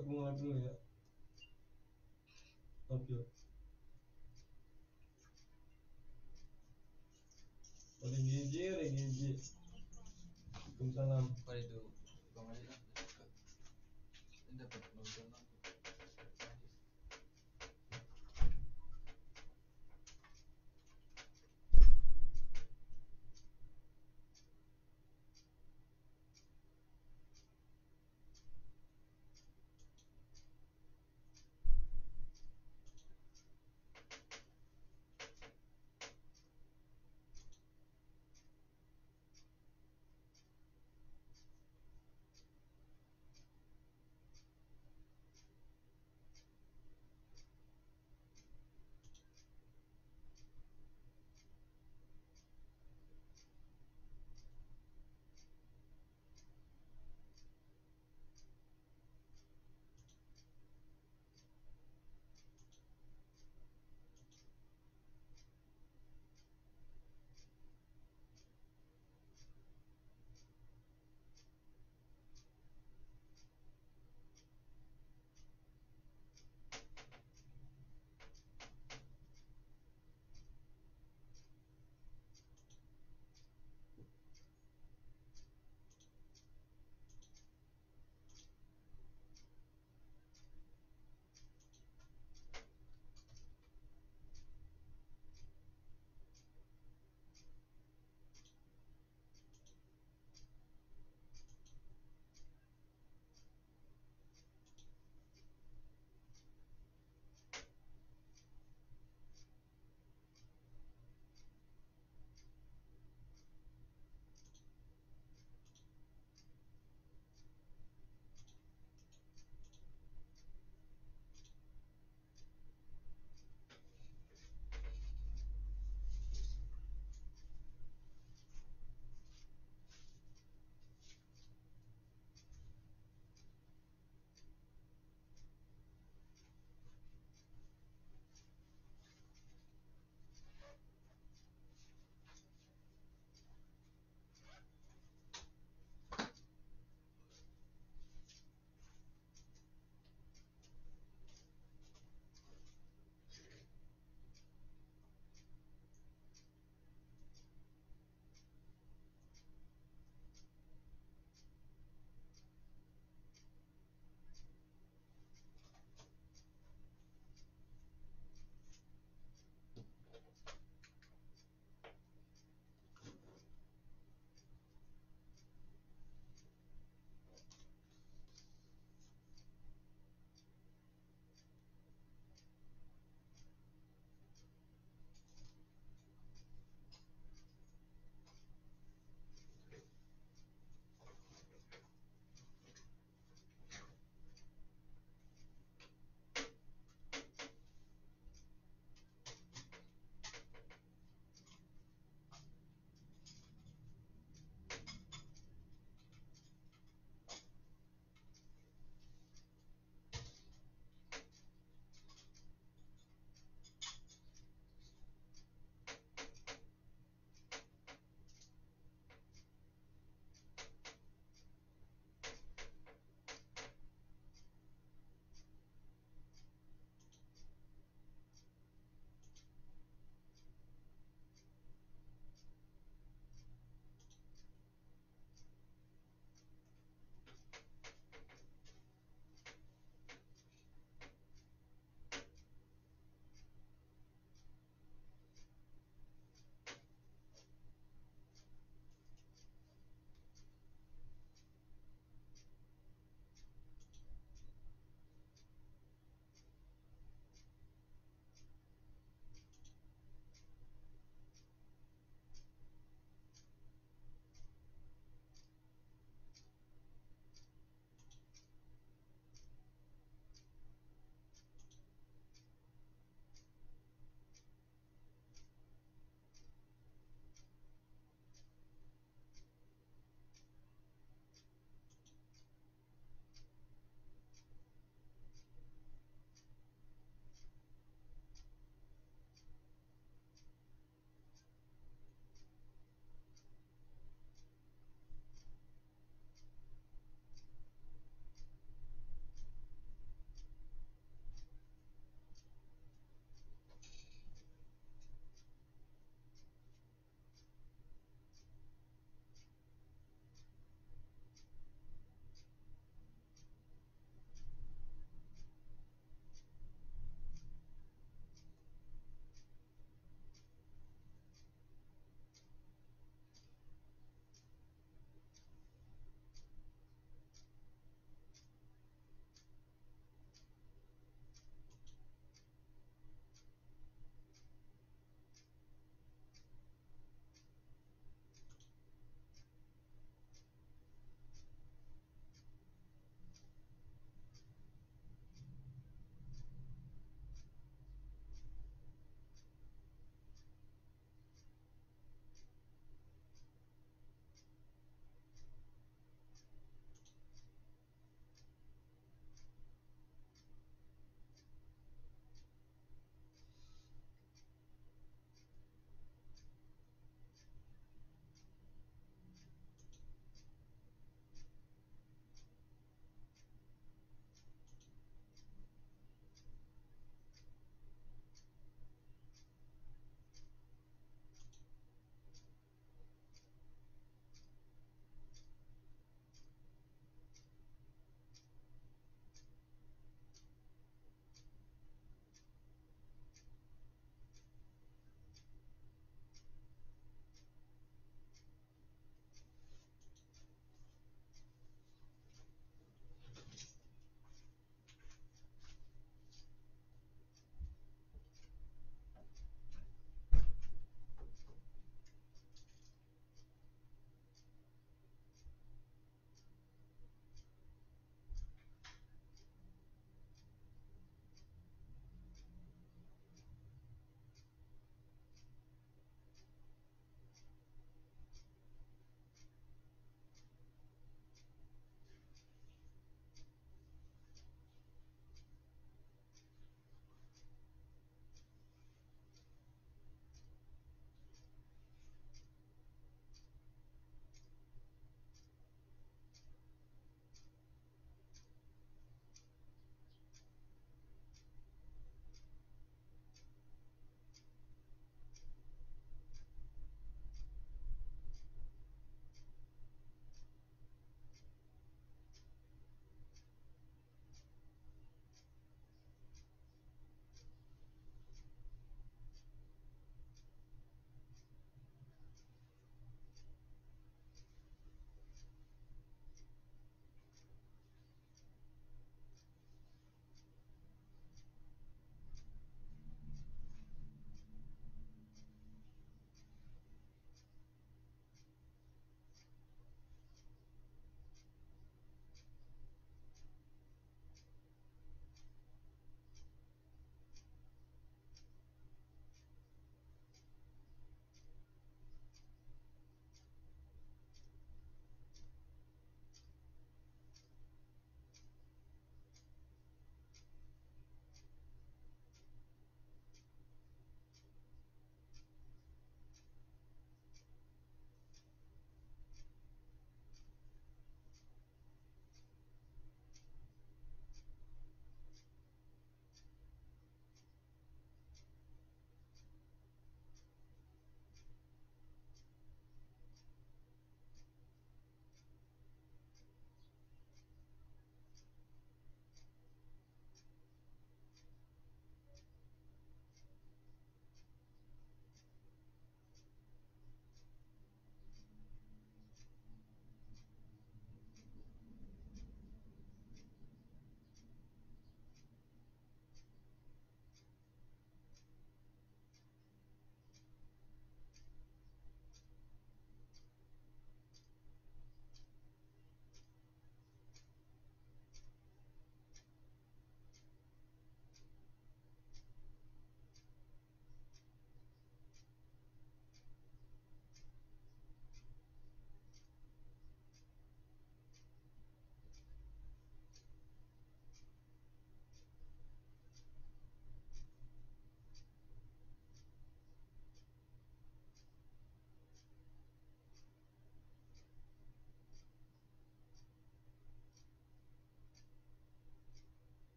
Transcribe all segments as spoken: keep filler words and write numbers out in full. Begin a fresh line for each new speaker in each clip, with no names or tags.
bunga dulu ya. Oke. Ada gigi, ada gigi. Waalaikumsalam.
Apa itu? Bang Ali lah, suka. Ini dapat nonton aku.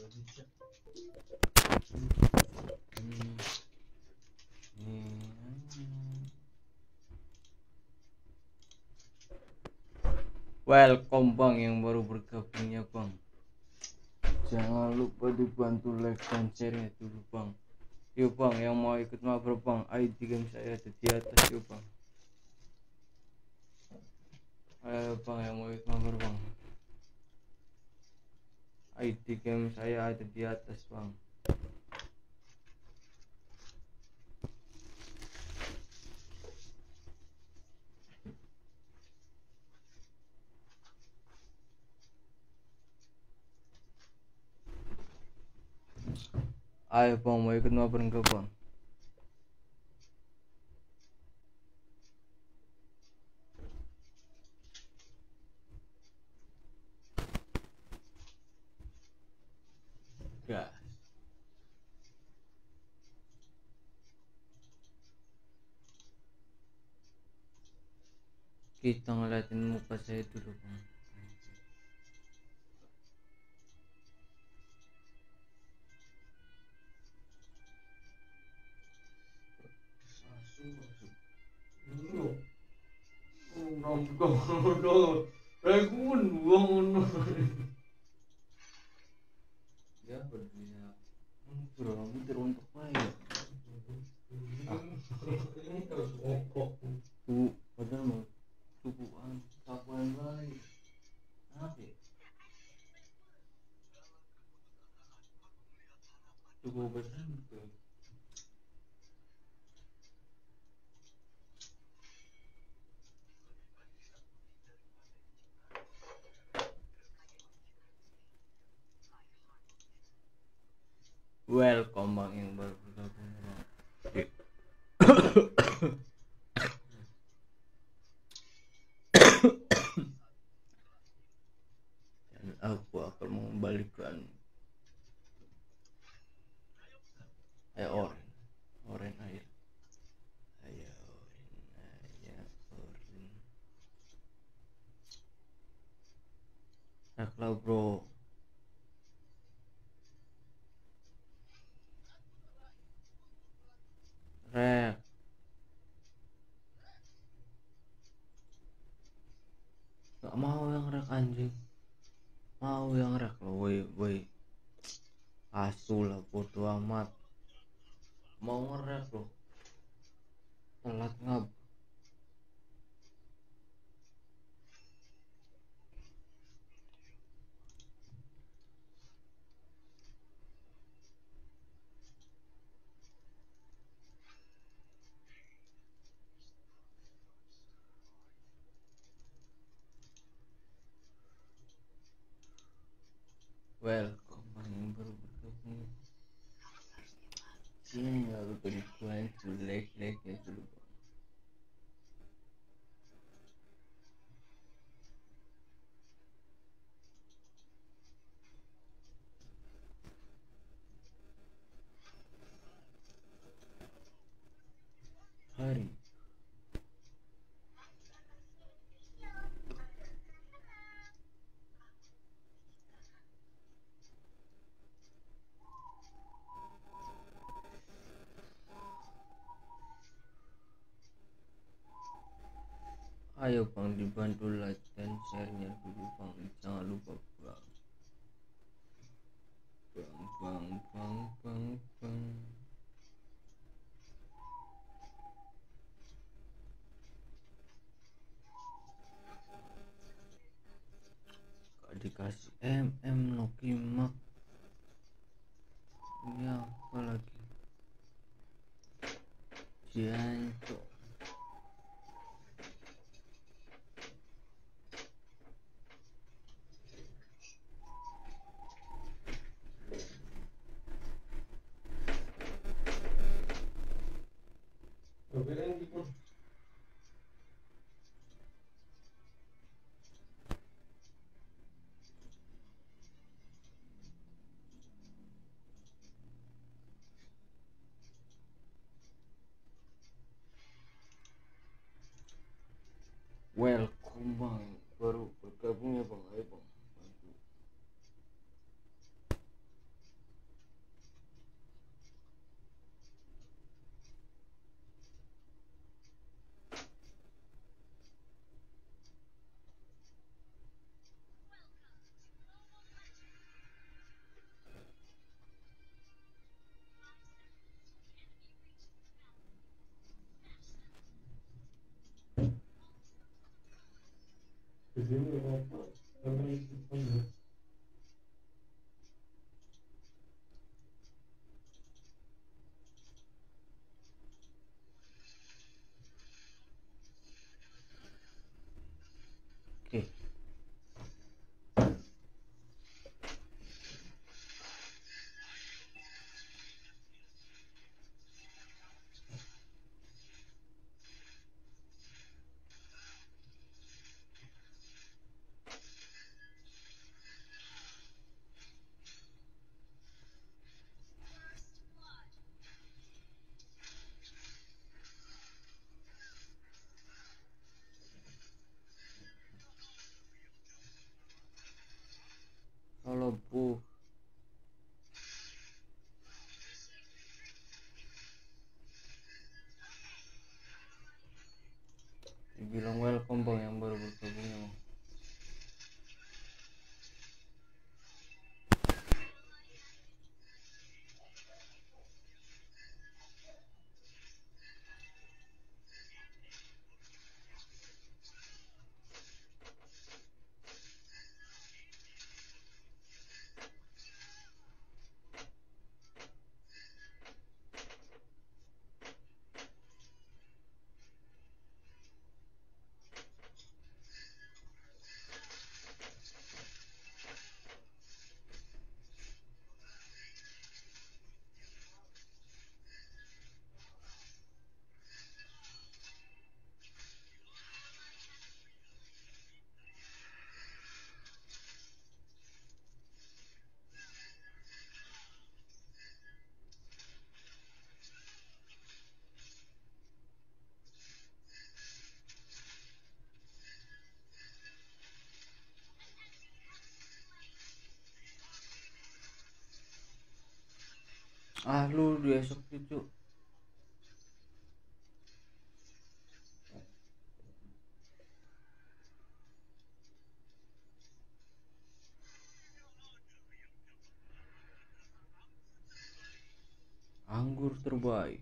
dicek.
Hmm. Hmm. Welcome bang yang baru bergabung ya bang. Jangan lupa dibantu like dan share nya dulu bang. Yuk bang, yang mau ikut mabar bang, I D game saya ada di atas yuk bang. Ayo bang, yang mau ikut mabar bang, I D game saya ada di atas bang. Ayo bang, mau ikut mabar enggak bang? Gas. Kita ngeliatin muka saya dulu bang.
Asu, asu. Ngono. Ngono ngono. Aku ngono.
Ya berdua. Bro, muter untuk apa? Tuh, padahal mau tubuhan, sabuan baik. Apa? Tubuh berhenti. Welcome bang yang baru bergabung bang. Dan aku akan mengembalikan air oren, oren air, air oren, air oren. Raklah bro. Rek. Gak mau yang rek anjing. Mau yang rek lo, woi woi. Asu lah bodo amat. Mau ngerek lo. Telat ngab. Welcome bang yang baru bergabung. Sini nggak lupa dibantu like like ya dulu bang. Hari. Ayo bang dibantu like dan share nya dulu bang. Jangan lupa bang. Bang bang bang bang bang. Gak dikasih mm no kimak. Ini apa lagi? Janto.
Oke, gitu.
Welcome bang baru bergabung ya bang. Ayo bang bantu. Ah lu di esok itu anggur terbaik.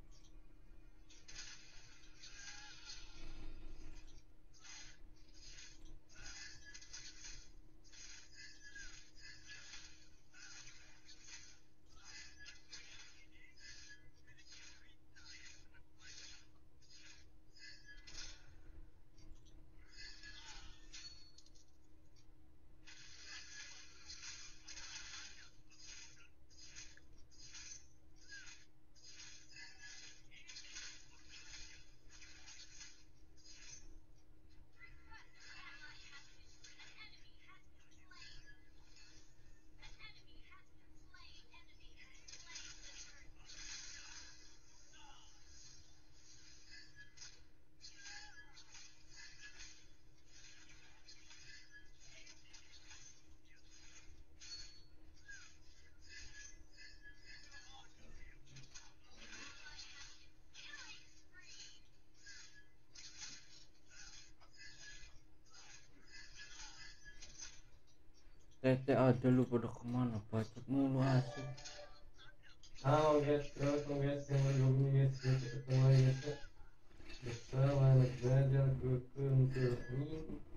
Tete ada lu pada kemana? Bacot mulu asik.
Halo guys, welcome guys yang bergabung guys, kita ketemu lagi guys ya. Bersama anak belajar berkuntul ini.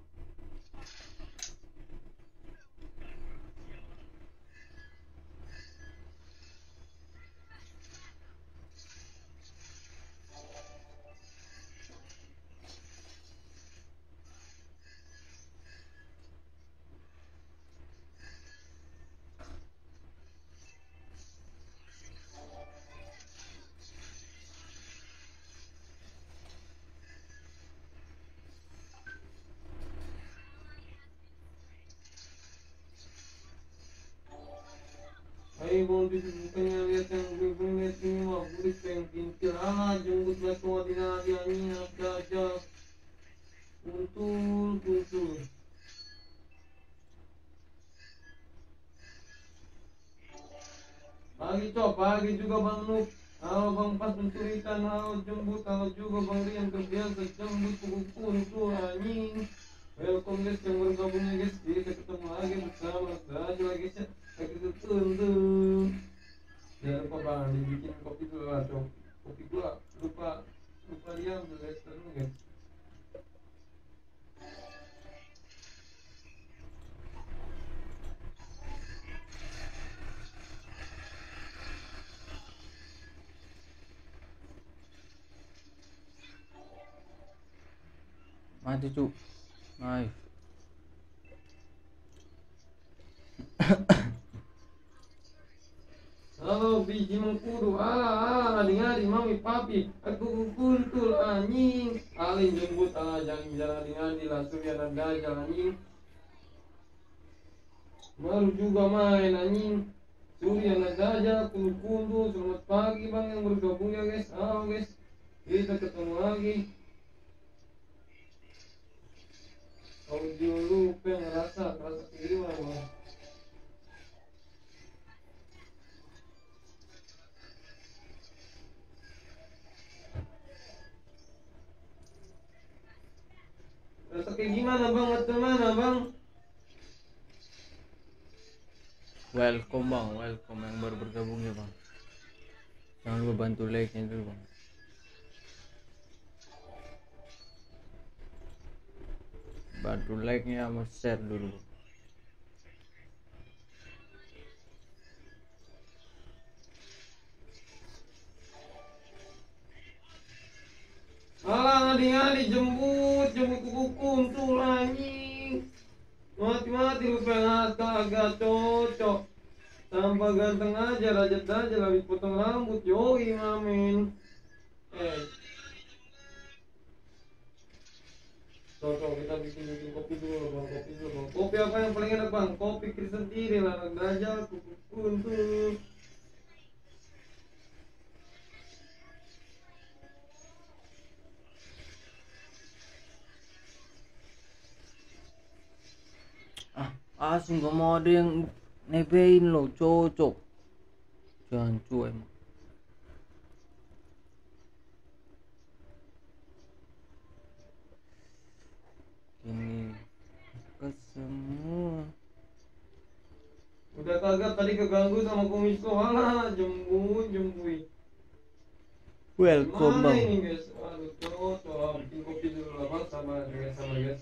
Ayo bang, bukannya lihat yang gue punya ini mah bulik pengen pintil ah jemput batu adina adianya ada aja kuntul kuntul. Pagi cok, pagi juga bang Nuk. Halo bang Pas mencuri ikan, halo jemput, halo juga bang Rian terbiasa jemput pukul kuntul anjing. Welcome guys yang bergabungnya guys, kita ketemu lagi bersama Raja lagi guys ya. Kita tuntun. Jangan lupa bang dibikin kopi dulu lah cok. Kopi gua lupa lupa diambil guys, terus guys.
Mati cu. Nice.
Halo biji mengkudu, ala ala adik-adik mami papi, aku kuntul anjing. Alin jemput ala jangan jalan adik-adik lah surya dan dajal anjing. Baru juga main anjing. Surya dan dajal kuntul. Selamat pagi bang yang bergabung ya guys. Halo guys, kita ketemu lagi. Audio lu pengen rasa rasa kayak gimana bang? Rasa kayak gimana bang? Macam mana bang?
Welcome bang, welcome yang baru bergabung ya bang. Jangan lupa bantu like-nya dulu bang. Bantu like-nya sama share dulu.
Alah adik-adik jemput, jemput kuku kuntul anjing. Mati-mati lu pengen agak cocok. Tambah ganteng aja, rajat aja habis potong rambut, yoi mamin. Eh. Cocok kita bikin-bikin kopi dulu bang, kopi dulu bang. Kopi apa yang paling enak bang? Kopi Kristen Tiri lah, anak dajal, kuku kuntul.
Ah, asing gak mau ada yang nebein lo, cocok. gancu emang. Ini ke semua.
Udah kagak tadi keganggu sama komisko. Alah, jembu, jembui.
Welcome
Mana
bang.
ini guys? Aduh, tuh, tuh, bikin kopi dulu lah bang, sama guys, sama guys.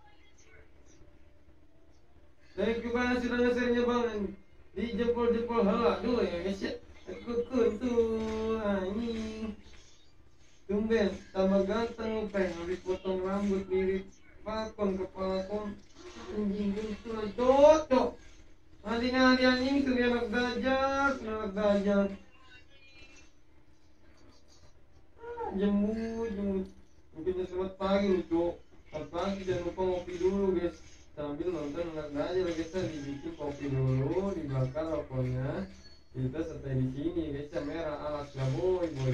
Thank you banget sudah nge-share-nya bang. Di jempol-jempol hala dulu ya guys ya. Aku kuntul anjing. Tumben, tambah ganteng kayak habis potong rambut mirip pakon kepala kon. Anjing kuntul cocok. Ngadi-ngadi anjing tuh anak dajjal, anak dajjal. Jemu, jemu. Mungkin selamat pagi lucu. Selamat pagi, jangan lupa ngopi dulu guys. Sambil nonton anak dajjal guys, dibikin kopi dulu, dibakar rokoknya. Kita stay di sini guys, merah alas ya boy boy.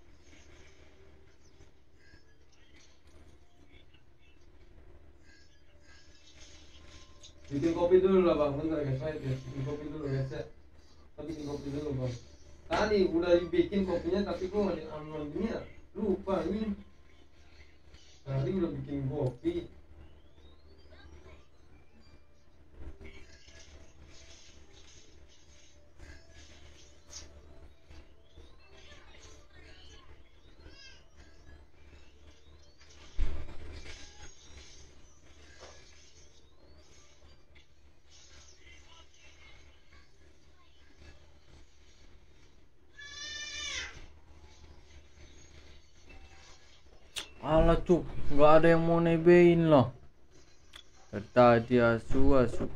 Bikin kopi dulu lah bang, bentar guys, wait guys, bikin kopi dulu guys ya. Kita bikin kopi dulu bang. Tadi udah dibikin kopinya tapi kok nggak diambil gini ya? Lupa ini. Tadi udah bikin kopi.
Alah cuk, nggak ada yang mau nebein loh. Dari tadi asu asu.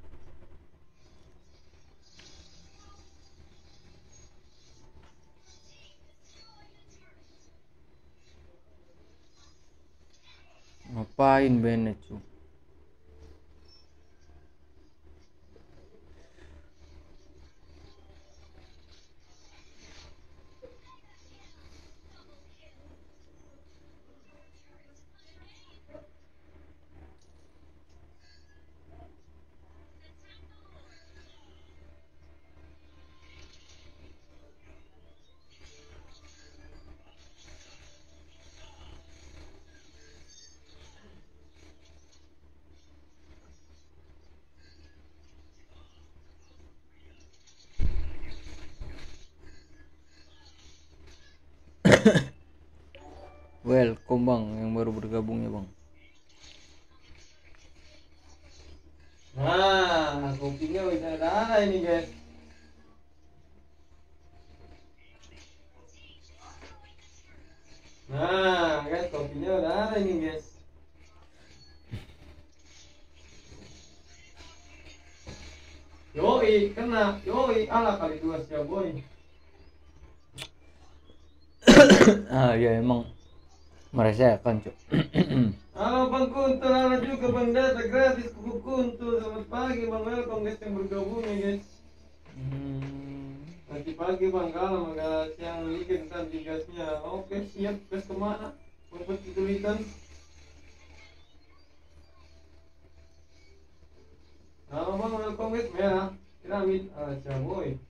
Ngapain Bennett cuk? Welcome bang, yang baru bergabung ya bang.
Nah, kopinya udah ada ini guys. Nah, guys, kopinya udah ada ini guys. Yoi, kena, yoi, ala kali dua siap boy.
Ah ya emang meresahkan cuk.
Halo Bang Kuntul, halo juga Bang Data gratis kuku Kuntul. Selamat pagi Bang, welcome guys yang bergabung ya guys.
Hmm.
Nanti pagi Bang, kalau maka siang weekend ntar di gasnya. Oke siap, gas kemana? Membuat kesulitan. Halo Bang, welcome guys, merah piramid, aja boy.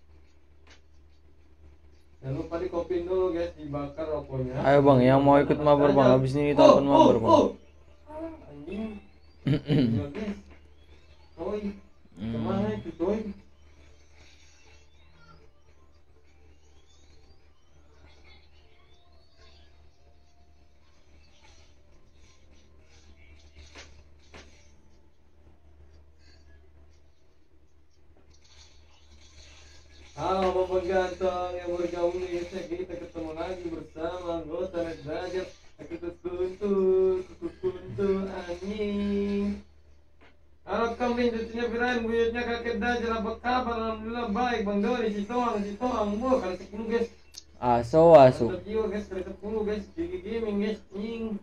Jangan lupa dikopiin dulu guys, dibakar rokoknya.
Ayo bang, yang mau ikut mabar bang, habis ini kita open mabar bang.
Oh, anjing. Iya guys. Coy, kemana itu coy? Halo Bapak Ganteng yang bergabung di guys, kita ketemu lagi bersama anggota Red Dajjal. Kita kuntul, kuntul anjing. Halo kambing, cucunya Firain, buyutnya kakek Dajjal, apa kabar? Alhamdulillah baik Bang Doni, si Toang, si Toang, buah kali sepuluh guys.
Aso aso.
Mantap jiwa guys, kali sepuluh guys, Gigi Gaming guys, nying.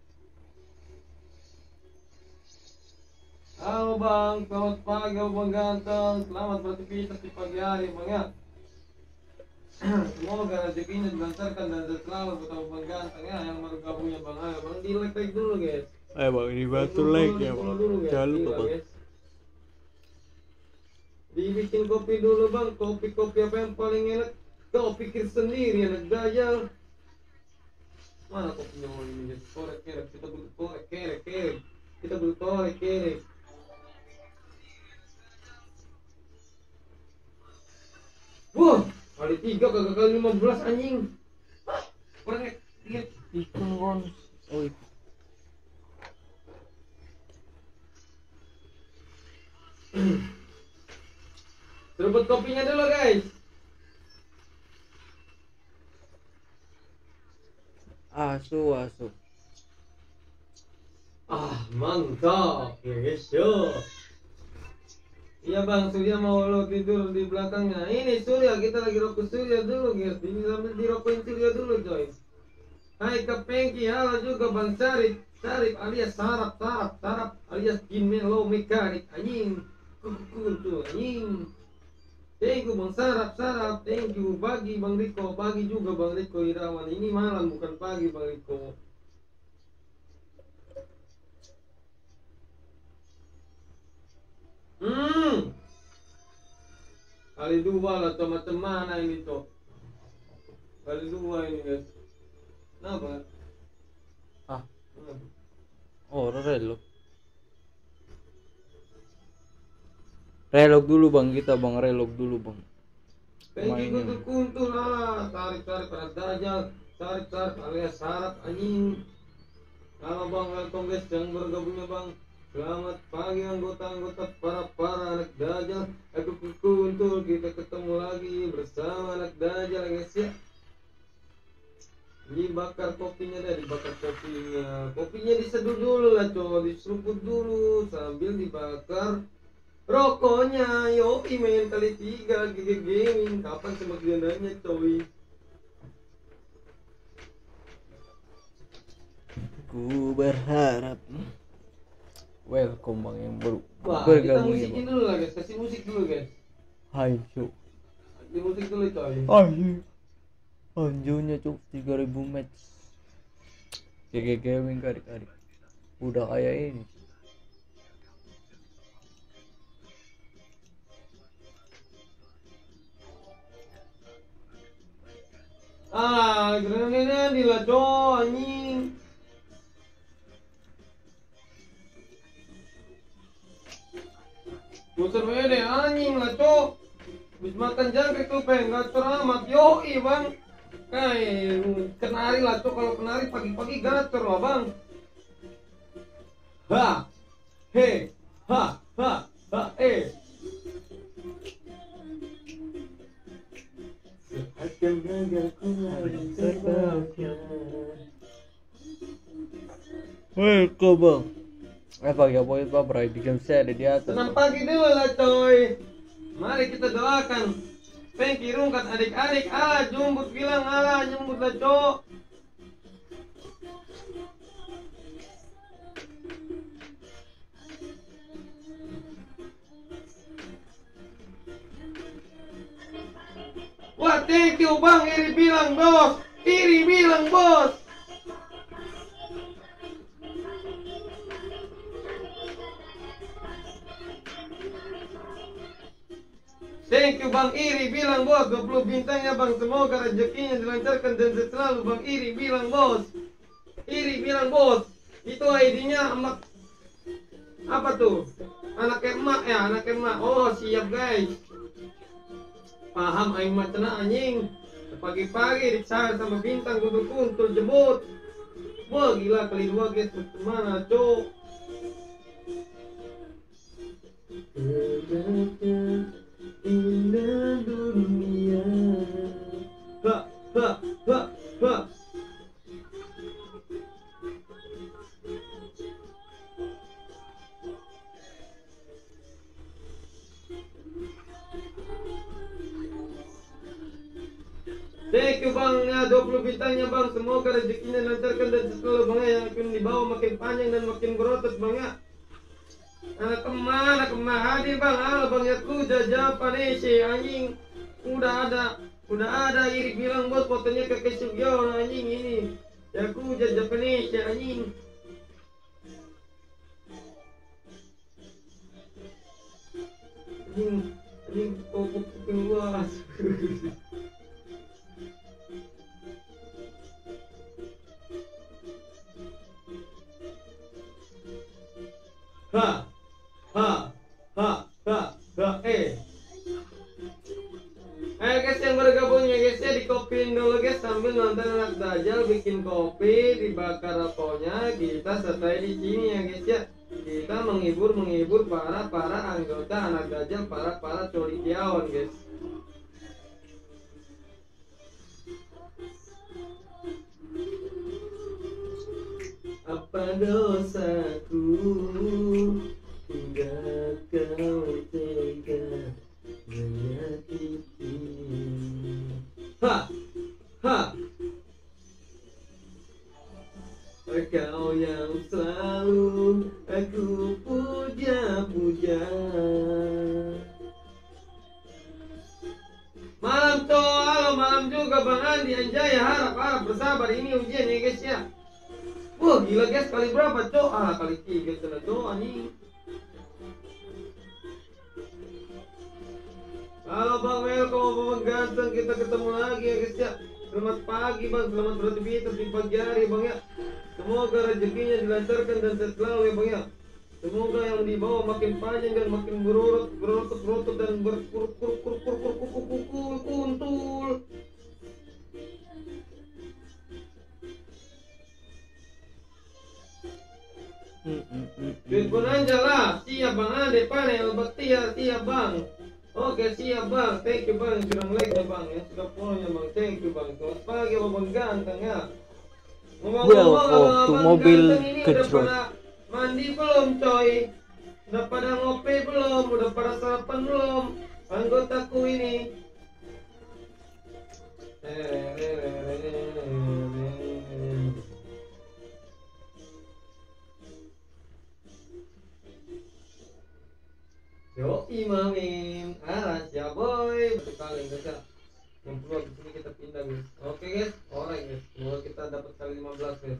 Halo Bang, selamat pagi Bang Ganteng, selamat beraktivitas di pagi hari Bang ya. Semoga rezekinya dilancarkan dan selalu buat Bang Ganteng ya, yang baru gabungnya Bang. Ayo Bang, di like dulu guys.
Ayo bang, dibantu
Dulu,
like
dulu,
ya
dulu,
bang.
dulu, guys.
Jangan lupa
Gila,
bang.
guys. Dibikin kopi dulu bang, kopi-kopi apa yang paling enak? Kau pikir sendiri anak dajal. Mana kopinya mau ini? Korek kerek, kita butuh korek kerek kerek. Kita butuh korek kerek. Wah, kali tiga kagak kali lima belas anjing. Korek tiga.
Ikon kon. Oh itu.
Seruput kopinya dulu guys.
Asu asu.
Ah mantap ya guys yo. Iya bang, Surya mau lo tidur di belakangnya. Ini Surya, kita lagi rokok Surya dulu guys. Ini sambil dirokokin Surya dulu coy. Hai Kak Pengki, halo juga Bang Sarip. Sarip alias Sarap, Sarap, Sarap alias Jin Melo Mekanik anjing. Kuku tuh anjing. Thank you Bang Sarap, Sarap. Thank you bagi Bang Riko, bagi juga Bang Riko Irawan. Ini malam bukan pagi Bang Riko. Hmm. Kali dua lah tuh macam mana ini tuh? Kali dua ini guys. Kenapa?
Ah.
Kenapa?
Oh, relog. Relog dulu bang, kita bang relog dulu bang.
Pengki
Mainnya.
kuntul kuntul lah, tarik tarik pada dajal, tarik tarik alias sarap anjing. Halo bang, welcome guys yang bergabungnya bang. Selamat pagi anggota-anggota para para anak dajal. Aku kuntul, kita ketemu lagi bersama anak dajal guys ya. Dibakar kopinya deh, dibakar kopinya. Kopinya diseduh dulu lah coy, diseruput dulu sambil dibakar rokoknya. Yo, main kali tiga G G Gaming. Kapan sebagiannya coy?
Ku berharap. Welcome bang yang baru
Wah, kita
bergabung ya
musikin
bang.
dulu lah guys, kasih musik dulu guys.
Hai cuk.
Kasih musik dulu coy.
Anjir. Anjurnya cuk tiga ribu match. G G Gaming kali-kali. Udah kayak ini.
Ah, keren-keren di lah coy anjing. Bosan wede anjing lah cok. Bis makan jangkrik tuh pengen gator amat. Yoi bang. Kayak kenari lah cok. Kalau kenari pagi-pagi gator lah bang. Ha. He. Ha. Ha. Ha. Eh. Akan gagalku lari terbakar.
Welcome bang. Eh pagi apa itu bro? Di game saya ada di atas.
Senang pagi dulu lah coy. Mari kita doakan Pengki rungkat adik-adik. Ah jumbut bilang alah jumbut lah cok. Wah thank you bang. Iri bilang bos. Iri bilang bos. Thank you Bang Iri bilang bos, dua puluh bintangnya Bang, semoga rezekinya dilancarkan dan selalu Bang Iri bilang bos. Iri bilang bos, itu I D-nya emak apa tuh? Anak emak ya, anak emak. Oh siap guys. Paham aing mah cenah anjing. Pagi-pagi dicari sama bintang kuntul-kuntul jemput. Wah gila kali dua guys, mana cok? Indah dunia. Ha ha ha ha. Thank you bang ya, dua puluh bintangnya bang, semoga rezekinya lancarkan dan selalu bang ya, yang makin dibawa makin panjang dan makin berotot bang ya. Anak kemana kemana hadir bang, halo bang ya ku jajah panesi anjing. Udah ada, udah ada Iri bilang bos fotonya ke Kesugyo anjing ini. Ya ku jajah panesi anjing. Anjing, anjing kopuk kuping gua. Ha ha ha ha ha eh Ayo guys yang bergabung ya guys ya, dikopiin dulu guys sambil nonton anak Dajjal bikin kopi, dibakar rokoknya, kita selesai di sini ya guys ya. Kita menghibur menghibur para para anggota anak Dajjal, para para colikiawan guys. Apa dosaku hingga kau tega menyakiti? Ha, ha. Kau yang selalu aku puja-puja. Malam toh, halo malam juga Bang Andi Anjay, harap harap bersabar ini ujian ya guys ya. Wah gila guys, kali berapa cok? Ah kali tiga telah cok anjing. Halo Bang welcome Bang ganteng, kita ketemu lagi ya guys ya. Selamat pagi Bang, selamat beraktivitas di pagi hari Bang ya. Semoga rezekinya dilancarkan dan sehat selalu ya Bang ya. Semoga yang dibawa makin panjang dan makin berurut, berotot berotot dan berkuruk kuruk kuruk kuruk kuruk kuruk kuruk kuruk kuntul. Duit pun aja lah, siap Bang Ade, panel baktia, siap Bang. Oke siap Bang, thank you Bang, sudah like ya Bang ya, sudah follow ya Bang, thank you Bang. Selamat pagi Abang ganteng ya. Ngomong-ngomong Abang
mobil
ganteng ini udah
kejrot.
pada mandi belum coy? Udah pada ngopi belum? Udah pada sarapan belum? Anggotaku ini. Yo imamin, aras ya boy, betul kali guys ya. Yang perlu di sini kita pindah guys. Oke guys, alright guys. Semoga kita dapat kali lima belas guys.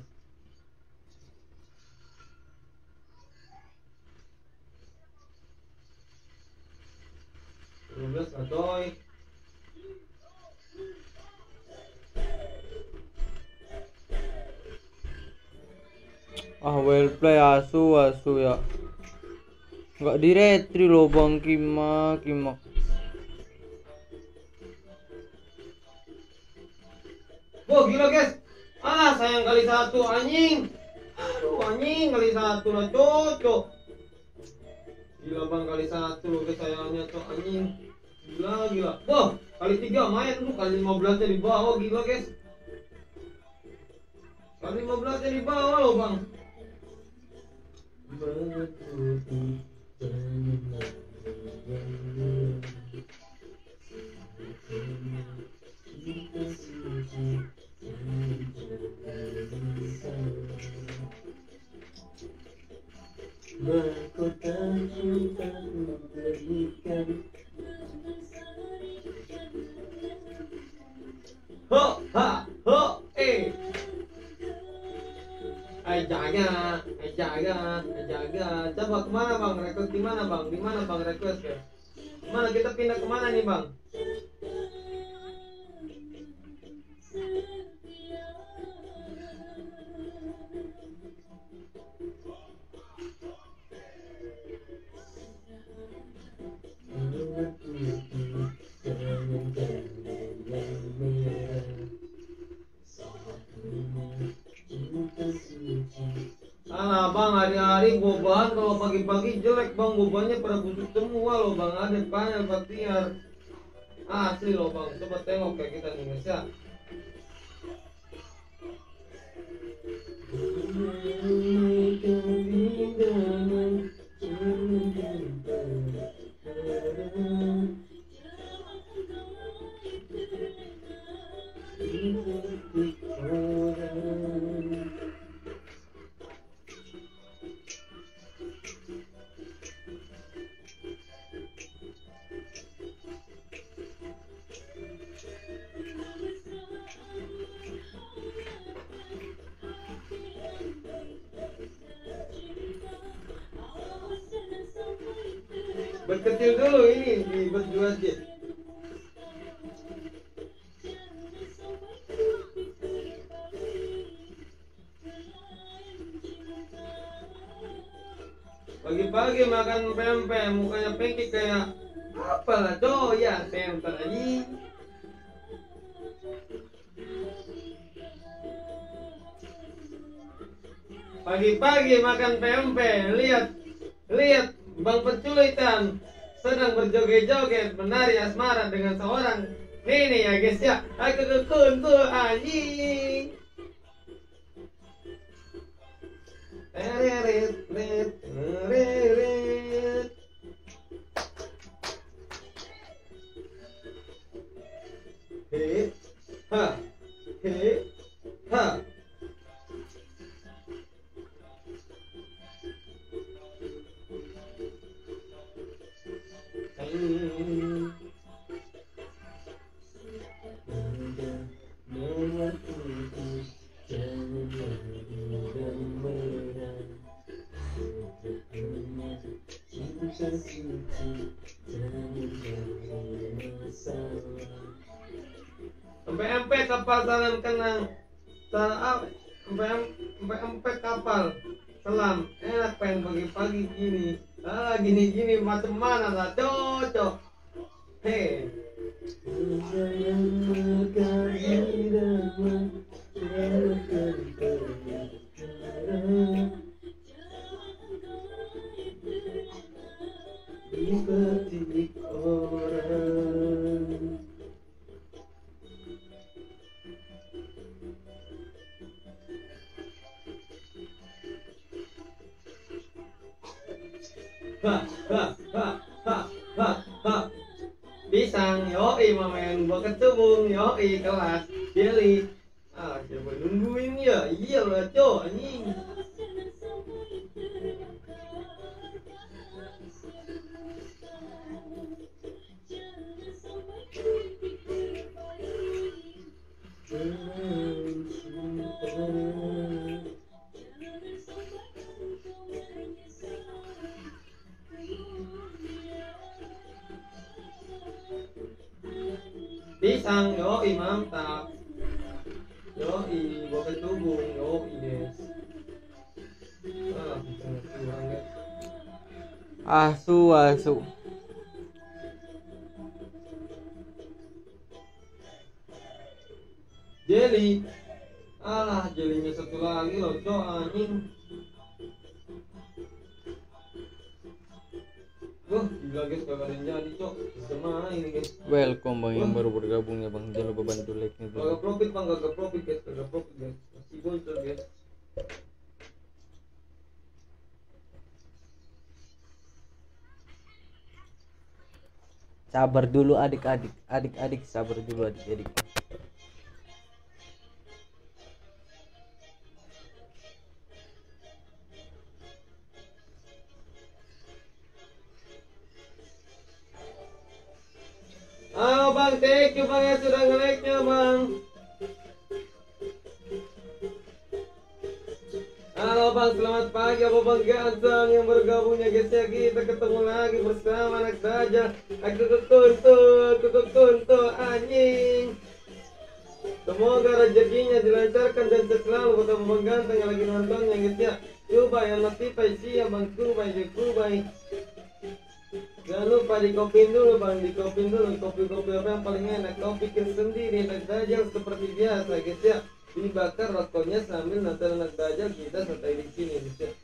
lima belas lah coy.
Ah well play asu asu ya. Nggak di retri loh Bang Kima Kima.
Wah gila guys. Ah sayang kali satu anjing. Aduh anjing kali satu lah cocok. Gila Bang kali satu loh guys sayangnya cok anjing. Gila gila. Wah kali tiga main tuh kali lima belas nya di bawah gila guys. Kali lima belas nya di bawah loh Bang. Mahkota cinta berikan. Ho ha ho eh. Ay jaga, ay jaga, ay jaga. Coba kemana Bang? Request di mana Bang? Di mana Bang request ya? Mana kita pindah kemana nih Bang? Alah Bang, hari-hari bobahan kalau pagi-pagi jelek Bang, bobannya pada busuk semua loh Bang, ada panel baktiar. Asli loh Bang, coba tengok kayak kita nih guys ya. Berkecil dulu ini di baju aja. Pagi-pagi makan pempek, mukanya pengki kayak apalah doyan pempek lagi. Pagi-pagi makan pempek, lihat lihat Bang Penculitan sedang berjoget-joget menari asmara dengan seorang nenek ya guys ya. Aku kekun tuh anjing. Reret, reret, reret. He, ha, he, ha. Sampai kapal salam kenang salam sampai sampai kapal selam enak pengen pagi-pagi gini ah gini-gini macam mana lah cocok hei dipetik orang. Ha ha ha ha ha ha. Pisang yoi mamen buah kecubung yoi kelas jeli. Ah coba nungguin ya iya lah cok anjing. Pisang yoi mantap yoi buah kecubung yoi guys ah pisang kurang guys
Asu asu.
Jelly alah jelinya satu lagi loh cok anjing. Wah gila guys gak ada yang jadi cok sama ini guys.
Welcome bang yang baru bergabung ya bang, jangan lupa bantu like nya
Gak
dulu.
profit bang, gak profit guys, gak profit guys, masih bocor guys.
Sabar dulu adik-adik, adik-adik sabar dulu adik-adik.
Halo bang, thank you bang ya sudah nge-like-nya bang. Halo bang, selamat pagi apa bang ganteng yang bergabungnya guys ya. Kita ketemu lagi bersama anak Dajjal. Aku kekuntuh, aku kekuntuh anjing. Semoga rezekinya dilancarkan dan selalu buat abang ganteng yang lagi nontonnya guys ya. Kubai yang notify sih ya bang, kubai ya kubai. Jangan lupa dikopin dulu bang, dikopin dulu. Kopi-kopi apa yang paling enak, kau bikin sendiri anak Dajjal seperti biasa guys ya. Dibakar rokoknya sambil nonton anak Dajjal, kita santai di sini guys ya.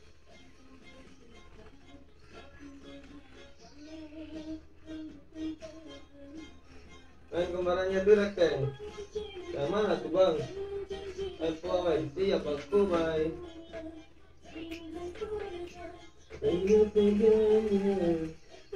Main kembarannya direk kan. Yang mana tuh bang? Main pawai, siap aku bye. Pegang-pegangnya.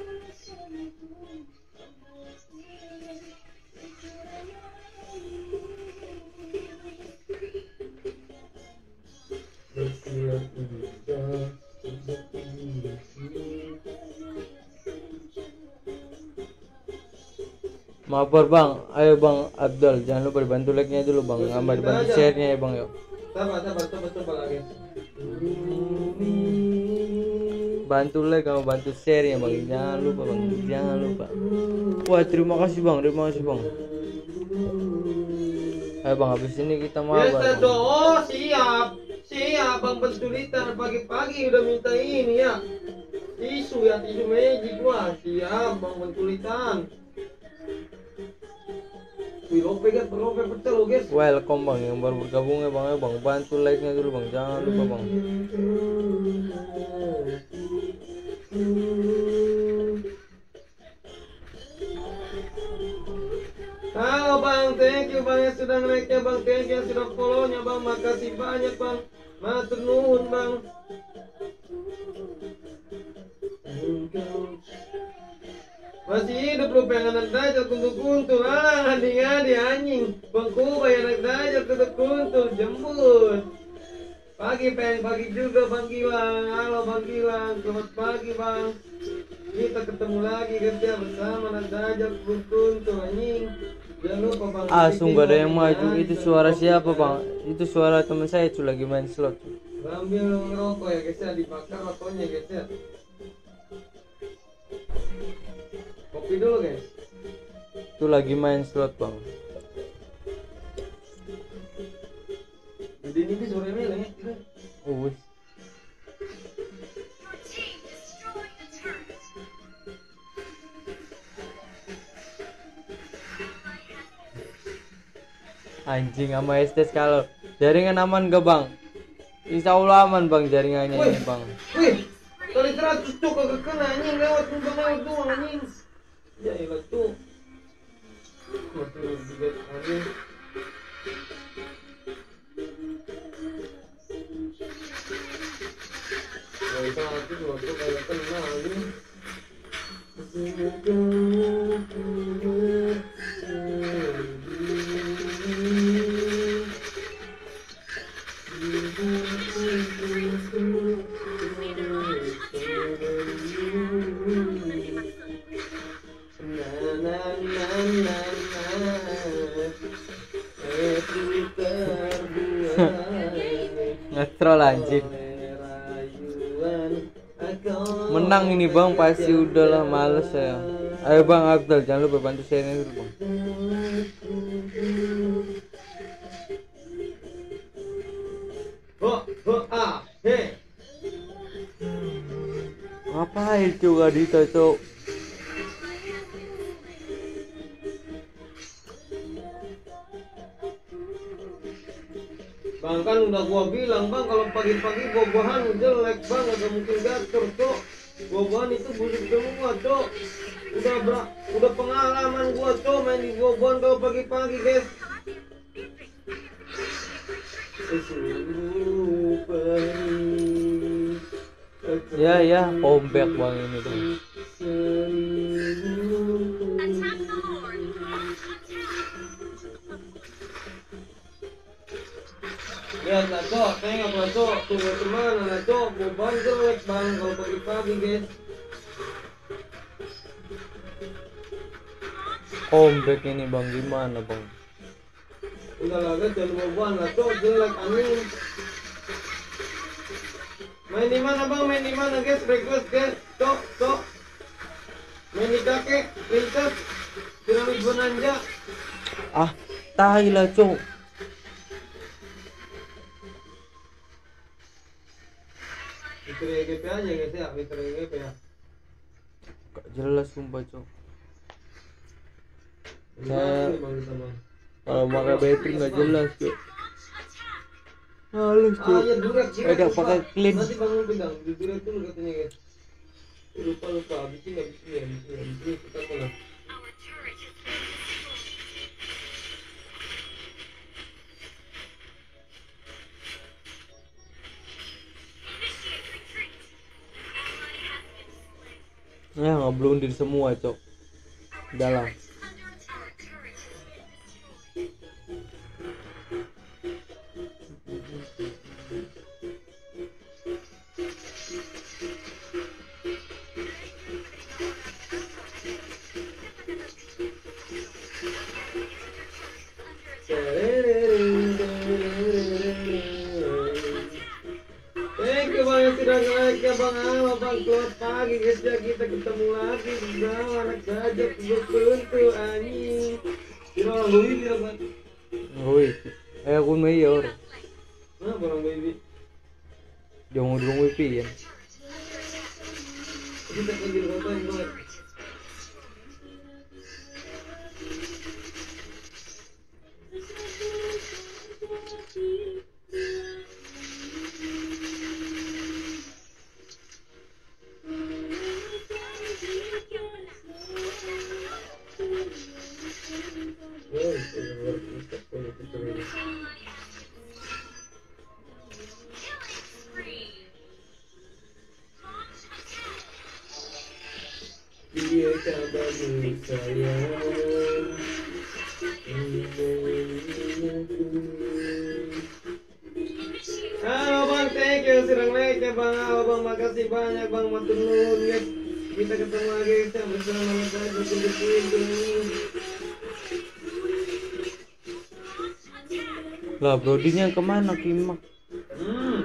Mabar bang, ayo bang Abdul, jangan lupa dibantu like-nya dulu bang, sama dibantu share-nya ya bang yuk.
Sabar, sabar, coba, coba lagi.
bantu like sama bantu share ya bang, jangan lupa bang, jangan lupa. Wah terima kasih bang, terima kasih bang. Ayo bang, habis ini kita mabar
Biasa
bang.
dong. Oh siap, siap bang penculitan pagi-pagi udah minta ini ya. Tisu ya, tisu magic gua. Siap bang penculitan. Wih, lope kan, lope pecel lo guys.
Welcome bang, yang baru bergabung ya bang, ya bang, bantu like nya dulu bang, jangan lupa bang.
Halo bang, thank you bang yang sudah like nya bang, thank you yang sudah follow nya bang, makasih banyak bang, matur nuwun bang. Masih hidup lu pengen anak dajal kuntul-kuntul. Ah, ngadi-ngadi anjing. Bangku bayar anak dajal kuntul-kuntul. Jembut. Pagi pengen pagi juga Bang Gilang. Halo Bang Gilang. Selamat pagi Bang. Kita ketemu lagi kerja bersama anak dajal kuntul-kuntul anjing. Jangan lupa Bang.
Ah sungguh ada yang maju. Itu suara siapa bang? Itu suara teman saya tuh lagi main slot.
Ambil ngerokok ya guys ya. Dibakar rokoknya guys ya. Kopi dulu guys.
Itu lagi main slot bang.
Jadi ini sore meleng ya.
Oh, wis. Anjing sama S T S kalau jaringan aman gak bang? Insya Allah aman bang jaringannya
Wih.
ini bang.
Wih, kali teratus tuh kagak kena anjing lewat numpang lewat doang anjing. Ya ilah tuh. Mati lu juga anjing. Kali teratus tuh tuh kagak kena anjing.
Ngetrol anjing. Menang ini bang pasti udahlah males saya. Ayo bang Abdul jangan lupa bantu share dulu bang.
Ho ho ah he.
Ngapain juga ditutup?
Bang kan udah gua bilang bang kalau pagi-pagi buah-buahan jelek bang, agak mungkin gatur cok. Buah-buahan itu busuk semua cok. Udah ber udah pengalaman gua cok main di buah-buahan kalau pagi-pagi guys.
Ya ya comeback bang ini bang.
Ya lah cok, tengok lah cok, tunggu kemana lah cok, buah-buahan jelek bang kalau pagi-pagi guys.
Comeback ini bang gimana bang?
Udah lah guys, jangan buah-buahan lah cok, jelek anjing. Main di mana bang? Main di mana guys? Request guys, cok, cok. Main di kakek, princess, piramid bonanza.
Ah tahi lah cok.
Fitur E G P aja guys ya, fitur E G P ya.
Gak jelas sumpah cok.
Gimana nih bang kita bang?
Kalau pakai battery nggak jelas cok. Halus
Ah
cok.
iya durek sih.
Eh udah pakai clean.
Nanti bangun pegang, durek dulu katanya guys. Lupa lupa, abisin abisin ya, abisin abisin kita kalah.
Ya ngeblundir semua cok. Dalam.
Thank you bang yang sudah like ya bang, halo bang Selamat pagi guys, ya kita ketemu lagi bersama anak gajah gue pentu anjing. Kira orang gue bibi apa?
Woi, eh aku mayor.
Nah, orang bibi.
Jangan dong wifi ya.
Kita lagi di kota ini. Dia kabar sayang. Halo bang, thank you sirang like ya bang. Halo bang, makasih banyak bang, matur nuwun guys. Kita ketemu lagi bersama anak gajah gue pentu.
Lah brodinya kemana Kimak?
Hmm.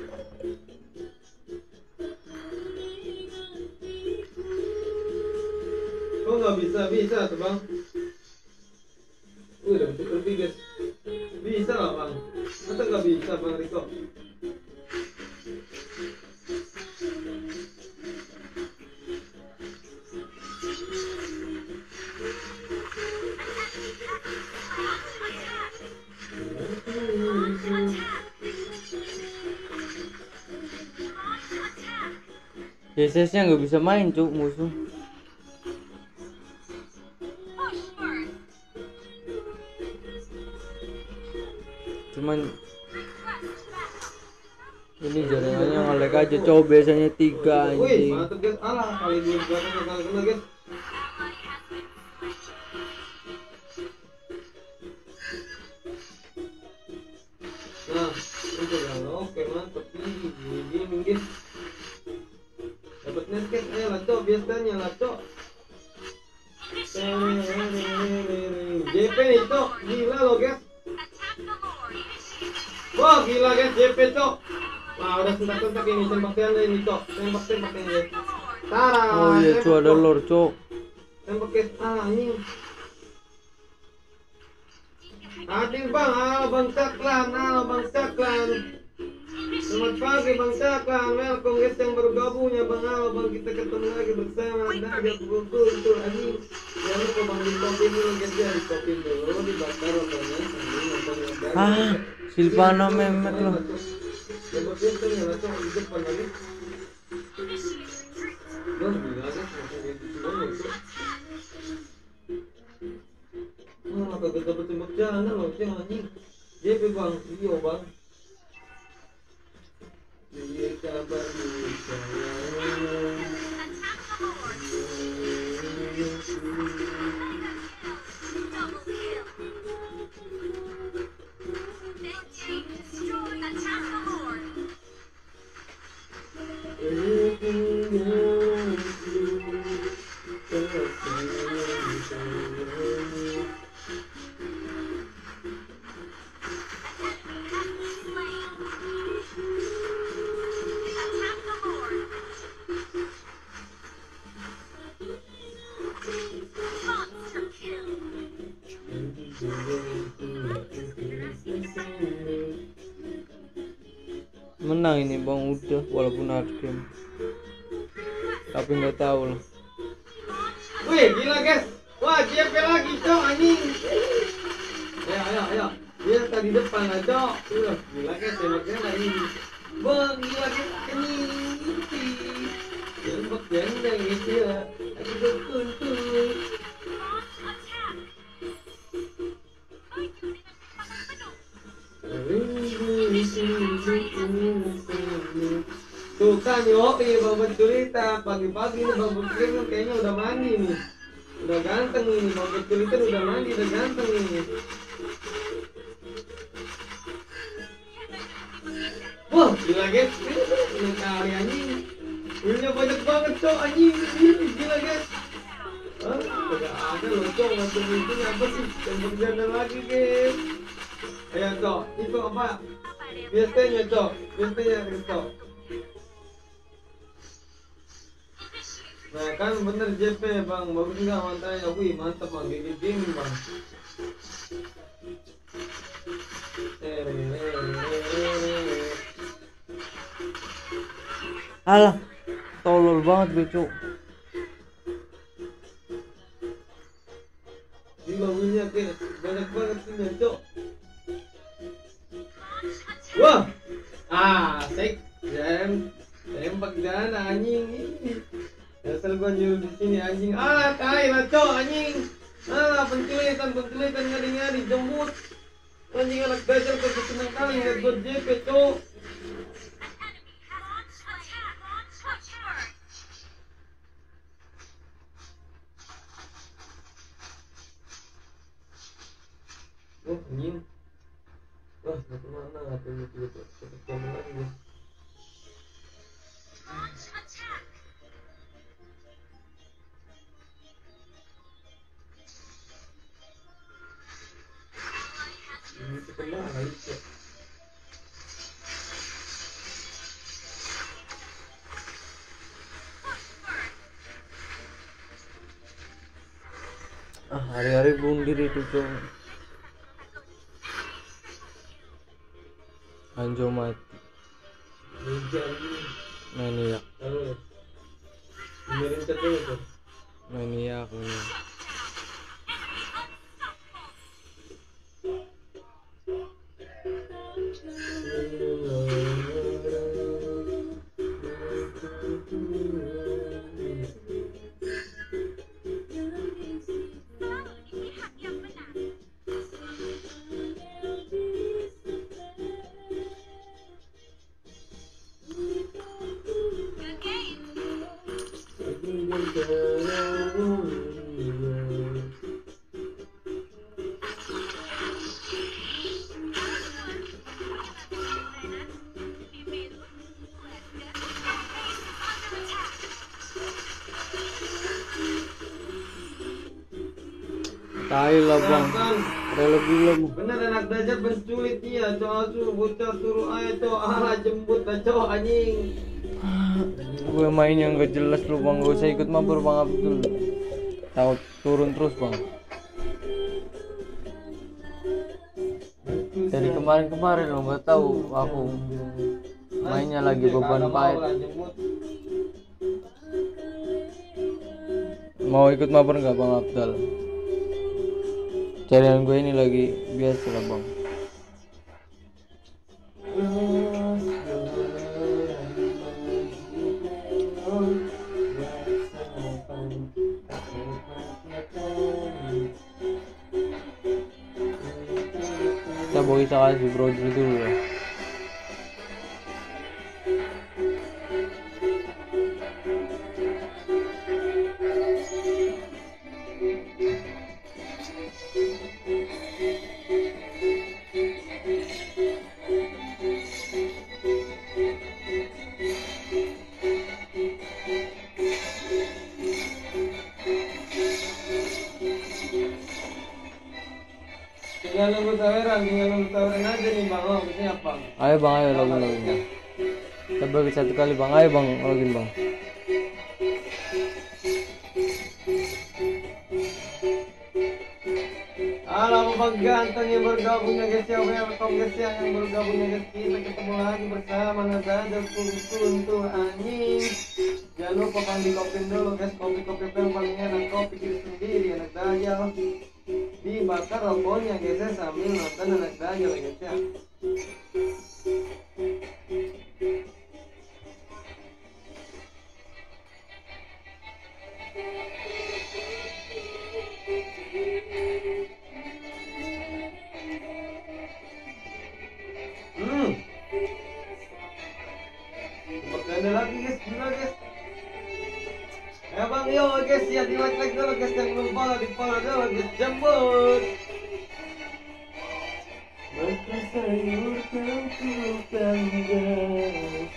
Kok nggak bisa bisa tuh bang? Wih, udah betul lebih guys. Bisa lah bang. Masa nggak bisa bang Riko?
Y S S-nya nggak bisa main cuk musuh. Cuman ini jaringannya nge-lag aja cowok, biasanya tiga
Wih,
anjing.
mantep guys. Alah, kali dua belakangnya kali kena guys. Nah, itu kan. Oke, mantep. Ih, gini guys. Dapat nesket, ayo lah cok, biasanya lah cok. J P nih cok, gila lo guys. Wah gila guys, J P cok. Wah udah sentak-sentak ini, tembak-tembak ini cok. Tembak-tembak ini guys. Tara.
Oh iya
tembak,
cuk, ada
Cok.
lor cuk.
Tembak guys, ah ini. Adil bang, halo bang Caklan, halo bang Caklan. Selamat pagi bang Caklan, welcome guys yang baru gabung ya bang. Halo bang, kita ketemu lagi bersama Dajjal Kultur tuh anjing. Jangan lupa bang di copy dulu guys ya, di copy dulu, dibakar rokoknya sambil nonton yang baru.
Ah, Silvana memet loh.
Tembak guys tuh nyala cok di depan lagi. Wah gila guys, langsung gitu banget cok. Wah kagak dapat tembak jalan loh cok anjing. J P bang, iya bang. Dia kabar sayang.
Menang ini bang udah, walaupun hard game. Tapi nggak tahu lah.
Wih gila guys. Wah J P lagi cok anjing. Ayo ayo ayo. Dia tadi depan lah cok. Udah gila guys, tembaknya lagi. Bang gila guys anjing. Tembak jendeng gitu ya. Aku berkuntung. Tuh kan yo, ini bang bercerita pagi-pagi nih bang bercerita kayaknya udah mandi nih, udah ganteng ini bang bercerita udah mandi udah ganteng ini. Wah gila guys, ini kali anjing, punya banyak banget cok anjing, gila guys. Ah, tidak ada loh cok, macam itu apa sih? Yang berjanda lagi guys. Ayo cok, itu apa? Biasanya cok, biasanya cok. Nah kan bener J P bang, bagus nggak mantanya, wih mantap bang, gigi gaming bang.
Alah, tolol banget gue cuk.
Di bangunnya kayak banyak banget sih cok. Wah, ah, sek, jam, tembak dan anjing ini. Asal gua nyuruh di sini anjing. Ah, tai lah cok anjing. Ah, penculikan, penculikan ngadi-ngadi jembut. Anjing anak gajal kok seneng kali ngeliat gua J P cok. Oh, anjing. Wah, mau kemana? Apa ini tiba-tiba cepet kamu lagi ya? Ini itu kemana itu?
Ah, hari-hari bundir itu cuk. Anjo mati.
Ninja anjing.
Maniak,
Tahu ya? Dengerin chat dulu tuh.
maniak ini. Tai lah bang,
Bang,
rela gila bu.
bener anak belajar penculik iya, cok asu bocah suruh aja cok ala jemput dah cok anjing.
Gue main yang gak jelas lu bang, gak usah ikut mabar bang Abdul. Tahu turun terus bang. Dari kemarin-kemarin lo nggak tahu aku mainnya lagi beban pahit. Mau ikut mabar nggak bang Abdul? Carian gue ini lagi biasa lah bang. Kita mau kita kasih browser dulu ya.
Tinggal nunggu tawaran, tinggal nunggu tawaran aja nih bang. Oh, maksudnya apa?
Ayo bang, ayo login login bang. Kita bagi satu kali bang, ayo bang login bang.
Halo bang ganteng yang bergabungnya guys ya, welcome guys ya yang bergabungnya guys. Kita ketemu lagi bersama Nazada Kulun tuh anjing. Jangan lupa kan di kopi dulu guys, kopi-kopi yang paling enak, kopi diri sendiri anak dajal. Dibakar rokoknya guys ya sambil nonton anak dajal guys ya. Hmm. Ada lagi guys, gila guys. Ya bang, yo guys ya di like like dulu guys, yang belum follow di follow dulu guys, jemput. Maka sayur kau tukan guys.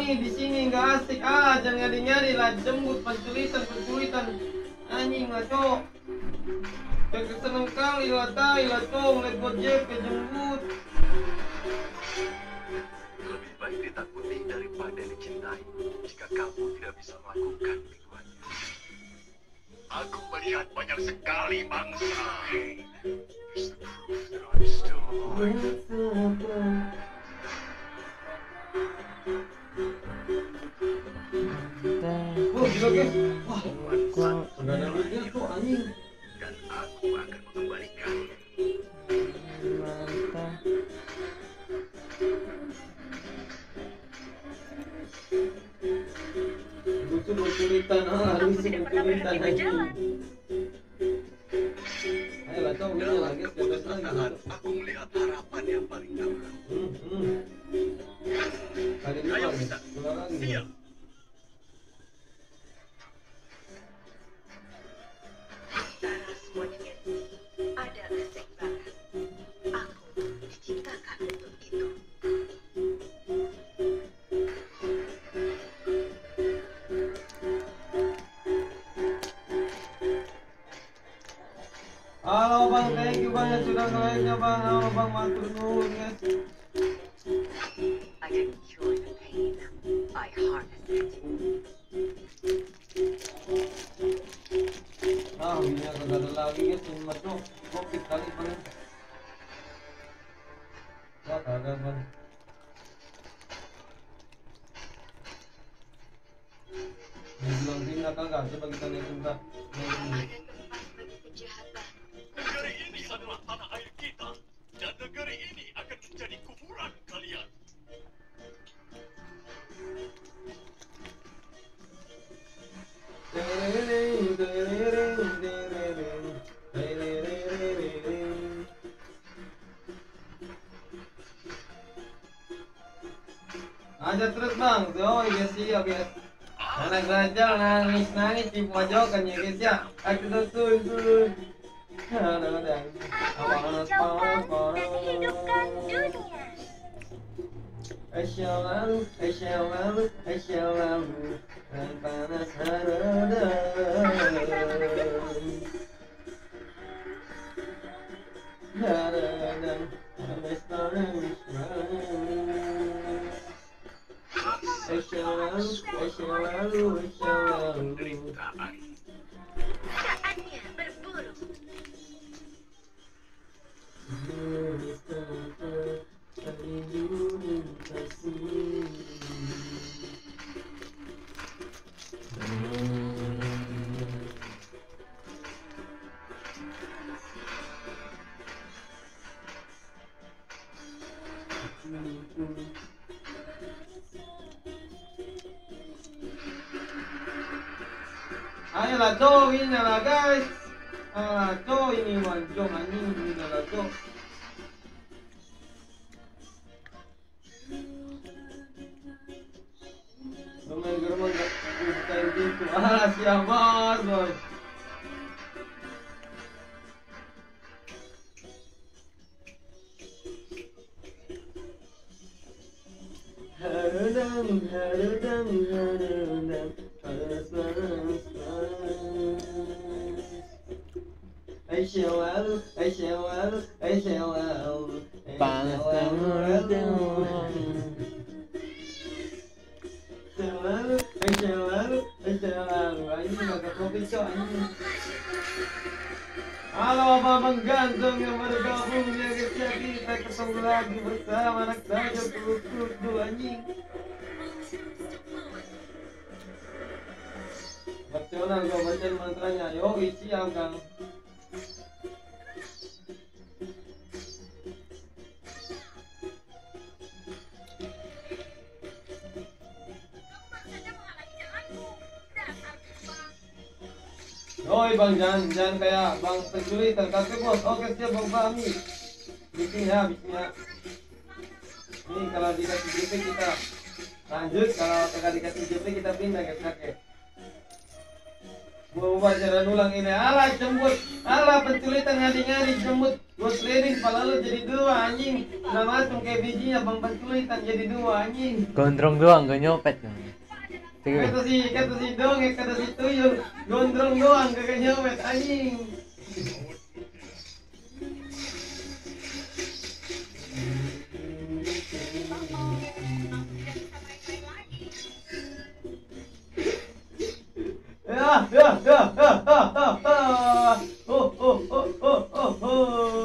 di sini nggak asik. Ah, jangan nyari-nyari lah, jembut penculitan penculitan. Anjing lah cok. Jangan seneng kali lah tai lah cok, ngeliat Gojek ke jembut.
Lebih baik ditakuti daripada dicintai jika kamu tidak bisa melakukan keduanya. Aku melihat banyak sekali bangsa. It's the proof that I'm still alive.
Oh, gila guys. Wah, udah ada duitnya tuh anjing.
Dan aku akan mengembalikan.
Lucu penculitan, ah, lucu penculitan anjing. Ayolah cok, ini lah guys, ke atas lagi.
Perlahan, aku melihat harapan yang paling dalam.
Hmm, hmm. Kali dua
Ayo
nih,
kita,
keluar lagi.
siap.
Antara semuanya ada resek barat. Aku diciptakan untuk itu.
Halo bang, thank you bang yang sudah nge-like-nya bang. Halo bang, matur nuwun guys.
I didn't cure the pain. I harnessed it.
Ah, bininya kagak ada lagi guys, ini mah cok. Covid kali paling. Wah, kagak bang. Dia bilang pindah kagak, coba kita lihat sebentar.
Ada tempat bagi kejahatan.
Negeri ini adalah tanah air kita. Dan negeri ini akan menjadi kuburan kalian.
Terereng, terereng, terereng, terereng. Aja terus bang, oh iya siap ya. Anak belajar nangis nangis di pojokan ya guys ya. Aku tuh tuh.
Akan dihijaukan dan dihidupkan dunia.
Aisyah lalu, Aisyah lalu, Aisyah lalu, dan panas haradam. Haradam, panas panas haradam. Aisyah lalu, Aisyah lalu, Aisyah lalu.
Penderitaan.
Saatnya berburu.
Ayolah cow, ini lah guys. Ah, cow ini wancong anjing ini lah cow. Main gerbang gak bukain pintu. Ah, siap banget boy. Haradam, haradam, haradam, panas panas panas. Aisyah lalu, Aisyah lalu, Aisyah lalu,
Panas dan haradam.
Selalu, Aisyah lalu, Aisyah lalu. Ini agak kopi cok ini. Halo abang ganteng yang bergabung ya guys ya, kita ketemu lagi bersama anak saja peluk-peluk dulu anjing. Nasional gua bacain mantranya, yo isi yang kang. Oi bang, jangan jangan kayak bang penculitan kakek bos. Oke siap bang Fahmi. Bising ya, bising ya. Ini kalau dikasih J P kita lanjut, kalau tidak dikasih J P kita pindah ke kakek. Gua bacaran ulang ini. Alah jembut, alah penculitan ngadi-ngadi jembut. Gua seliring kepala lu jadi dua anjing. Udah masuk kayak bijinya bang penculitan jadi dua anjing.
Gondrong doang gak nyopet kan.
Kata si kata si dongeng kata si tuyul gondrong doang kagak nyawet anjing. Ya, ya, ya, ya, ya, ya. Oh, oh, oh, oh, oh, oh.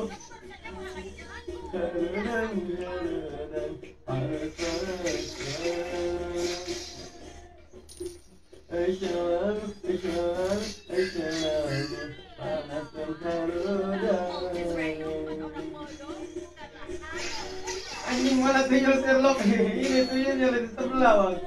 Anjing mana tuyul Sherlock ini tuyulnya dari sebelah bang.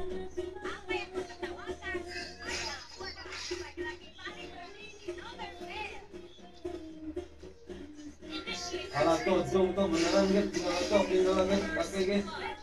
Alah tuh zoom tuh beneran guys, tinggal tuh tinggal guys pakai guys.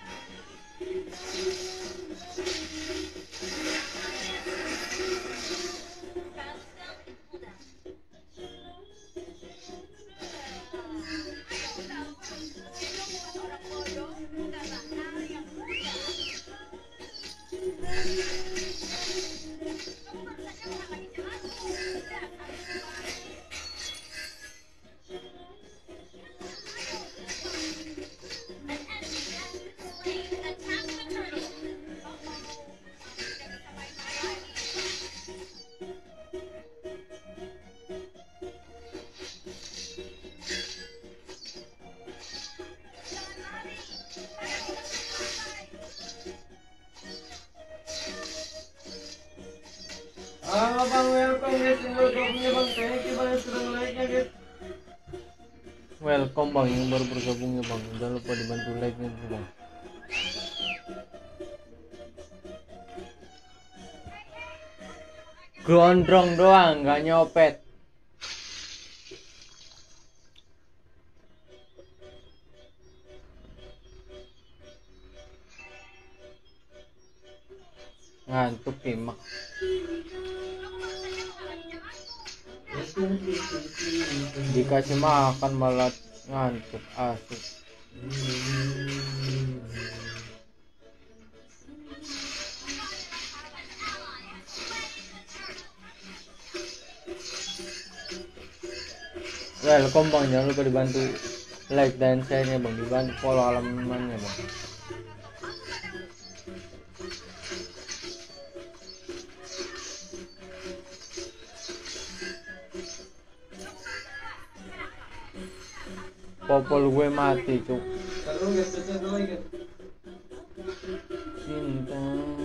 Halo bang, welcome guys, welcome-nya bang, thank you bang yang sudah like-nya guys.
Welcome bang yang baru bergabung ya bang, jangan lupa dibantu like-nya dulu bang. Gondrong doang gak nyopet. Ngantuk nih mak. Dikasih makan malah ngantuk asik. Welcome bang, jangan lupa dibantu like dan share nya bang, dibantu follow alamannya bang. Popol gue mati cuk.
Taruh guys, cek dulu guys.
Cinta.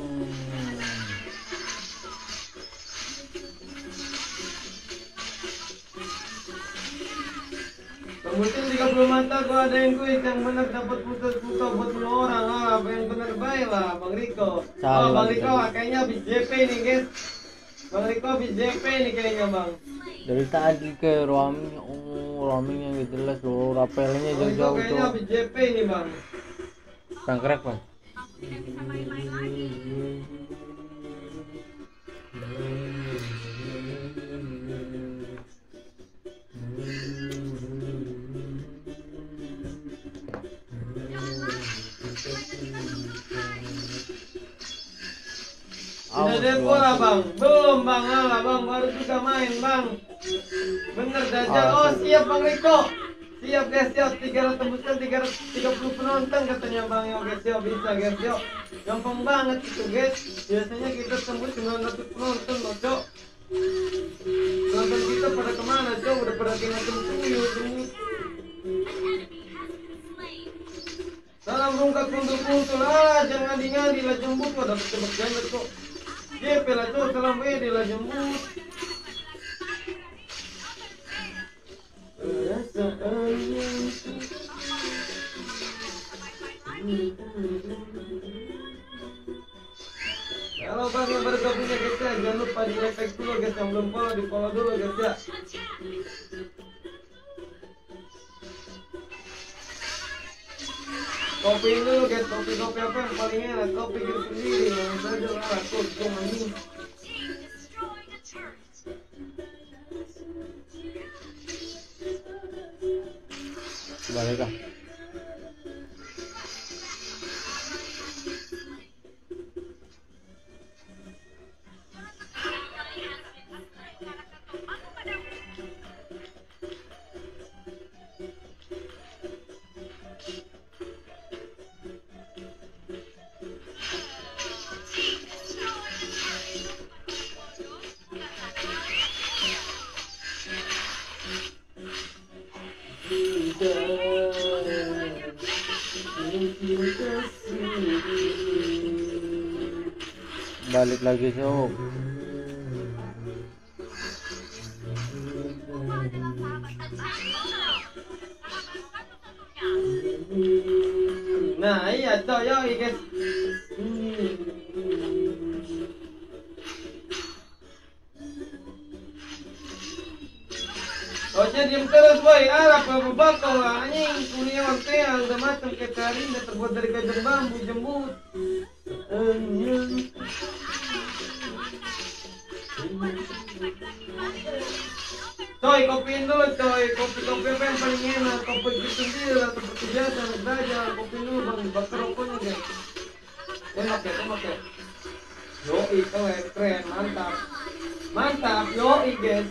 Kemudian tiga puluh mata gua ada yang kuis yang benar dapat putus buka buat sepuluh orang. Ah, apa yang benar baik lah Bang Riko.
Salah,
Oh, Bang Riko
salah.
kayaknya habis J P nih guys. Bang Riko habis J P nih kayaknya Bang.
Dari tadi ke roaming, oh roamingnya gitu jelas loh, rapelnya
Bang Riko
jauh-jauh
kayaknya
tuh.
habis J P nih Bang.
Tangkrek bang.
Sudah depo lah Bang. Belum Bang, alah Bang baru juga main Bang. Bener Dajjal. Oh siap Bang Riko. Siap guys, siap tiga ratus tembuskan tiga ratus tiga puluh penonton katanya Bang. Yo guys, yo bisa guys, yo. Gampang banget itu guys. Biasanya kita tembus sembilan ratus penonton loh, Cok. Penonton kita pada kemana, Cok? Udah pada kena tuyul semua. Salam rungkat kuntul-kuntul lah, jangan ngadi-ngadi lah jembut kok dapat tebak jembut kok. J P lah Cok, salam W D lah jembut. Perasaannya Halo Bang yang baru gabungnya guys ya, jangan lupa di like dulu guys, yang belum follow di follow dulu guys ya. Kopi dulu guys, kopi-kopi apa yang paling enak, kopi gitu sendiri, yang saja lah, kok anjing.
Balik ah. Balik lagi Sob.
Nah iya tuh yo guys. Oce diem terus boy, alah pebakau anjing kuliah waktu udah macam kayak karinda terbuat dari kacang bambu jembut. Coy, kopiin dulu coy, kopi-kopi apa yang paling enak, kopi gitu sendiri atau seperti biasa, belajar, kopiin dulu bang, bakar rokoknya guys. Tembak ya, tembak ya. Yoi, keren, keren, mantap. Mantap, yoi guys.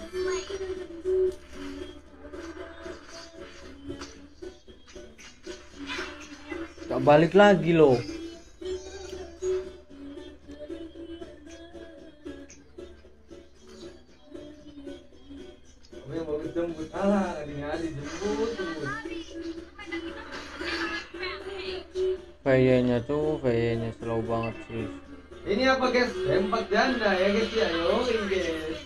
Gak balik lagi loh.
Yang mau jemput, alah, ngadi-ngadi jemput, jemput.
V Y-nya tuh, V Y-nya slow banget sih.
Ini apa guys? Empat janda ya guys ya, yoi guys.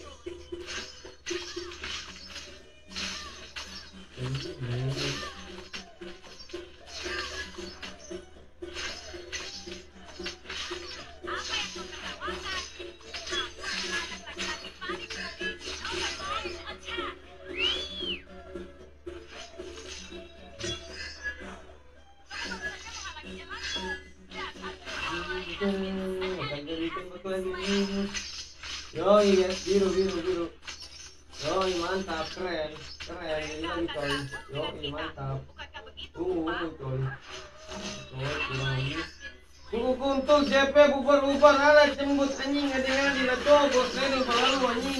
Yoi guys, biru biru biru. Yoi mantap, keren, keren. Ini lagi coy. Yoi mantap. Tunggu tunggu coy. Coy kurang lagi. Kuku kuntul J P bubar-bubar alat jembut anjing ngadi-ngadi lah coy. Bos ini pelalu anjing.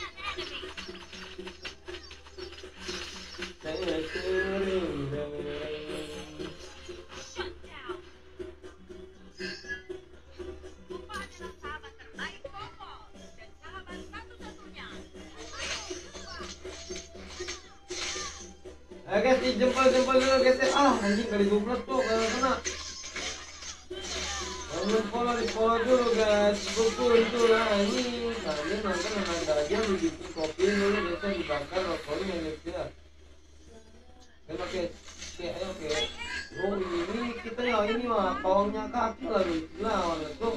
Saya sering eh guys, dijempol-jempol dulu guys. Ah, anjing kali duplet tuh, kalau kena. Kalau follow di follow dulu guys. Pukul itu lah anjing. Kalian nonton ada aja begitu kopi dulu biasa dibakar rokoknya guys ya. Oke, oke, oke, ayo oke. Oh ini kita ya ini mah pawangnya kaki lagi. Lawan itu.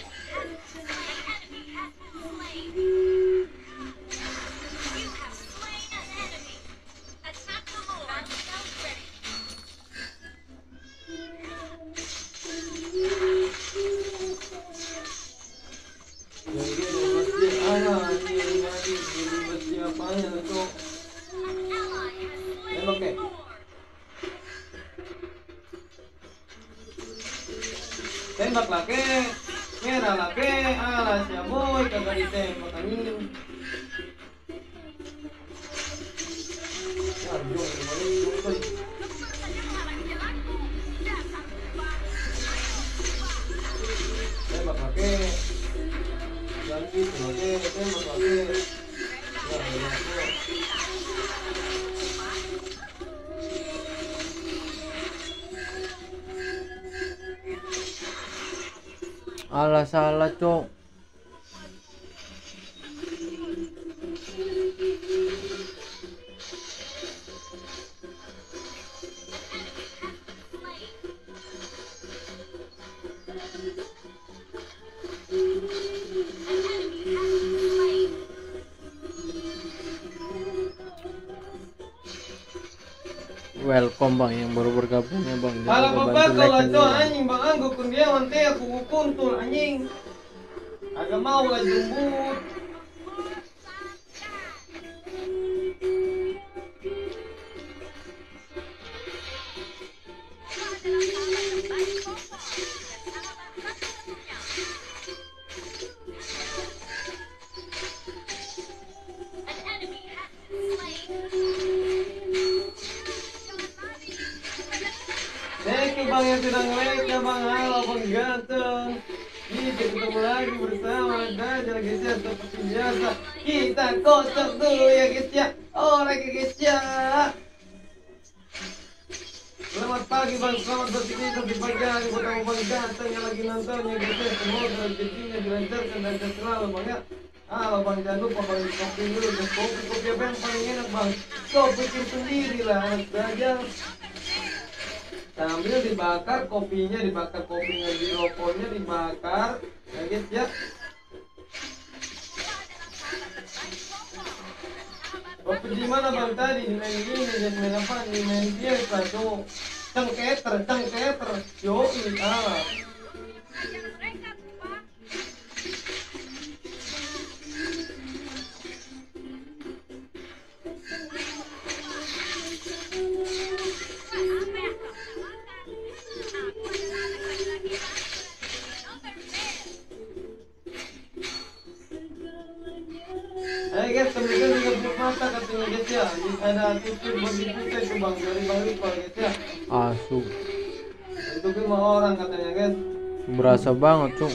Tembak lah ke, merah lah ke, alas ya boy, kagak ditembak anjing. Ya, jom, jom, jom. Tembak lah ke, jangan gitu lah ke, tembak lah ke. Ya, ya, ya.
Alah salah cok. Welcome bang yang baru bergabung ya bang.
Kalau bapak kalau tuh anjing bang anggo kun dia wante aku kuntul anjing. Agak mau lah jembut. Thank you bang yang sudah nge-like ya bang. Halo bang ganteng. Kita ketemu lagi bersama Dajjal guys ya. Seperti biasa kita kocok dulu ya guys ya. Alright guys ya. Selamat pagi bang, selamat beraktivitas di pagi hari buat kamu bang ganteng yang lagi nonton ya guys ya. Semoga rezekinya dilancarkan dan sehat selalu bang ya. Halo bang, jangan lupa bang kopi dulu guys. Kopi kopi apa yang paling enak bang? Kau bikin sendiri lah anak Dajjal. Sambil dibakar kopinya, dibakar kopinya di rokoknya dibakar ya guys ya. Kopi di mana bang tadi? Di main ini dan main apa? Di main biasa tuh. Cengketer, cengketer. Yoi, ah. Hai guys, teman-teman juga buat mata katanya guys ya. Ada tutup bagi kita itu bang dari bang Ripal guys ya.
Asu.
Itu lima orang katanya guys.
Berasa banget cuk.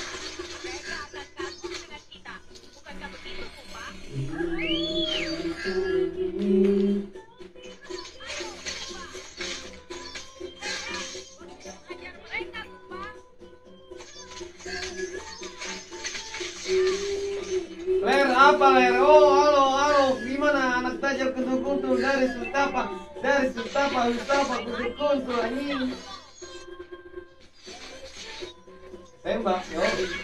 Ler apa ler? Oh halo halo, gimana anak Dajjal kuntul-kuntul dari Sultapa, dari Sultapa, Sultapa kuntul-kuntul anjing. Tembak, yo.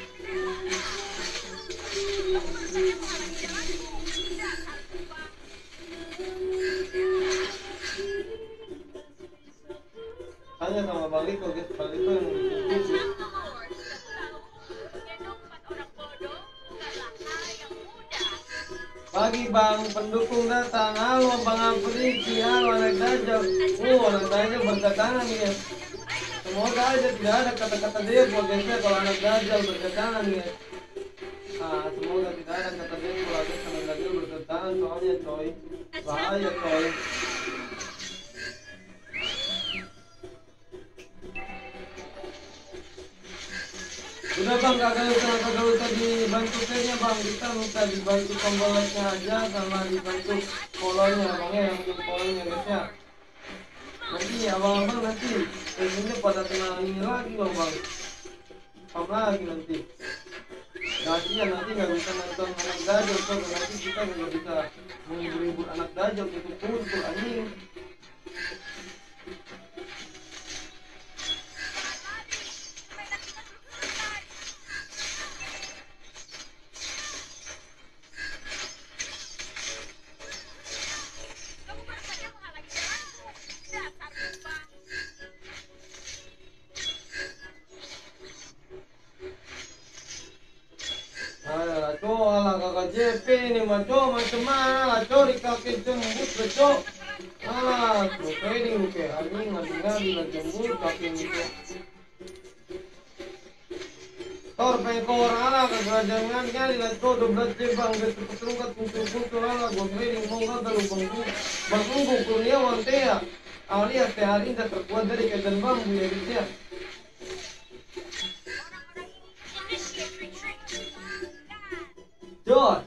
Tanya sama Bang Liko guys, Bang Liko yang bikin. Pagi bang, pendukung datang. Halo bang Afriki, halo anak Dajjal. Oh anak Dajjal berdatangan ya. Semoga aja tidak ada kata-kata dia buat guysnya kalau anak Dajjal berdatangan ya. Ah, semoga tidak ada kata dia kalau anak Dajjal berdatangan soalnya coy. Bahaya coy. Udah bang, kagak usah kagak usah dibantu kayaknya bang, kita minta dibantu tombolnya aja sama dibantu follow-nya bang ya, yang bikin follow-nya guys ya. Nanti abang-abang nanti ini pada kena ini lagi loh bang, spam lagi nanti. Kasihan nanti nggak bisa nonton anak Dajjal, so nanti kita nggak bisa menghibur-hibur anak Dajjal itu kumpul anjing. Alah, cok, alah kakak J P ini mah cok, macam mana lah cok, di kaki jembut lah cok. Alah, cok, trading lu kayak anjing, ngadi-ngadi lah jembut kaki ini cok. Tor pengkor, alah kagak jangan kali lah cok, dobrak jebang, betul-betul kumpul-kumpul, alah gua trading mau kagak lu bangku. Bangku gua Kurniawan teh ya, alias teh hari ini terbuat dari kain bambu ya guys ya. Jos.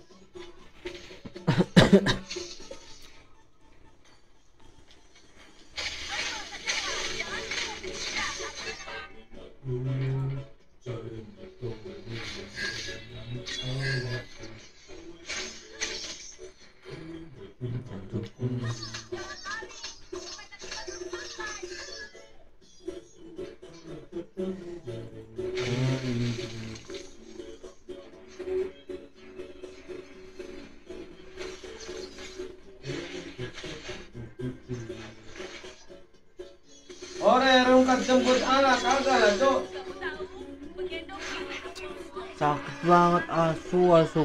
Ore rungkat jemput anak kagak lah cok.
Sakit banget asu asu.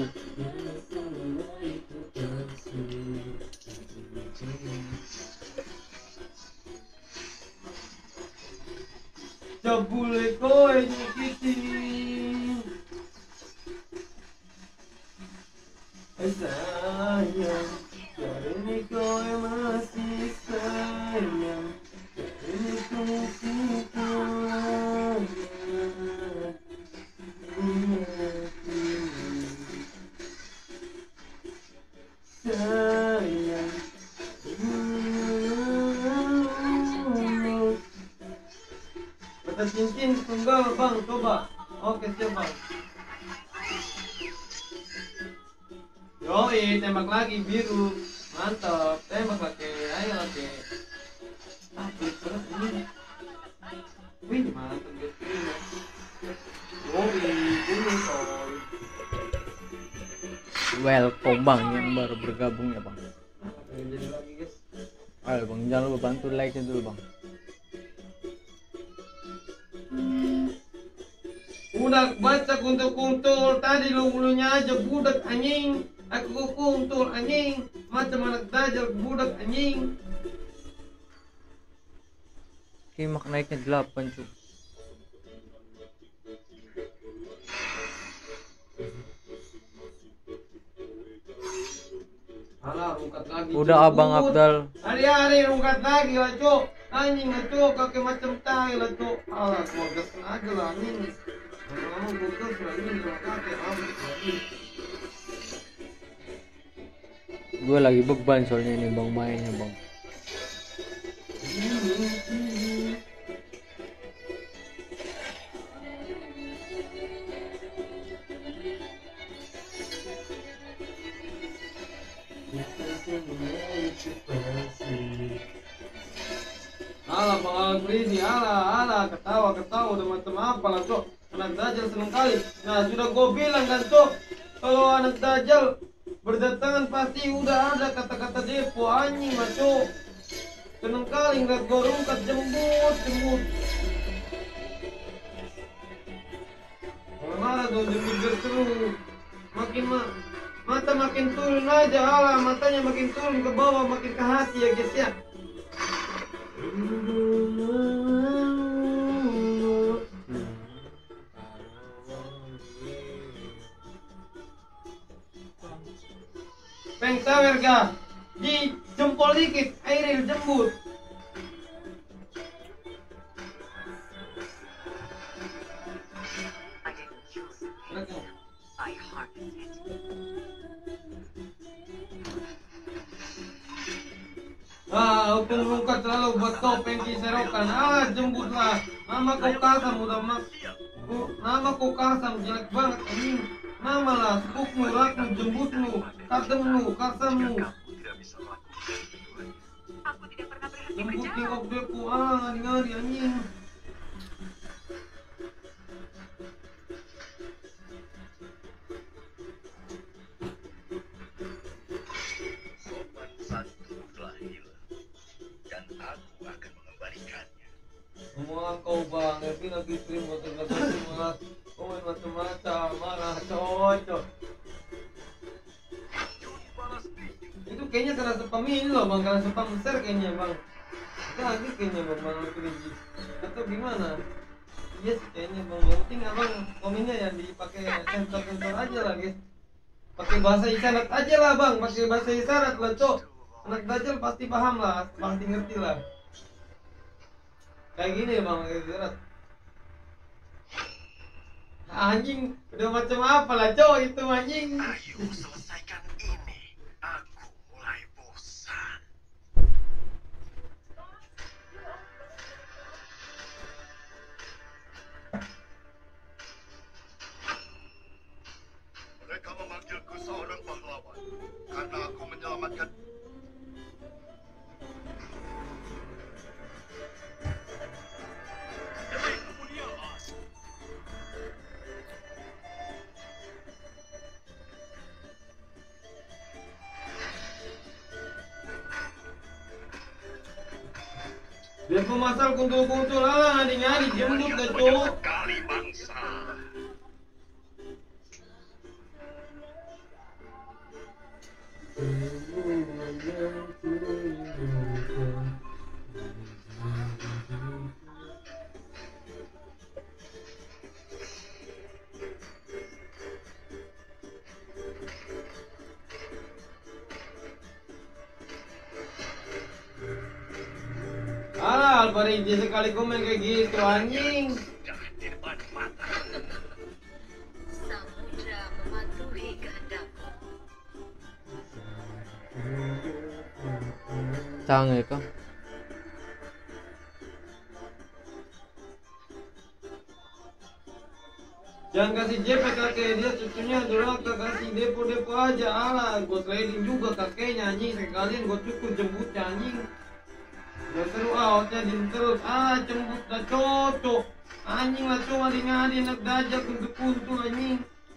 Jabule kowe nyikiti. Sayang, hari ini kowe masih sayang. Ini ku Mata cincin tunggal bang, coba. Oke siap bang. Yoi, tembak lagi biru. Mantap, tembak lagi. Ayo lagi. Ah, pelit banget ini. Wih, mantap guys. Yoi, ini coy.
Welcome bang yang baru bergabung ya bang.
Oke, jadi lagi guys.
Ayo bang, jangan lupa bantu like nya dulu bang.
Budak baca kuntul-kuntul tadi lu mulunya aja budak anjing. Aku kuntul anjing. Macam anak dajal budak anjing.
Kimak naiknya delapan cuk.
Alah, rungkat lagi.
Udah
Cuk.
abang Abdal.
Hari-hari rungkat lagi lah cuk. Anjing lah cuk, kaki macam tai lah cuk. Alah, keluarga aja lah anjing. Lama-lama gokil sudah ini sama kaki habis lagi.
Gue lagi beban soalnya ini bang mainnya bang.
Alah bang Alfredi, alah, alah, ketawa, ketawa, udah macam apa lah cok. Anak dajal seneng kali. Nah sudah gue bilang kan cok, kalau anak dajal berdatangan pasti udah ada kata-kata depo anjing lah cok. Seneng kali ngeliat gue rungkat jembut, jembut. Kalau marah dong jembut berseru. Makin ma mata makin turun aja, alah, matanya makin turun ke bawah, makin ke hati ya guys ya. Peng sawer ga di jempol dikit airil jembut.
I didn't use it. I harnessed it.
Ah, hukum rungkat selalu buat topeng kiserokan. Ah, jembut lah. Nama kau kasam udah mak. Oh, nama kau kasam jelek banget anjing. Nama lah, sepukmu, rakmu, jembutmu, katemmu, kasammu.
Kamu tidak bisa melakukan keduanya.
Aku tidak pernah berhenti
Jembut
berjalan.
tingkok depo, ah, ngari-ngari anjing.
Sopan satu telah hilang, dan aku akan mengembalikannya.
Ngomong kau bang, tapi lagi stream motor kata mas. Kau main macam-macam, marah coy, coy.
Juni balas tinju.
Itu kayaknya karena spam ini loh bang, karena spam besar kayaknya bang. Lagi kayaknya bang, bang Alfredi. Atau gimana? Iya sih kayaknya bang, yang penting abang komennya ya dipakai sensor-sensor aja lah guys. Pakai bahasa isyarat aja lah bang, pakai bahasa isyarat lah cok. Anak dajal pasti paham lah, pasti ngerti lah. Kayak gini bang, pakai isyarat. Anjing, udah macam apa lah cok itu anjing.
Ayo selesaikan ini. Aku mulai bosan. Mereka memanggilku seorang pahlawan karena aku menyelamatkan. Demi kemuliaan.
Dia pemasal kuntul-kuntul lah, ngadi-ngadi jembut dah cok.
Sekali bangsa.
Alah, Alfredi sekali komen kayak gitu anjing.
Sudah di depan mata.
Samudra mematuhi kehendakmu.
Canggih kah?
Jangan kasih J P kakek, dia cucunya durhaka, kasih depo-depo aja. Alah, gue trading juga kakeknya anjing, sekalian gue cukup jembutnya anjing. Ya seru outnya di terus, ah jembut dah cocok. Anjing lah cuma di ngadi nak dajak untuk kuntul anjing.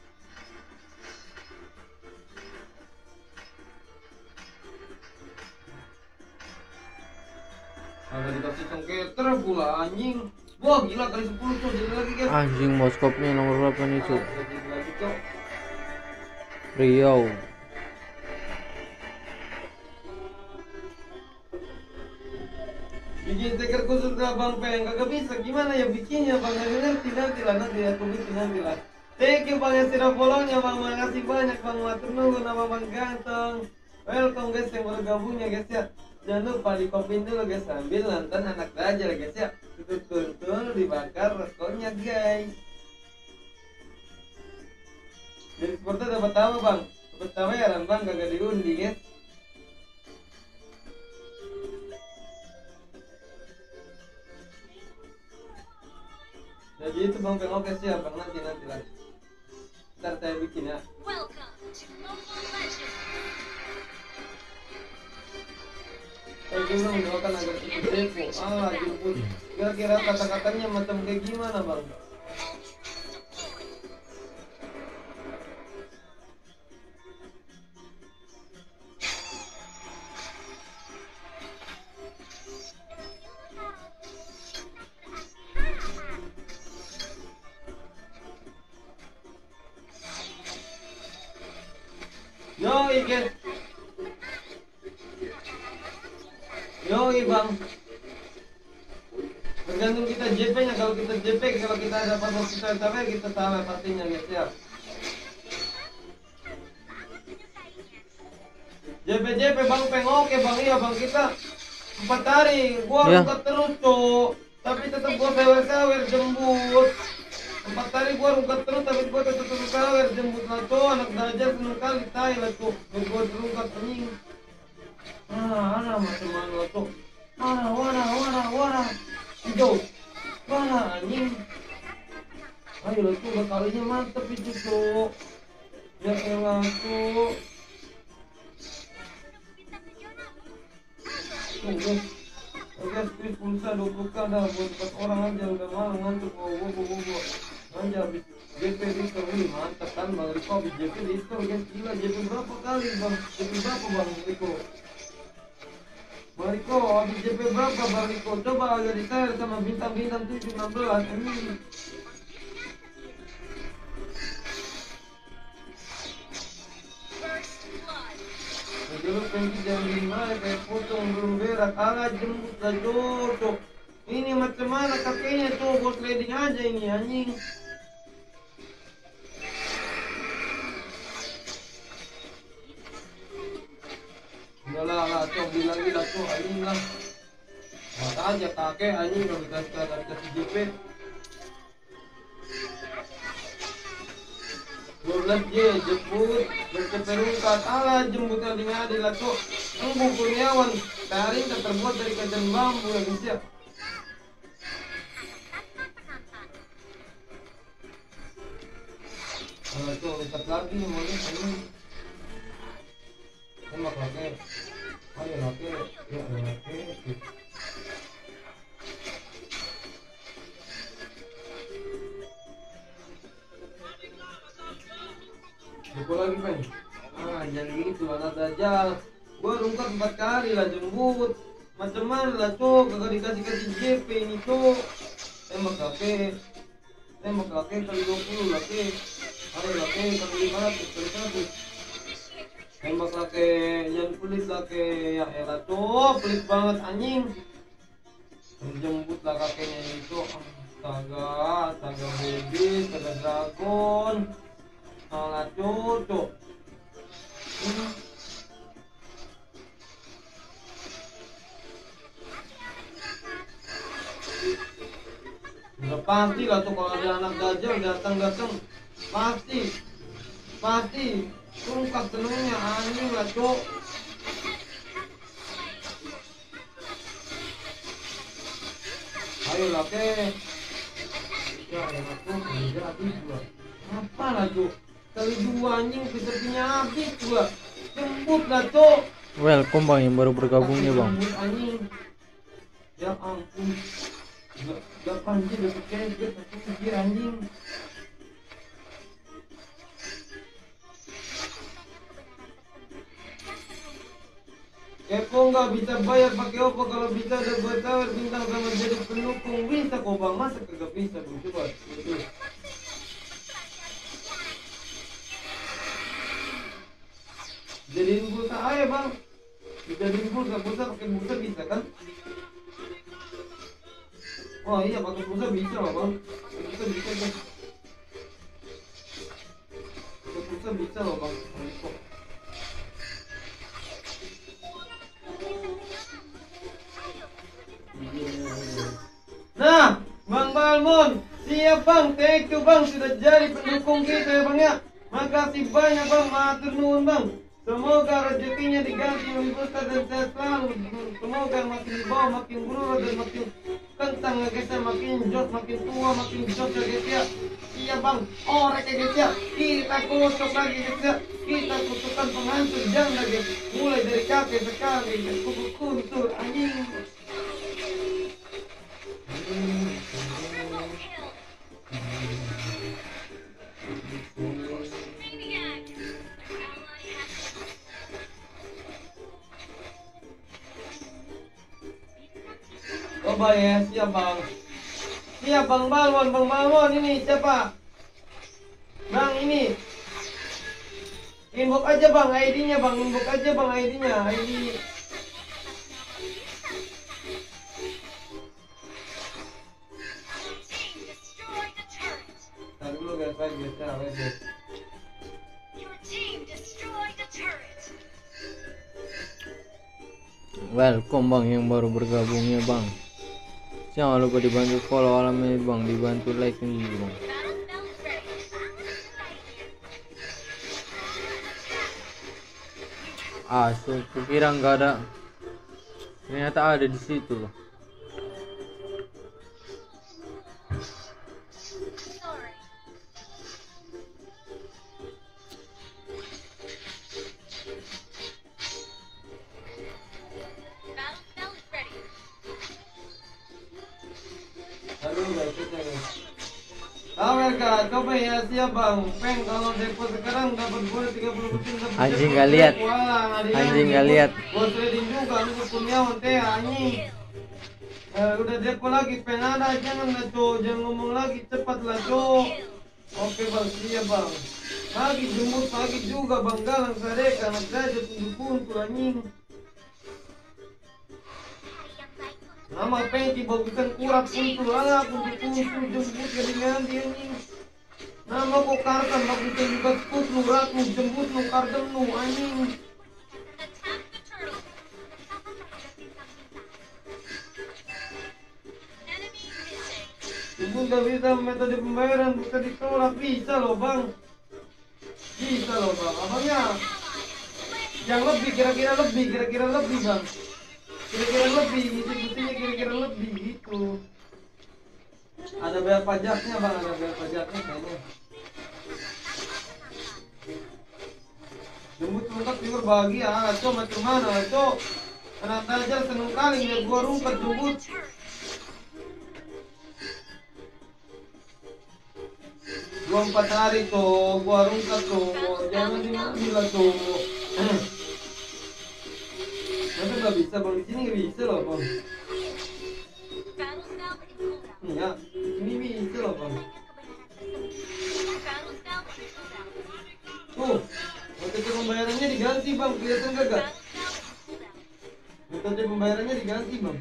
Ada dikasih sengketer pula anjing. Wah gila kali sepuluh tuh, jadi lagi guys.
Anjing moskopnya nomor berapa nih cuk?
Ah, jadi lagi cok.
Riau.
Bikin stiker khusus ke Bang Peng, kagak bisa, gimana ya bikinnya Bang? Nggak ngerti, nanti lah, nanti aku bikin nanti lah. Thank you Bang yang sudah follow-nya Bang, makasih banyak Bang, matur nuwun nama Bang Ganteng. Welcome guys yang baru gabungnya guys ya. Jangan lupa di kopin dulu guys, sambil nonton anak belajar guys ya. Tutul-tutul dibakar rokoknya guys. Jadi seperti dapat apa Bang? Dapat tawaran Bang, kagak diundi guys. Jadi itu Bang Peng, oke siap Bang, nanti nanti lagi. Ntar saya bikin ya.
Welcome to Mobile Legends.
Saya dulu mendoakan agar cepat depo. Ah, jemput. Kira-kira kata-katanya macam kayak gimana Bang? Yoi guys. Yoi Bang. Tergantung kita J P nya, kalau kita J P, kalau kita dapat kita sampai kita sampai pastinya guys ya. J P J P Bang Peng, oke Bang, iya Bang, kita empat hari gua
Ya.
rungkat terus cok, tapi tetap gua sawer-sawer jembut. Empat hari gua rungkat terus tapi gua tetap sawer jembut lah cok, anak belajar seneng kali tai lah cok, gua rungkat anjing. Ah, ana macam mana lah cok, mana wana wana wana hijau, mana anjing. Ayo lah cok, kalinya mantep itu cok. Ya elah cok. Oke, oke, split pulsa dua puluh k dah buat empat orang aja, udah malam ngantuk, bawa bobo bobo aja habis J P restore. Wih mantap kan Bang Riko, habis J P restore guys, gila. J P berapa kali Bang? J P berapa Bang Riko? Bang Riko, habis J P berapa Bang Riko? Coba agak di-share sama bintang-bintang tujuh enam belas ini. Dulu pengen jangan gimana kayak potong belum berak, ala jembut lah cocok. Ini macam mana kakeknya tuh, buat trading aja ini anjing. Udah lah lah cok, bilang gila cok anjing lah. Mata aja kakek anjing kalau dikasih kasih J P. dua belas J jemput berkeperungkat, ala jembut yang ngadi lah cok. Embu Kurniawan taring terbuat dari kaca bambu ya guys ya. Ala cok, lipat lagi mau ini. Tembak lagi. Ayo lagi, ya lagi. Pukul lagi Pen. Ah jangan gitu anak dajal. Gua rungkat empat kali lah jembut. Macam mana lah cok, kagak dikasih kasih J P ini cok. Tembak laki, tembak laki kali dua puluh laki. Ayo laki kali lima ratus kali seratus. Tembak laki, jangan pelit laki. Ya elah cok, pelit banget anjing. Jembut lah kakeknya ini cok. Astaga, astaga baby, astaga dragon. Salah cocok. Hmm. Udah pasti lah tuh kalau ada anak gajah datang-datang, pasti pasti tungkat senengnya anjing lah cok. Ayo lah ke. Ya enak tuh, jadi gua. Apa lah tuh? Kali dua anjing pesertanya habis gua. Jemput lah tuh.
Welcome bang yang baru bergabung ya bang.
Jemput anjing. Ya ampun. Gak, gak panjang udah percaya juga satu pikir anjing. Eko nggak bisa bayar pakai apa kalau bisa ada gua tawar bintang sama jadi pendukung bisa kok bang, masa kagak bisa bang, coba betul. Jadiin pulsa aja bang, dijadiin pulsa, pulsa pakai pulsa bisa kan? Oh iya pakai pulsa bisa loh bang, pulsa bisa kan? Pakai pulsa bisa loh bang. Nah, Bang Balmon, siap bang, thank you bang sudah jadi pendukung kita ya bang ya. Makasih banyak bang, matur nuwun bang. Semoga rezekinya diganti lebih besar dan sehat selalu. Semoga makin dibawa makin berubah dan makin kentang ya guys ya, makin jos, makin tua, makin jos ya guys ya. Iya bang, orek ya guys ya. Kita kutuk lagi guys ya. Kita kutukan penghancur janda guys. Mulai dari kakek sekali guys, kutuk kuntur anjing. Coba ya, siap bang. Siap bang Balmon, bang Balmon ini siapa? Bang ini. Inbox aja bang I D-nya bang, inbox aja bang I D-nya, I D. Ntar dulu guys, guys, guys, guys, guys.
Welcome bang yang baru bergabung ya bang. Jangan lupa dibantu follow alamnya bang, dibantu like ini bang. Ah, so, kira nggak ada, ternyata ada di situ loh.
Awalnya coba ya siap bang. Peng kalau depo sekarang dapat bonus tiga puluh persen.
Anjing nggak lihat. Anjing nggak lihat.
Bos trading juga lu Kurniawan teh anjing. Eh, udah depo lagi peng ada, jangan lah co, jangan ngomong lagi cepat lah co. Oke bang, siap bang. Pagi jemput pagi juga bang galang sadeka anak saja tunduk tuh anjing. Nama pengki bagusan kurat untuk ala untuk untuk jemput ke dengan dia ini. Nama kok kartan bagusan juga kut lu ratu jemput lu kartan lu anjing. Ibu nggak bisa metode pembayaran bisa ditolak, bisa loh bang. Bisa loh bang, abangnya. Yang lebih kira-kira lebih kira-kira lebih bang. Kira-kira lebih, sebetulnya kira-kira lebih gitu. Ada bayar pajaknya bang, ada bayar pajaknya kayaknya. Jemput rungkat tidur bahagia, aco macam mana aco. Anak tajar seneng kali ngeliat gua rungkat jemput. Gua empat hari tuh, gua rungkat tuh, jangan dimana tuh. Masa nggak bisa bang, di sini nggak bisa loh bang. Iya, di sini bisa loh bang. Tuh, metode pembayarannya diganti bang, kelihatan gak? Metode pembayarannya diganti bang.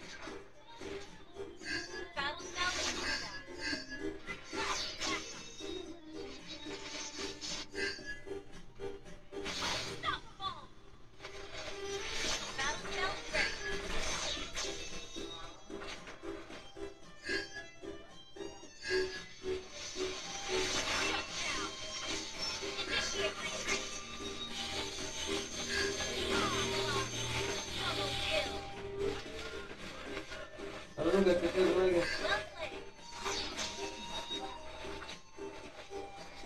Lalu gak kecil lagi.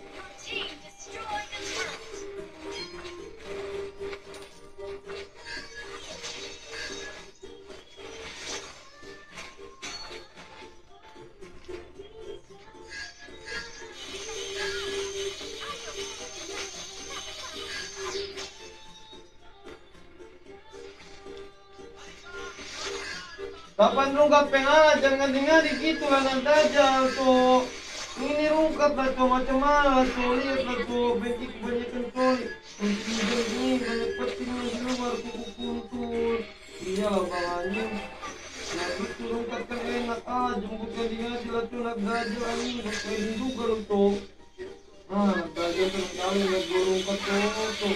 Kapan rungkat pengalah jangan ngadi-ngadi gitu lah Dajjal tuh. Ini rungkat lah tuh macam mana tuh, lihat lah tuh benci kebanyakan coli. Ini banyak petingnya di luar kuku kuntul. Iya lah bang anjing. Nah itu rungkat kan enak ah, jemput ngadi-ngadi lah tuh nak Dajjal anjing. Kayak juga lu tuh. Ah Dajjal sekali lihat gue rungkat tuh tuh.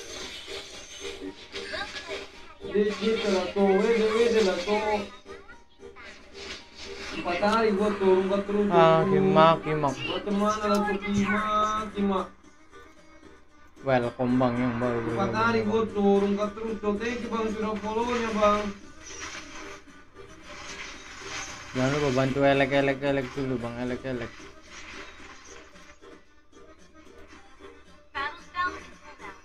Dikit lah tuh, wede-wede lah tuh. Empat hari gua tuh rungkat terus.
Ah, kimak, kimak.
Macam mana lah tuh kimak, kimak.
Welcome bang yang baru.
Empat hari gua tuh rungkat terus tuh. Thank you bang sudah follow-nya bang.
Jangan lupa bantu elek-elek-elek dulu bang, elek-elek.
Battle spell is pulled out.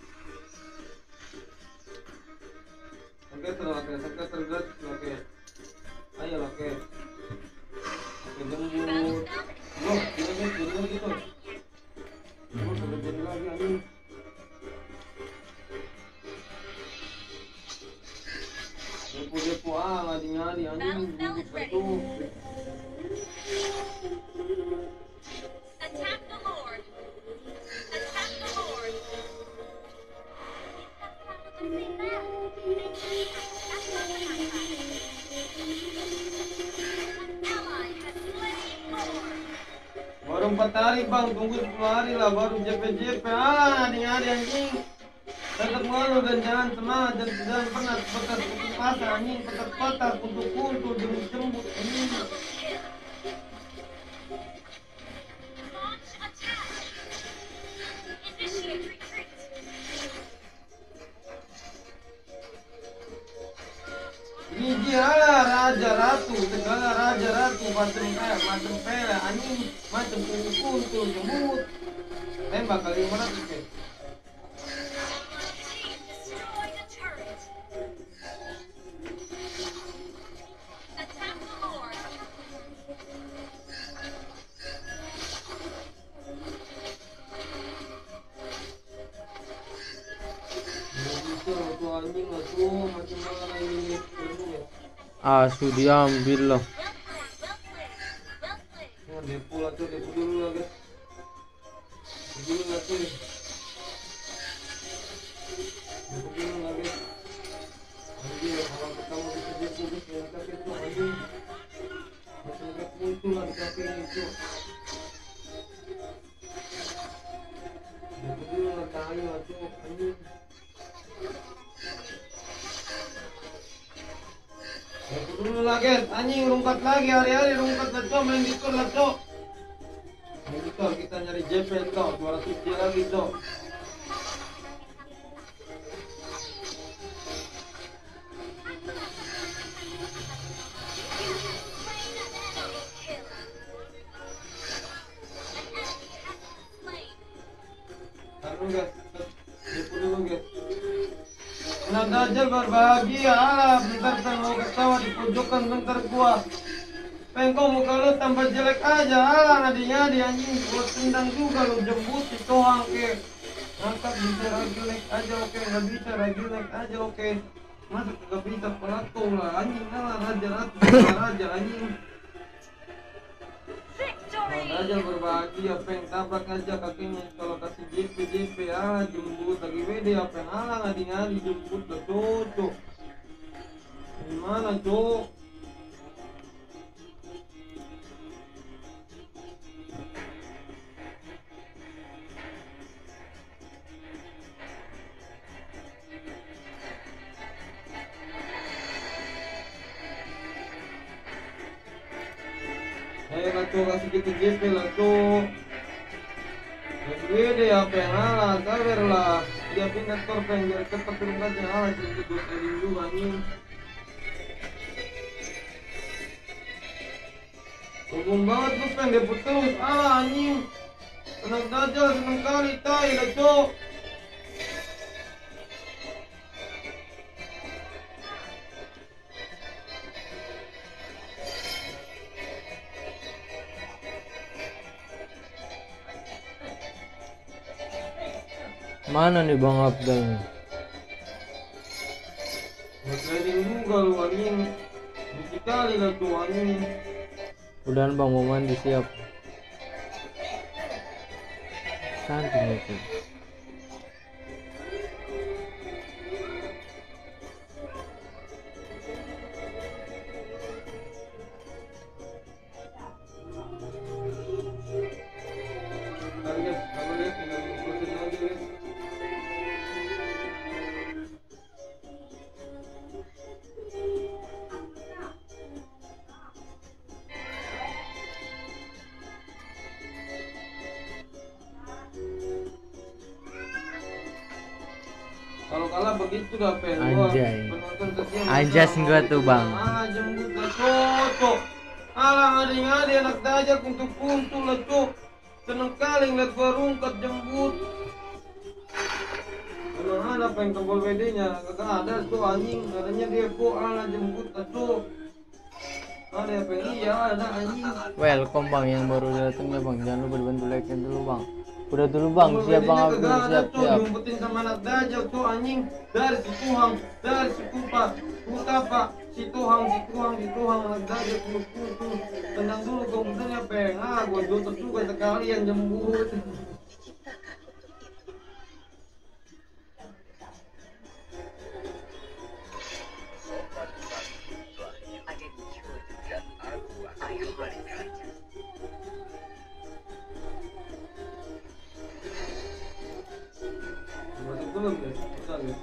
Oke terus oke, oke terus oke. Ayo oke. Oke jemput. Loh, kita kan jadi gitu. Loh, sudah jadi lagi anjing. Depo-depo ah, ngadi-ngadi anjing duduk itu.
Attack the Lord. Attack the Lord. Ally has slain Lord.
Baru empat hari bang, tunggu sepuluh hari lah baru J P J P. Ah, ngadi-ngadi anjing. Tetap malu dan jangan semangat dan jangan pernah bekas putus asa anjing, petak-petak untuk kuntul jembut anjing.
Launch attack. Initiate retreat.
Biji ala raja ratu, segala raja ratu macam kayak macam pele anjing, macam kuntul jembut. Tembak kali lima ratus ke.
Team destroyed a turret. Attack the Lord.
Bisa tuh anjing lah tuh macam mana ini tunggu ya.
Asu diambil loh.
Well played. Well played.
Nah, depo lah tuh, depo dulu lah guys. Depo dulu lah tuh. Depo dulu lah guys. Anjing lah kalau pertama bisa depo guys, yang kakek tuh anjing. Macam kayak muncul lah di kakek ini tuh. Depo dulu lah tahi lah tuh anjing. Depo dulu lah guys, anjing rungkat lagi hari-hari rungkat lah tuh, main Discord lah tuh. Main Discord kita nyari J P tuh, dua ratus J lagi tuh. Taruh guys, depo dulu guys. Nah Dajjal berbahagia, alah bentar peng mau ketawa di pojokan bentar gua. Peng kau muka lu tambah jelek aja, alah ngadi-ngadi anjing gua tendang juga lu jembut di toang ke. Ngangkat bisa ragilek aja oke, nggak bisa ragilek aja oke. Masa kagak bisa pelato lah anjing, alah raja ratu raja anjing. Nah,
Victory.
Dajjal berbahagia, peng tabrak aja kakinya kalau kasih J P J P ah jembut lagi wede apa yang alah ngadi-ngadi jembut lah cocok. Gimana cok? Eh lah tuh kasih kita J P lah tuh. Kasih wede apa yang alah sabar lah. Dia pindah torpeng biar cepat turun aja alah jembut dua kali dulu anjing. Hubung banget lu peng depot terus alah anjing. Senang Dajjal senang kali tai lah cok.
Mana nih Bang Abdal nih?
Mau trading juga lu anjing. Biji sekali lah tuh anjing.
Udahan bang, mau mandi siap. Cantik itu.
Ntar guys, kalau guys tinggal ngikutin aja guys. Kalau kalah begitu dah pen. Gua
Anjay.
penonton setia
Anjas
bersama
gua
itu,
tuh, Bang.
Ah, jembut lah cocok. Alah ngadi-ngadi anak dajak untuk kuntul lah cok. Seneng kali ngeliat gua rungkat jembut. Emang ada apa yang tombol W D-nya? Kagak ada tuh anjing. Katanya dia kok alah jembut lah cok. Ada apa? Iya ada anjing.
Welcome bang yang baru datang ya bang. Jangan lupa dibantu like dulu bang. Udah dulu bang, siap bang aku siap siap.
Diumpetin sama anak dajal tuh anjing. Dari si Tuhang, dari si Kupa, Kutapa, si Tuhang, si Tuhang, si Tuhang anak dajal tuh tuh. Tenang dulu komputernya peng. Ah, gua jotot juga sekalian jembut.
I didn't kill it. I harvested it.
Masuk dulu guys. Bentar, guys.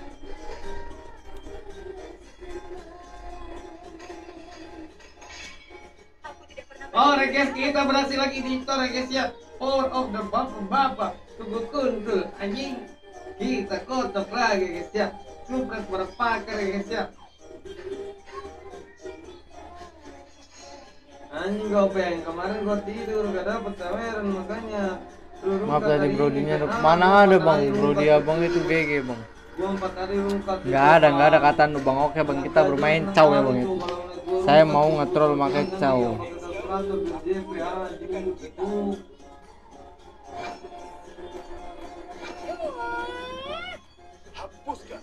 Aku tidak pernah
Oh, guys, kita berhasil lagi di store guys ya. Power of the bapak-bapak. Tunggu kuntul anjing. Kita kotak lagi guys ya. Supres berpakar guys ya. Anjing gua peng, kemarin gua tidur gak dapet tawaran makanya. Lu
Maaf
rungkat
tadi
hari
brodinya
ini,
ada-
kan? Ah,
mana
gua
ada
empat
bang,
hari
brodi
rungkat.
abang itu G G bang.
Gua empat hari rungkat.
Nggak ada, nggak ada kata nu bang. Oke bang, kita bermain caw ya bang itu. Saya mau ngetrol pakai caw.
Hapuskan.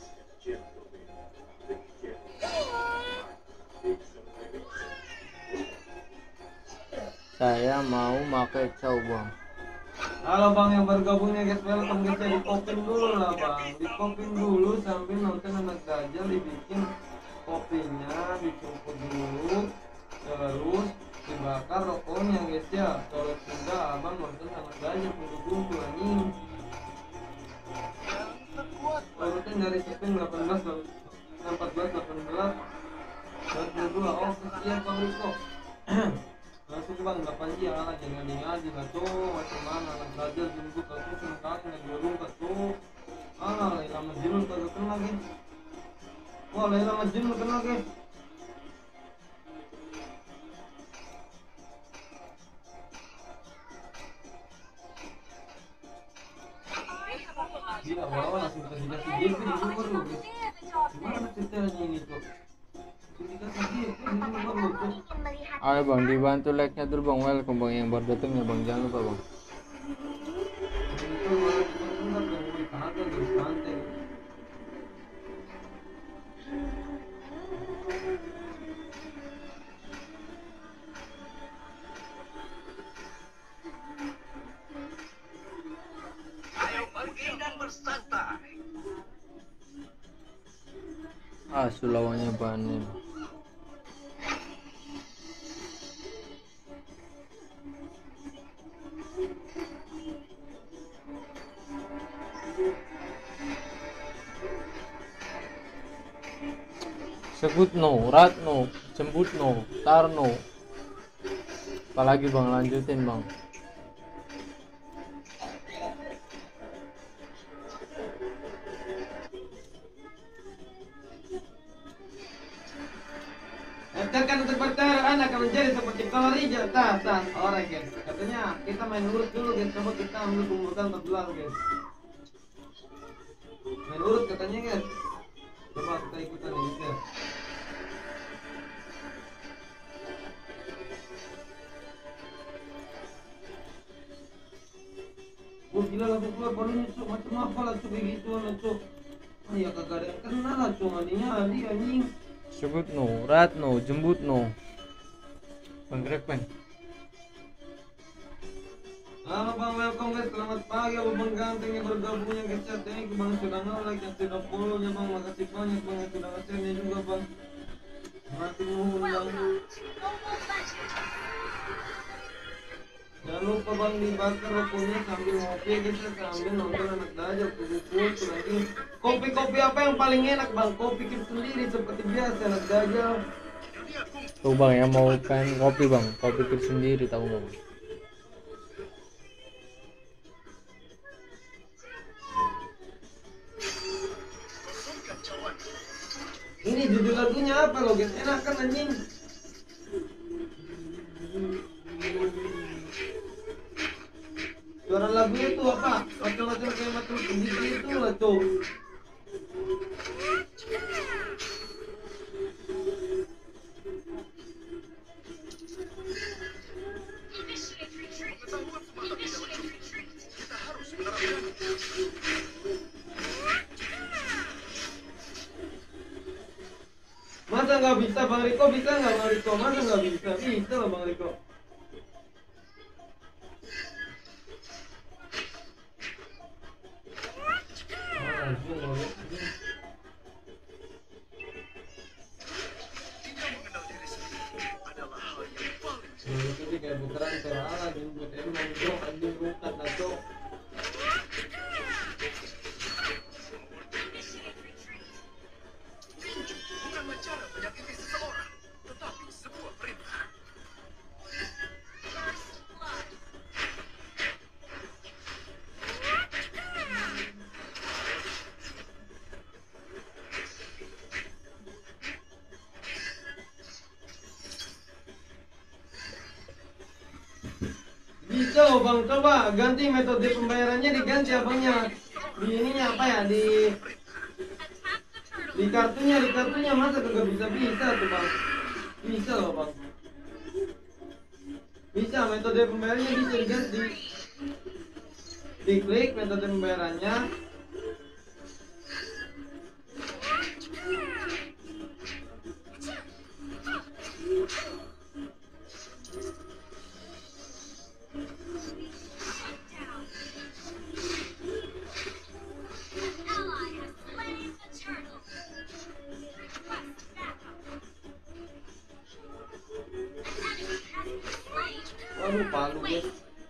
Saya mau pakai caw bang.
Halo bang yang baru gabungnya guys, welcome guys ya. Di popin dulu lah bang, di popin dulu sambil nonton anak dajal. Dibikin kopinya, dicumput dulu, terus dibakar rokoknya guys ya. Kalau sudah abang nonton anak dajal kumpul-kumpul anjing. Urutan dari shipping delapan belas empat belas delapan belas dua puluh dua. Oh siap bang Riko. Langsung bang delapan G ala jangan ngadi lah tuh macam mana anak belajar jemput aku sementara nggak dua rungkat tuh ala lama jinul kagak kena guys. Wah lama jinul kena guys. Gila bawa langsung kasih kasih J P di luar loh guys. Gimana ceritanya ini tuh? Dikasih J P di luar loh tuh.
Ayo bang, dibantu like-nya dulu bang. Welcome bang yang baru datang ya bang. Jangan lupa bang.
Itu malah cuma enggak yang lebih kagak guys santai.
Ayo pergi dan bersantai.
Ah, sulawannya panen. Sebut no, rat no, jembut no, tar no. Apalagi bang, lanjutin bang.
Entarkan untuk bertahun anak akan menjadi seperti kolor hijau. Tas, tas, orang guys. Katanya kita main urut dulu guys. Coba kita ambil kumpulkan empat belas guys. Main urut katanya guys. Coba kita ikutan ya guys ya. Oh gila langsung keluar barunya cuk. Macam apa lah cuk kayak gitu lah cuk. Ah ya kagak ada yang kenal lah cuk. Mandinya adi anjing.
Sebut no, rat no, jembut no. Penggerak pen.
Halo bang, welcome guys, selamat pagi abang ganteng yang bergabungnya ke chat. Thank you bang, sudah nge-like, yang sudah follow nya bang, makasih banyak bang, yang sudah nge-share juga bang. Matur nuhun bang. Jangan lupa bang dibakar rokoknya sambil ngopi, kita sambil nonton anak dajal kumpul lagi. Kopi-kopi apa yang paling enak bang? Kopi kita sendiri seperti biasa anak dajal.
Tuh bang ya mau kan kopi bang, kopi kir sendiri tahu nggak bang?
Ini judul lagunya apa lo guys? Enak kan anjing? Suara lagunya itu apa? Macam-macam kayak macam begitu itu lah tuh. Masa nggak bisa Bang Riko? Bisa nggak Bang Riko? Masa nggak bisa? Bisa lah Bang Riko. Itu kayak putaran terala anjing buat emang jok anjing rutat lah jok.
Bukanlah cara menyakiti seseorang, tetapi sebuah perintah.
Bisa loh bang, coba ganti metode pembayarannya, diganti abangnya. Di ininya apa ya, di di kartunya, di kartunya masa kagak bisa bisa tuh bang. Bisa loh bang. Bisa, metode pembayarannya bisa diganti. Diklik metode pembayarannya. Waduh, palu guys.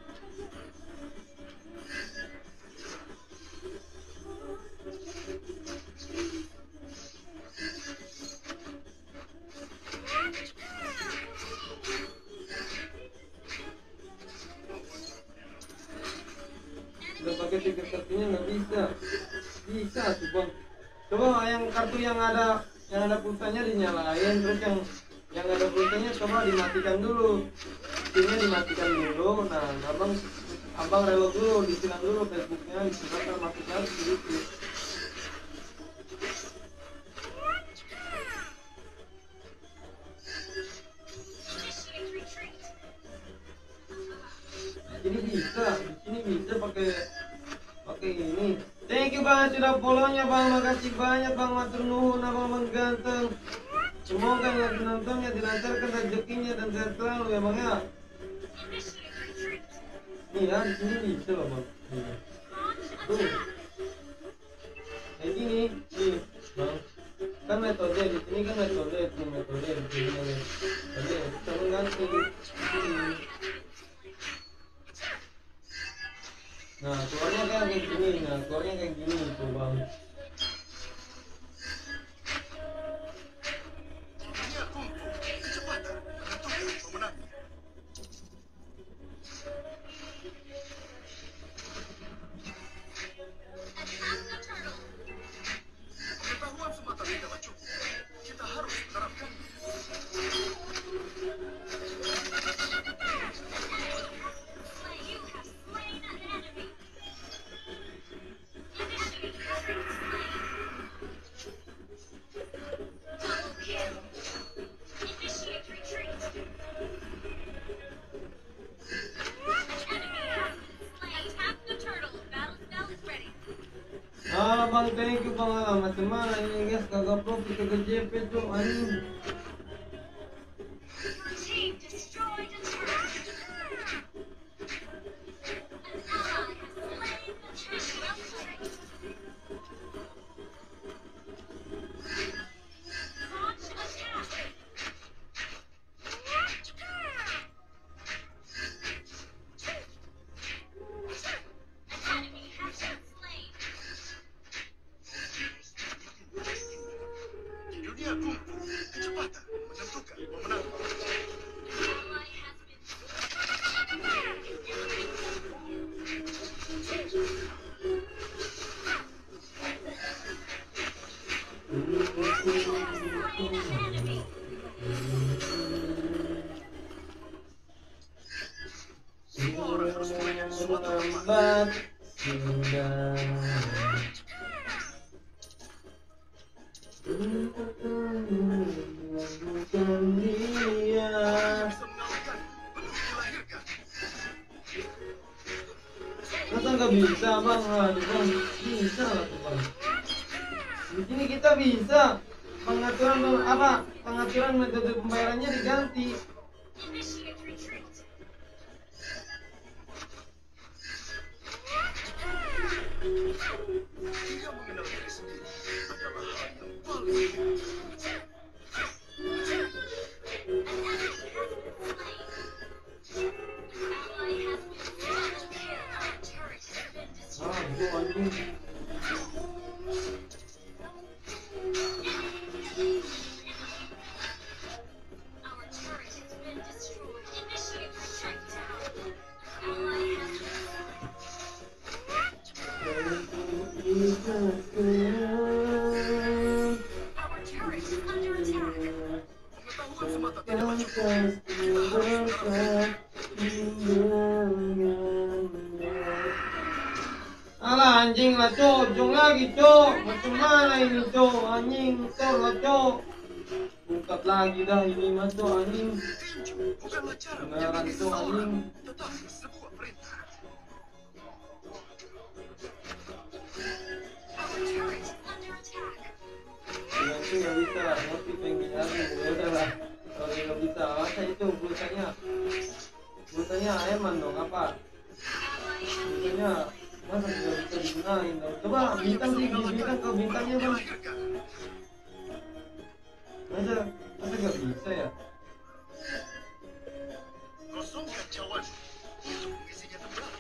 Udah pakai tiket kartunya nggak bisa. Bisa tuh bang. Coba yang kartu yang ada yang ada pulsanya dinyalain, terus yang yang ada pulsanya coba dimatikan dulu. Pinnya dimatikan dulu. Nah, abang abang reload dulu, disilang dulu Facebooknya, disilang termasuk lagi sedikit. Ini bisa, di sini bisa pakai pakai ini. Thank you bang sudah follow-nya bang, makasih banyak bang, matur nuhun abang bang ganteng. Semoga yang lagi nontonnya dilancarkan rezekinya dan sehat selalu ya bang ya. Nih ya, di sini bisa loh bang. Nih. Tuh. Kayak gini, nih bang. Kan metode di sini kan metode, itu metode di sini metode. Kita mengganti di sini. Nah, keluarnya kayak gini, nah keluarnya kayak gini tuh bang.
Dunia kungfu, kecepatan menentukan pemenangnya. Pengetahuan semata tidaklah cukup. Kita harus menerapkannya.
Ah bang, thank you bang. Ah, macam mana ini guys, kagak profit, kagak J P tuh anjing.
Team destroyed.
Lambat sudah bukan dia. Masa nggak bisa bang? Aduh bang, bisa lah tuh bang. Di sini kita bisa. Pengaturan apa? Pengaturan metode pembayarannya diganti.
Dia mengenal diri sendiri adalah hal yang paling
Ah, itu anjing. Alah anjing lah cok, ujung lagi cok. Macam mana ini cok, anjing motor lah cok. Bukat lagi dah ini mas cok anjing.
bukanlah cara
Beneran
menjadi
cok
seseorang,
anjing.
tetapi sebuah perintah.
Yang itu nggak bisa, tapi pengen lagi. Ya udahlah, kalau dia nggak bisa, masa itu pulsanya, pulsanya eman dong apa? Pulsanya masa tidak bisa digunain dong. Coba bintang sih, bintang ke bintangnya bang. Masa, masa nggak bisa ya?
Kosongkan cawan untuk mengisinya kembali.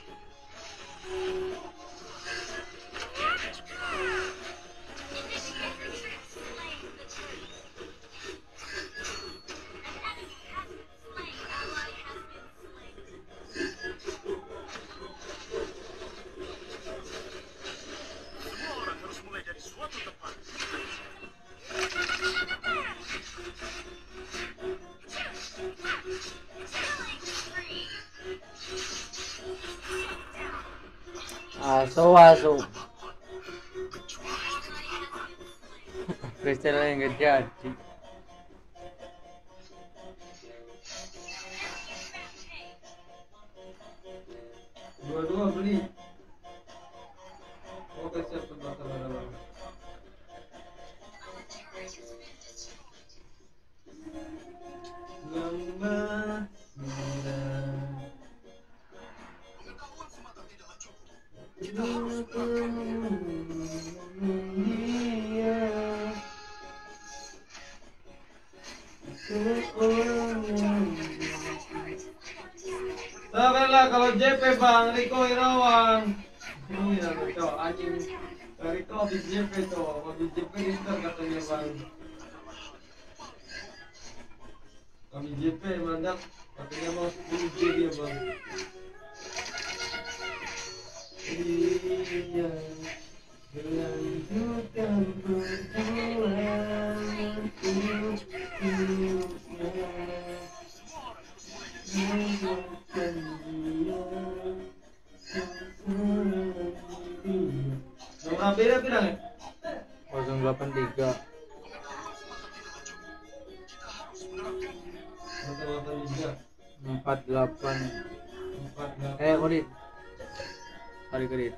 Semua orang harus mulai dari suatu tempat.
Aso aso. Kristal yang gak jadi.
Dua-dua beli. Oke siap sebentar saudara bang. Lambat sudah.
Pengetahuan semata tidaklah cukup.
Sabarlah kalau J P bang, Riko Irawan. Ini ya cok anjing. Riko habis J P tuh, habis J P Inter katanya bang. Habis J P mandak, katanya mau sepuluh G dia bang. Iya, melanjutkan perjuangan hidupnya. Melupakan dia, nomor beda bilang ya?
nol delapan tiga.
Kita harus menerapkannya.
satu delapan tiga
empat delapan.
empat delapan.
Eh kredit. Kali kredit.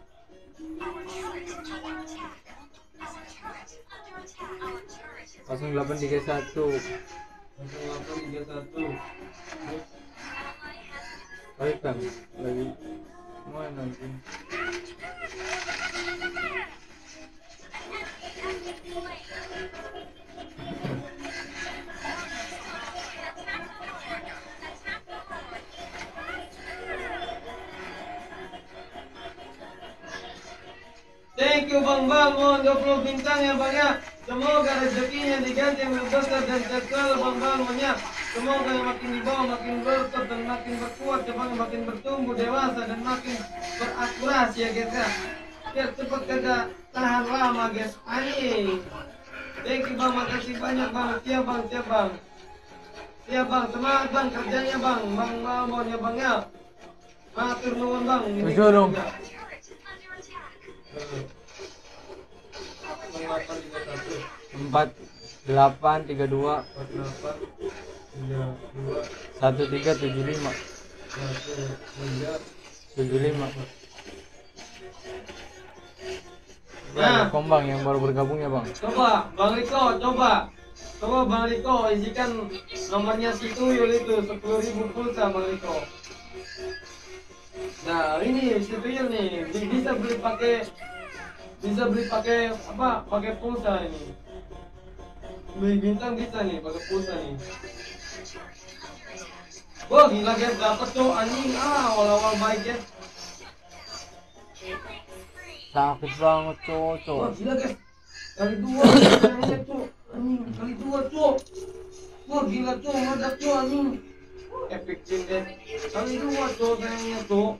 nol delapan tiga satu.
satu delapan tiga satu.
Baik kan lagi. Mana nanti?
Thank you Bang Bang, mohon dua puluh bintang ya Bang ya. Semoga rezekinya diganti yang lebih besar dan kekal Bang Bang ya. Semoga yang makin di bawah makin berkot dan makin berkuat ya Bang, makin bertumbuh dewasa dan makin berakurasi ya guys ya. Biar cepat kagak tahan lama guys. Anjing. Thank you Bang, makasih banyak Bang. Siap Bang, siap Bang. Siap Bang, semangat Bang kerjanya Bang. Bang Bang ya Bang ya. Matur nuwun bang. Ini
Tujuh dong.
juga. Eh. delapan tiga satu
Empat delapan tiga dua
empat delapan tiga dua
satu tiga tujuh lima
satu tiga.
tujuh lima.
Nah,
Kombang yang baru bergabung ya bang.
coba Bang Riko, coba. Coba Bang Riko isikan nomornya si Tuyul itu sepuluh ribu pulsa Bang Riko. Nah, ini si Tuyul nih bi- bisa beli pakai bisa beli pakai apa? Pakai pulsa ini. Beli bintang bisa nih pakai pulsa nih. Wah gila guys, dapet tuh anjing ah awal-awal baik guys.
Sakit banget
Wah
cocok.
gila guys, kali dua sayangnya tuh anjing kali dua tuh. Wah gila tuh meledak tuh anjing. Epic game guys, kali dua tuh sayangnya tuh.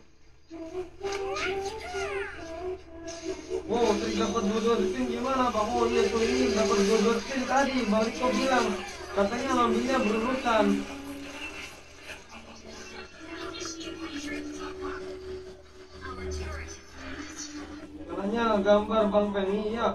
Wow, tadi dapat dua dua spin gimana bang? Oh iya tuh ini dapat dua dua spin tadi. Bang Riko bilang katanya ngambilnya berurutan. Katanya gambar Bang Peng iya.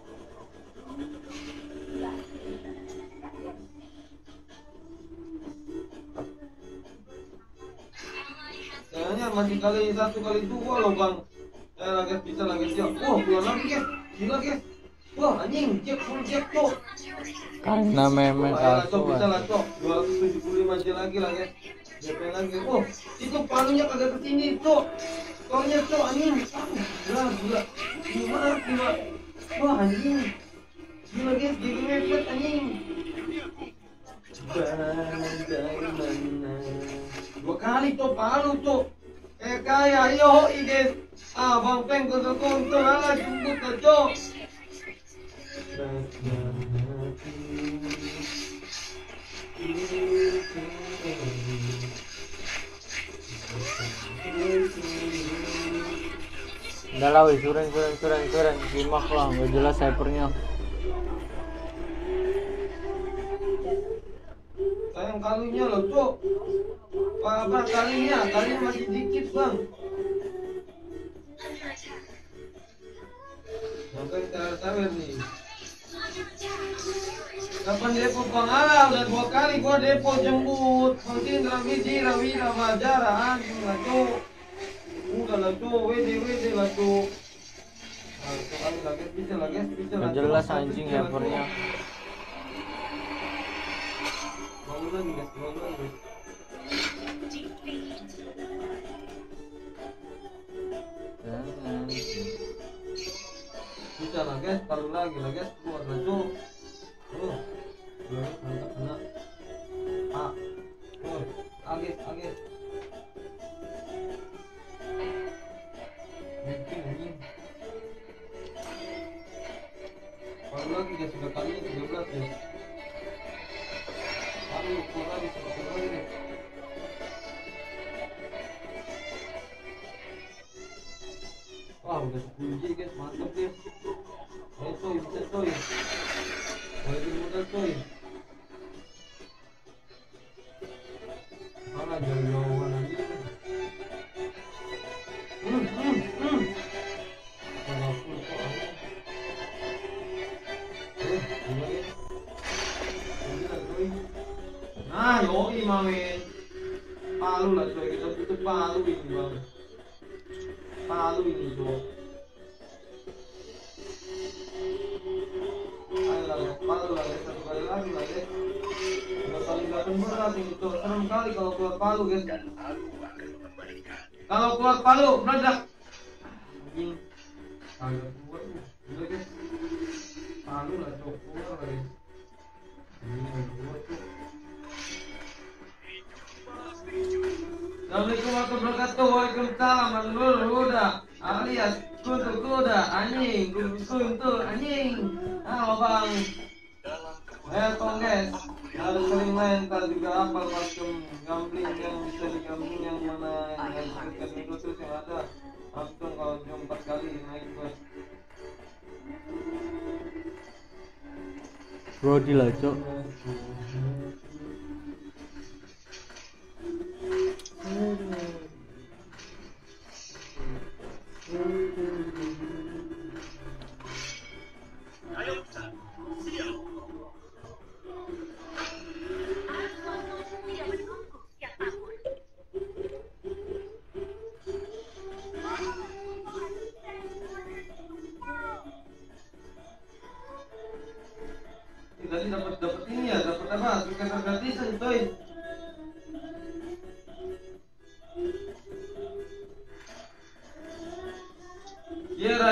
Kayaknya masih kali satu kali dua loh bang. Eh lagi bisa lagi siap. Wah keluar lagi guys, gila guys. Wah anjing, jack full jack tuh.
Karena memang
Ayolah cok, bisa
kartu.
lah cok. dua ratus tujuh puluh lima J lagi lah guys. D P lagi. Oh itu palunya kagak kesini cok. Tolnya cok anjing. Gila gila. Gimana gila. Wah anjing. Gila guys, jadi mepet anjing. Badai mana? Dua kali cok palu cok. Eh kaya yo i guys. Ah Bang Peng kudu kuntul ah jemput lah cok.
Udah lah wih, suren suren suren suren. Simak lah, gak jelas hypernya.
Sayang kalinya loh cok. Pak apa kalinya? Kalinya masih dikit bang. Makanya terakhir sawer nih. Kapan depo bang? Alah udah dua kali gua depo jemput. Bang Indra Widi Rawira Majara anjing lah cok. Udah lah cok, wede wede lah cok. Nah, cok kali lagi bisa lagi bisa lah.
Gak jelas
Cok.
anjing
Bisa lah,
hypernya.
Cok. Bangun lagi guys, bangun lagi. Bisa lah guys, taruh lagi lah guys, keluar lah cok. Oh, dua mantap kena. Ah, oh, agis agis. Mungkin anjing. Taruh lagi guys, sudah kalinya tiga belas guys. Taruh, keluar lagi, keluar lagi guys. Wah udah sepuluh J guys, mantap guys. Ayo coy, bisa coy. Lagi muda coy. Mana jauh-jauhan aja. Hmm, hmm, hmm. Kalau full kok aneh. Eh, gila guys. Gila coy. Nah, yoi mamen. Palu lah coy, kita butuh palu ini bang. Palu ini bro. Ayo lah guys, palu lah guys, satu kali lagi lah guys. Dua kali delapan belas ini tuh, serem kali kalau keluar palu guys.
Dan aku akan mengembalikan.
Kalau keluar palu, meledak. Anjing. Agak keluar tuh, gila guys. Palu lah cok, keluar lah guys. Ini keluar tuh. Assalamualaikum warahmatullahi wabarakatuh. Waalaikumsalam. Manul Huda alias Kuntul Kuda anjing, Kuntul anjing. Halo bang. Welcome guys. Harus sering main, tak juga hafal macam gambling yang bisa digambling yang mana yang disebutkan itu terus yang ada. Langsung kalau jam empat kali naik guys.
Brody lah cok.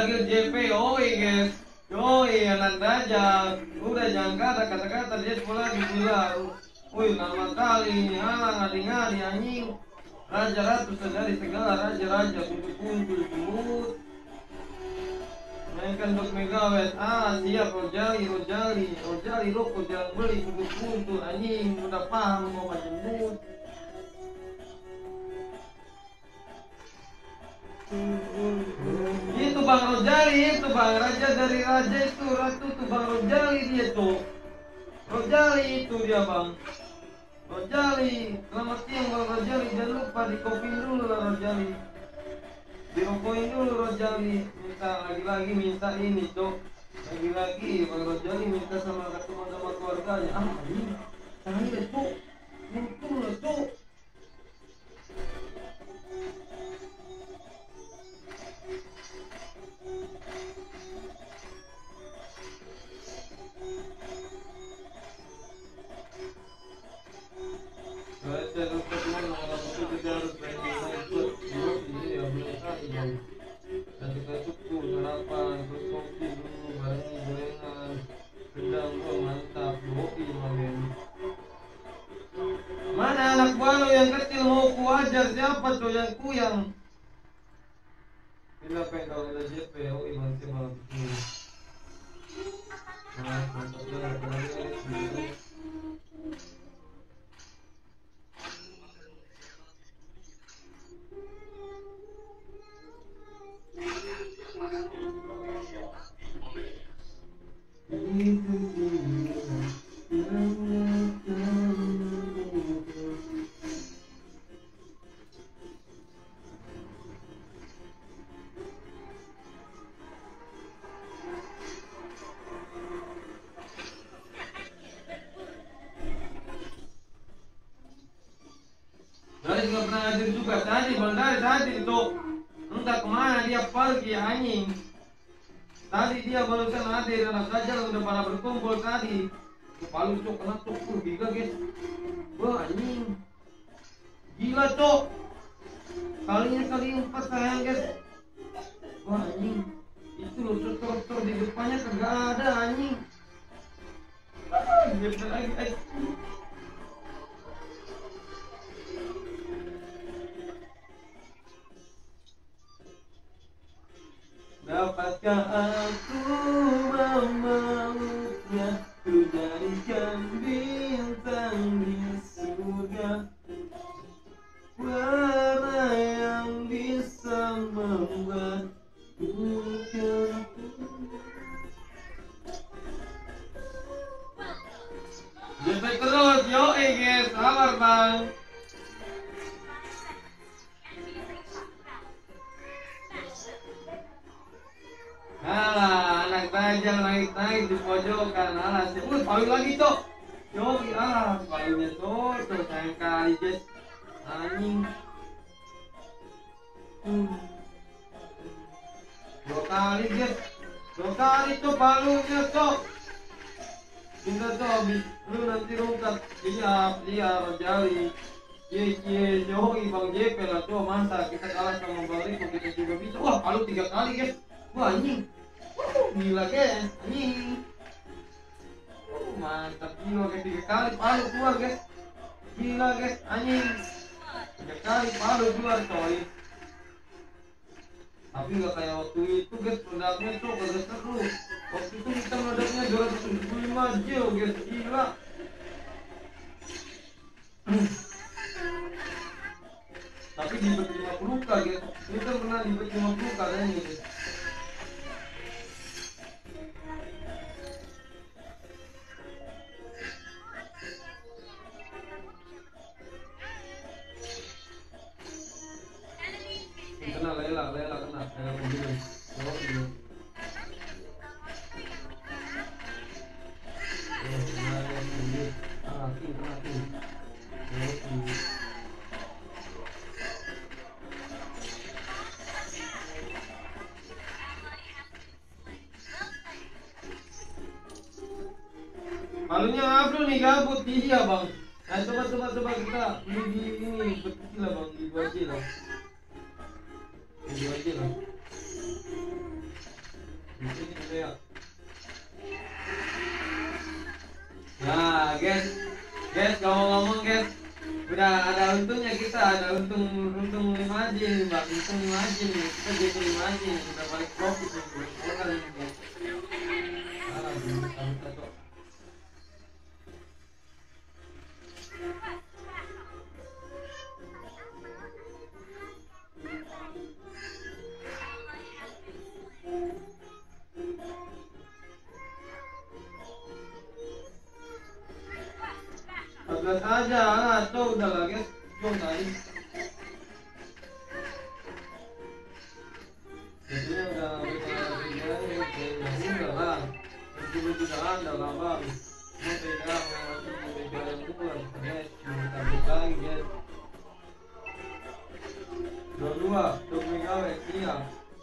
dipanggil J P, oi guys. Yoi, anak raja. Udah jangan kata kata-kata dia sekolah gila. Wih, lama kali, halang ngadi-ngadi anjing. Raja ratu dari segala raja-raja kumpul-kumpul jemput. Mainkan dok megawet, ah siap Rojali, Rojali, Rojali rokok jangan beli kumpul-kumpul anjing. Udah paham mau jemput. Itu Bang Rojali, itu Bang Raja dari Raja itu, Ratu itu Bang Rojali dia tuh. Rojali itu dia Bang. Rojali, selamat siang Bang Rojali, jangan lupa dikopiin dulu lah Rojali. Dirokokin dulu Rojali, minta lagi-lagi minta ini cok. Lagi-lagi Bang Rojali minta sama ketemu sama keluarganya. Ah ini, tangan ini cok, muncul lah cok. Baca lupa tuan malam itu kita harus berani ikut dulu ini ya belum kali bang. Dan kita cukup sarapan terus kopi dulu barengi gorengan rendang bro mantap kopi malam. Mana anak buah lo yang kecil mau ku ajar siapa tuh yang kuyang? Bila pengen kalau ada J P oh iman sih malam itu. Nah mantapnya apalagi ini. Dari nggak pernah hadir juga tadi, Bang Dari hadir itu. Entah kemana dia pergi anjing. Tadi dia barusan hadir, anak saja udah pada berkumpul tadi. Palu cok, kena cok tuh, gila guys. Wah anjing. Gila cok. Kalinya kali empat sayang guys. Wah anjing. Itu loh struktur di depannya kagak ada anjing. Ah, dia lagi anjing. Dapatkah aku memeluknya, ku jadikan bintang di surga, warna yang bisa membuatku jatuh. Jadi terus, yoi guys, sabar bang. Alah, anak bajang naik-naik di pojokan. Alah, sebut palu lagi cok. Yogi, alah, palunya cok, cok sayang kali guys. Anjing. Hmm. Dua kali guys, dua kali cok palunya cok. Kita cok habis, lu nanti rungkat. Siap, siap, Rojali. Ye, ye, Yogi, Bang J P lah cok. Masa kita kalah sama Bang Riko, kita juga bisa. Wah, palu tiga kali guys. Wah anjing, uh, gila guys, anjing, uh, mantap gila guys, tiga kali palu keluar guys, gila guys, anjing, tiga kali palu keluar coy. Tapi gak kayak waktu itu guys, produknya tuh kagak seru. Waktu itu kita meledaknya dua ratus tujuh puluh lima jil guys, gila. Tapi di bet lima puluh k guys, kita pernah di bet lima puluh k kayaknya guys. Kena lela, lela kena, lela mobil, bawa mobil. Oh, kena lela mobil, ah, tuh kena tuh, bawa mobil. Palunya apa nih gabut dia bang? Nah coba coba coba kita beli di ini berkecil lah bang, di dua aja lah. Dua aja lah. Di sini udah ya. Nah, guys, guys kalau ngomong guys, udah ada untungnya kita, ada untung untung lima aja nih, mbak, untung lima aja nih, kita jadi lima aja nih, kita balik profit nih, keluar nih guys. Ah, belum tahu tahu. empat belas aja, atau udah lah guys, belum tadi. Jadinya udah udah udah lah, itu sudah ada lah bang. Mau pegang, mau pegang bulan, guys, kita buka lagi guys. Dua dua, tuh pegang siap.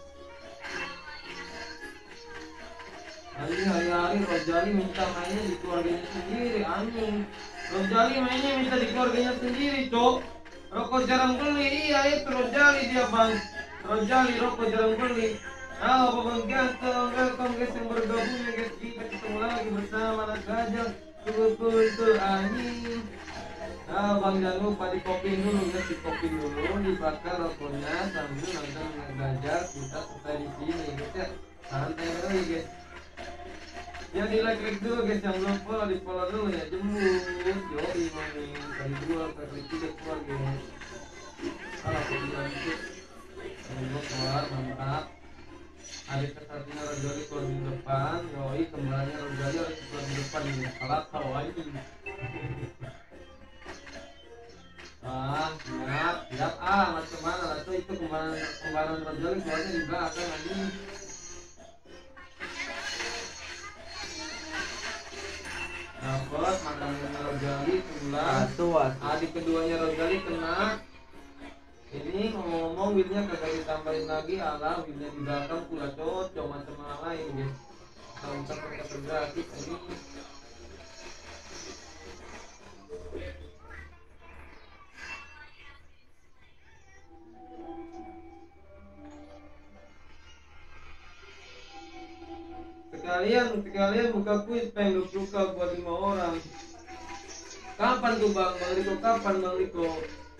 Anjing hari-hari Rojali minta mainnya di keluarganya sendiri, anjing. Rojali mainnya minta di keluarganya sendiri, cok. Rokok jarang beli, iya itu Rojali dia bang. Rojali rokok jarang beli. Halo bang ganteng, welcome guys yang bergabung ya guys. Kita ketemu lagi bersama anak gajah. Tuh itu anjing. Nah bang jangan lupa di kopi dulu guys, di kopi dulu, dibakar rokoknya sambil nonton anak gajah. Kita selesai di sini guys ya. Santai lagi guys. Ya di like like dulu guys, yang belum follow di follow dulu ya, jembut yoi maning kali dua kali tiga keluar guys. Kalau aku bilang itu jembut keluar mantap. Adik kesatunya Rojali keluar di depan, yoi kembarannya Rojali harus keluar di depan ini. Salah tahu aja. Ah siap siap ah macam mana lah tuh, itu kembaran kembaran Rojali keluarnya di belakang ini. Dapat makanannya Rojali sebelah, adik keduanya Rojali kena. Ini ngomong-ngomong wheelnya kagak ditambahin lagi, alah wheelnya di belakang pula cocok macam lain guys. Kita pakai gratis ini. Sekalian, sekalian buka kuis pengen buka buat lima orang. Kapan tuh bang, bang Riko kapan bang Riko?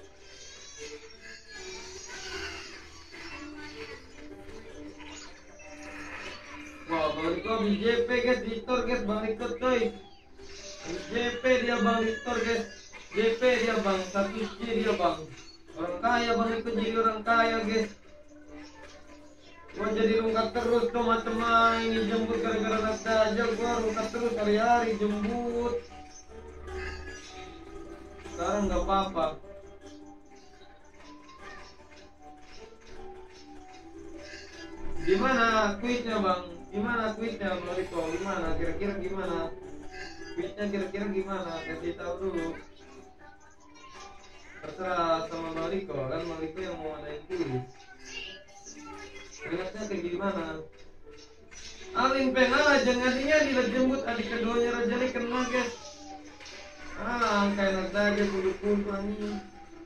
Wah bang Riko di J P guys, di store guys bang Riko coy. Di J P dia bang di store guys, J P dia bang, satu J dia bang. Orang kaya bang Riko, jadi orang kaya guys. Gua jadi rungkat terus tuh teman-teman, ini jemput gara-gara anak aja gua rungkat terus hari-hari jemput. Sekarang nggak apa-apa. Gimana kuisnya bang? Gimana kuisnya bang Riko? Gimana? Kira-kira gimana? Kuisnya kira-kira gimana? Kasih tahu dulu. Terserah sama bang Riko, kan bang Riko yang mau adain kuis. Lihatnya kayak gimana? Alin pena aja ngadinya dilejembut adik keduanya Rojali kena guys. Ah, kayak aja kudu-kudu anjing.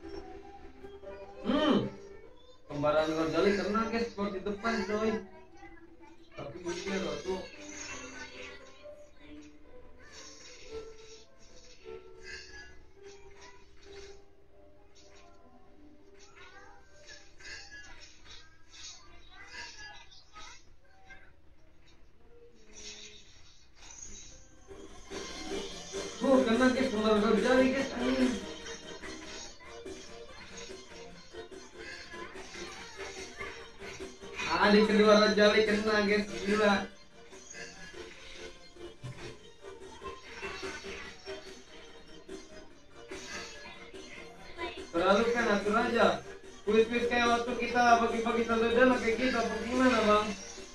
Hmm. Kembaran Rojali kena guys, keluar di depan coy. Tapi dia loh tuh. Oh, kena guys, kembaran Rojali guys, anjing. Adik kedua Rojali kena guys, gila. Terlalu kan atur aja. Kuis-kuis kayak waktu kita bagi-bagi tanda dana kayak gitu, apa gimana bang?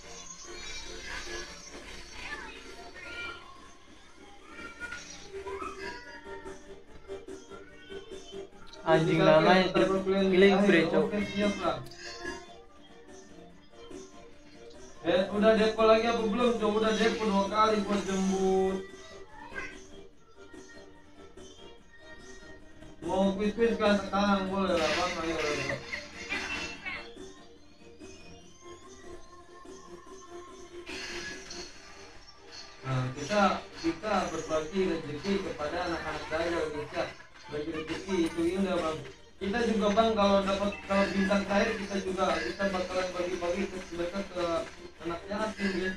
Anjing namanya killing free cok.
Oke siap lah. Eh udah depo lagi apa belum cok? Udah depo dua kali buat jembut. Mau kuis-kuis kan sekarang boleh lah bang, ayo ayo. juga bang, kalau dapat kalau bintang terakhir kita juga kita bakalan bagi-bagi ke mereka ke anak yatim ya.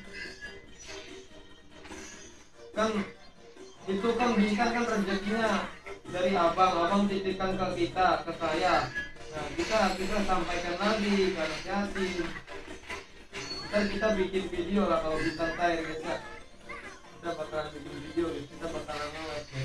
Kan itu kan bintang kan rezekinya dari abang, abang titipkan ke kita, ke saya. Nah kita kita sampaikan lagi ke anak yatim. Ntar kita bikin video lah kalau bintang terakhir guys ya. Kita bakalan bikin video guys, kita bakalan nge-live ya.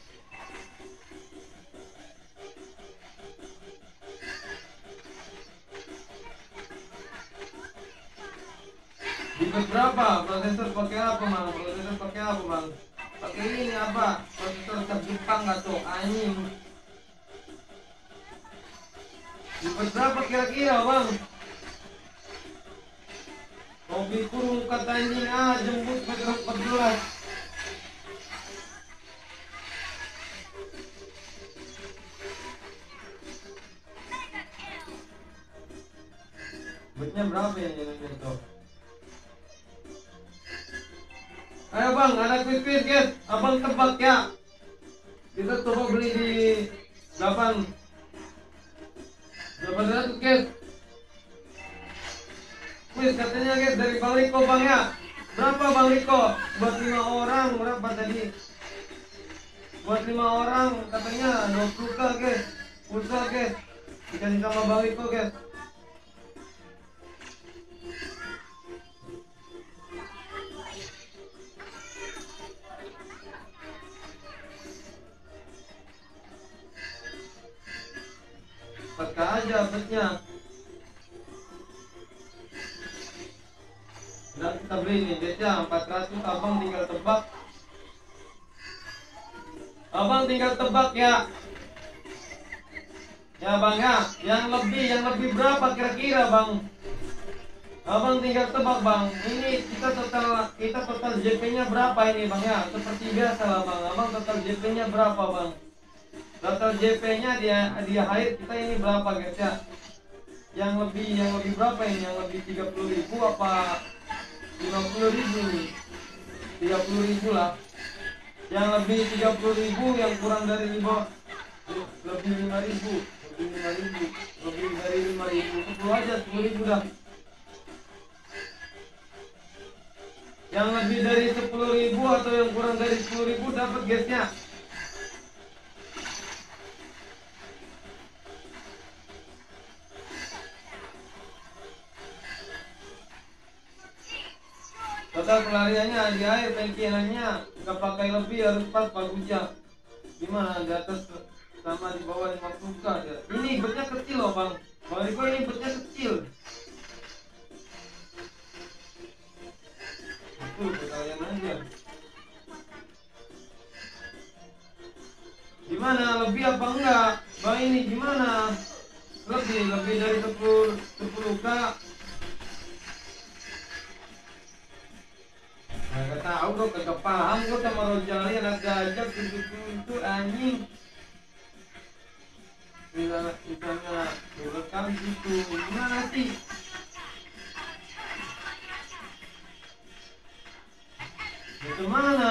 Ribet berapa? Prosesor pakai apa bang? Prosesor pakai apa bang? Pakai ini apa? Prosesor cap Jepang nggak tuh? Anjing. Ribet berapa kira-kira bang? Mobil kurung kata anjing ah jemput meter empat belas. Betnya berapa ya ini tuh? Ayo bang, ada quiz-quiz guys. Abang tebak ya. Kita coba beli di delapan delapan ratus guys. Quiz katanya guys dari Bang Riko bang ya. Berapa Bang Riko? Buat lima orang berapa tadi? Buat lima orang katanya dua puluh k guys. Pulsa guys. Dikasih sama Bang Riko guys. Pakai aja betnya. Dan kita beli nih betnya empat ratus. Abang tinggal tebak. Abang tinggal tebak ya. Ya bang ya. Yang lebih yang lebih berapa kira-kira bang? Abang tinggal tebak bang. Ini kita total kita total J P-nya berapa ini bang ya? Seperti biasa lah bang. Abang total J P-nya berapa bang? Total J P-nya dia dia hire kita ini berapa guys ya? Yang lebih yang lebih berapa ini? Yang lebih tiga puluh ribu apa lima puluh ribu nih? tiga puluh ribu lah. Yang lebih tiga puluh ribu, yang kurang dari lima lebih lima ribu, lebih lima ribu, lebih dari lima ribu, sepuluh aja, sepuluh ribu dah. Yang lebih dari sepuluh ribu atau yang kurang dari sepuluh ribu dapat guysnya. Total pelariannya di air pengkianannya nggak pakai lebih harus pas bagusnya. Gimana di atas sama di bawah lima puluh k ya. Ini betnya kecil loh bang. Bang Riko ini betnya kecil. Itu kalian aja. Gimana lebih apa enggak? Bang ini gimana? Lebih lebih dari sepuluh k. Gak tahu gue kagak paham gue sama Rojali anak gajah gitu-gitu anjing. Misalnya misalnya direkam gitu gimana sih? Itu mana?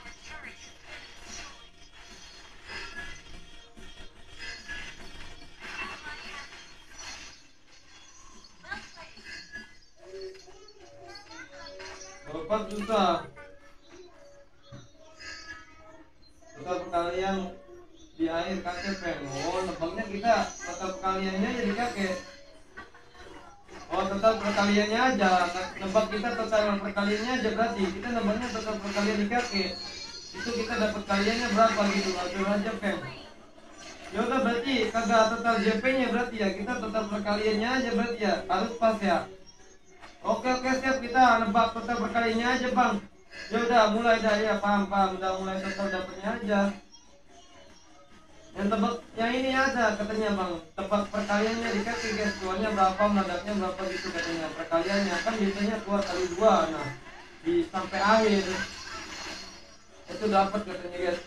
Empat juta. Total perkalian di air kakek peng. Oh, nebaknya kita total perkaliannya jadi kakek. Oh, total perkaliannya aja. Nebak kita total perkaliannya aja berarti. Kita nebaknya total perkalian di kakek. Itu kita dapat kaliannya berapa gitu. Atur aja peng. Ya udah berarti kagak total J P-nya berarti ya. Kita total perkaliannya aja berarti ya. Harus pas ya. Oke oke siap, kita nebak total perkaliannya aja bang. Ya udah mulai dah ya, paham paham, udah mulai total dapatnya aja. Yang tebak yang ini ada katanya bang, tebak perkaliannya dikasih guys, keluarnya berapa, meledaknya berapa gitu katanya. Perkaliannya kan biasanya keluar kali dua, nah di sampai akhir itu dapat katanya guys.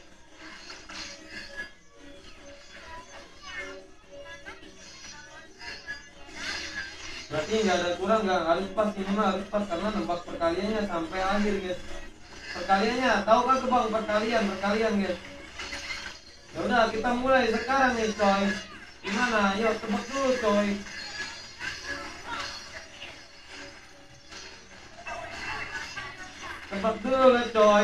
Berarti nggak ada kurang, nggak harus pas, ini mah harus pas karena nebak perkaliannya sampai akhir guys. Perkaliannya tahu kan tuh bang, perkalian perkalian guys. Ya udah kita mulai sekarang nih coy. Gimana? Ayo tebak dulu coy. Tebak dulu lah coy.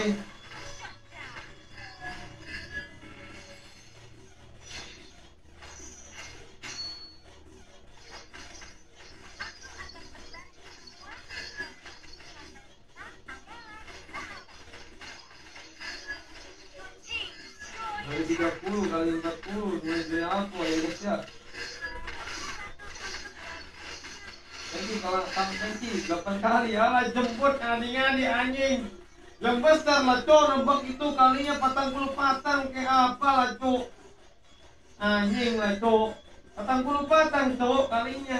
Kali tiga puluh kali empat puluh mulai dari apa ya guys ya? Nanti kalau nanti delapan kali alah jemput ngadi-ngadi anjing. Yang besar lah cok, nembak itu kalinya patang puluh patang kayak apa lah cok. Anjing lah cok, patang puluh patang cok kalinya.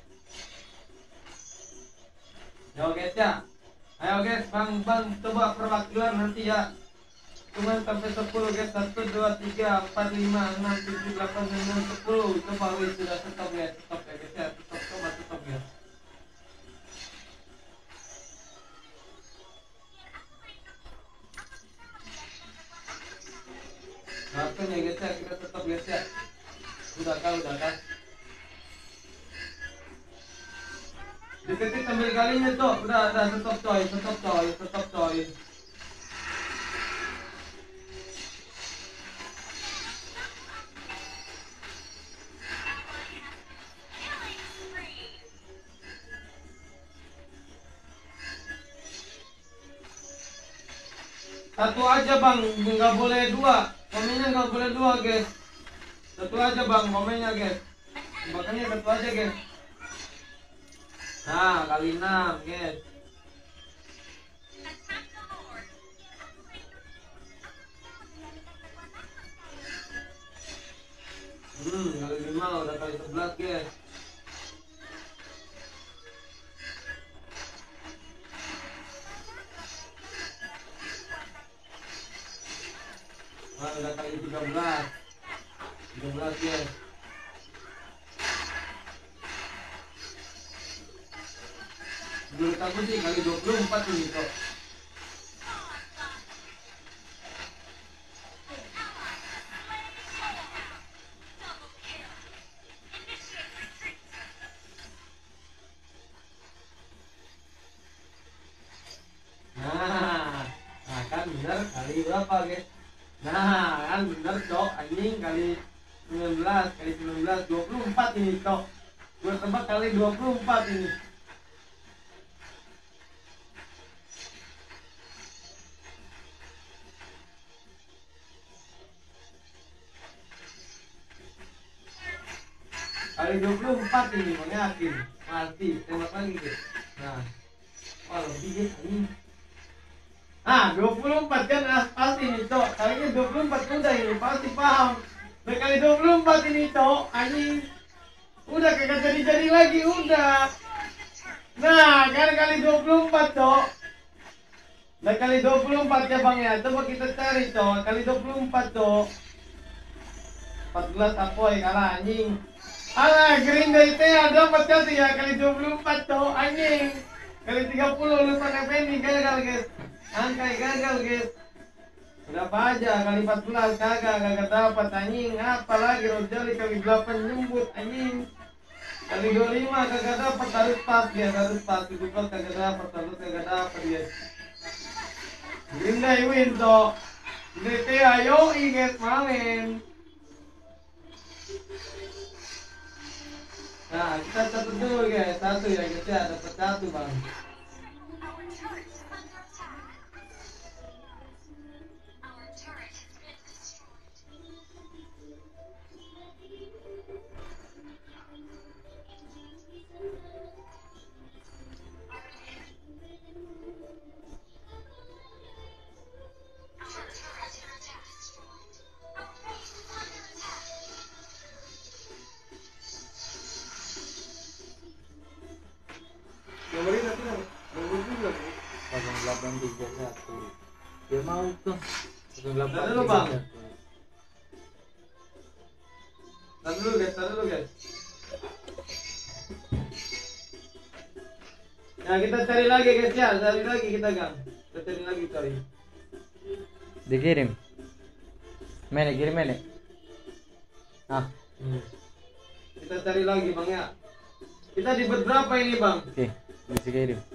Yo guys ya, ayo guys bang bang coba perwakilan nanti ya. Cuman sampai sepuluh guys, satu, dua, tiga, empat, lima, enam, tujuh, delapan, sembilan, sepuluh. Coba wih sudah stop ya, stop ya guys ya, stop, coba stop ya. Langsung ya guys ya, kita stop guys ya. Udah kan, udah kan. Deketin sambil kalinya tuh, udah, udah stop coy, stop coy, stop coy. Satu aja bang, nggak boleh dua. Komennya nggak boleh dua guys. Satu aja bang, komennya guys. Makanya satu aja guys. Nah kali enam guys. Hmm kali lima udah kali sebelas guys. Wah, udah kali tiga belas. tiga belas guys. Menurut aku sih kali dua puluh empat ini kok. Nah, nah kan bener kali berapa guys? Nah kan bener cok, anjing kali sembilan belas, kali sembilan belas, dua puluh empat ini cok. Gue tebak kali dua puluh empat ini. Kali dua puluh empat ini, mau yakin? Mati, tembak lagi guys. Nah, wah lebih guys ini. Ah, dua puluh empat kan ah, pasti nih cok. Kalinya dua puluh empat udah ini pasti paham. Nah, kali dua puluh empat ini cok, anjing. Udah kagak jadi-jadi lagi udah. Nah, kan kali dua puluh empat cok. Nah, kali dua puluh empat ya bang ya. Coba kita cari cok. Kali dua puluh empat cok. empat belas apoy kalah anjing. Alah, Green Day teh ada empat kali ya kali dua puluh empat cok anjing. Kali tiga puluh lu pakai penny gagal guys. Angkai gagal guys. Berapa aja kali empat belas kagak kagak dapat anjing. Apalagi Rojali kali delapan nyembut anjing. Kali dua puluh lima kagak dapat, harus pas dia harus pas itu pas kagak dapat, harus kagak dapat guys. Green Day win toh. D T ayo guys main. Nah kita catat dulu guys, satu ya guys ya, dapat satu bang. Nomornya nanti kan, nomor juga bu.
nol delapan tiga satu. Dia mau tuh. nol delapan
Tahan dulu bang. Tahan dulu guys, tahan dulu guys. Nah kita cari lagi guys ya, cari lagi kita gang. Kita cari lagi cari.
Dikirim. Mene kirim mene. Ah,
Hmm. Kita cari lagi bang ya. Kita di bet berapa ini bang?
Oke, bisa kayak itu.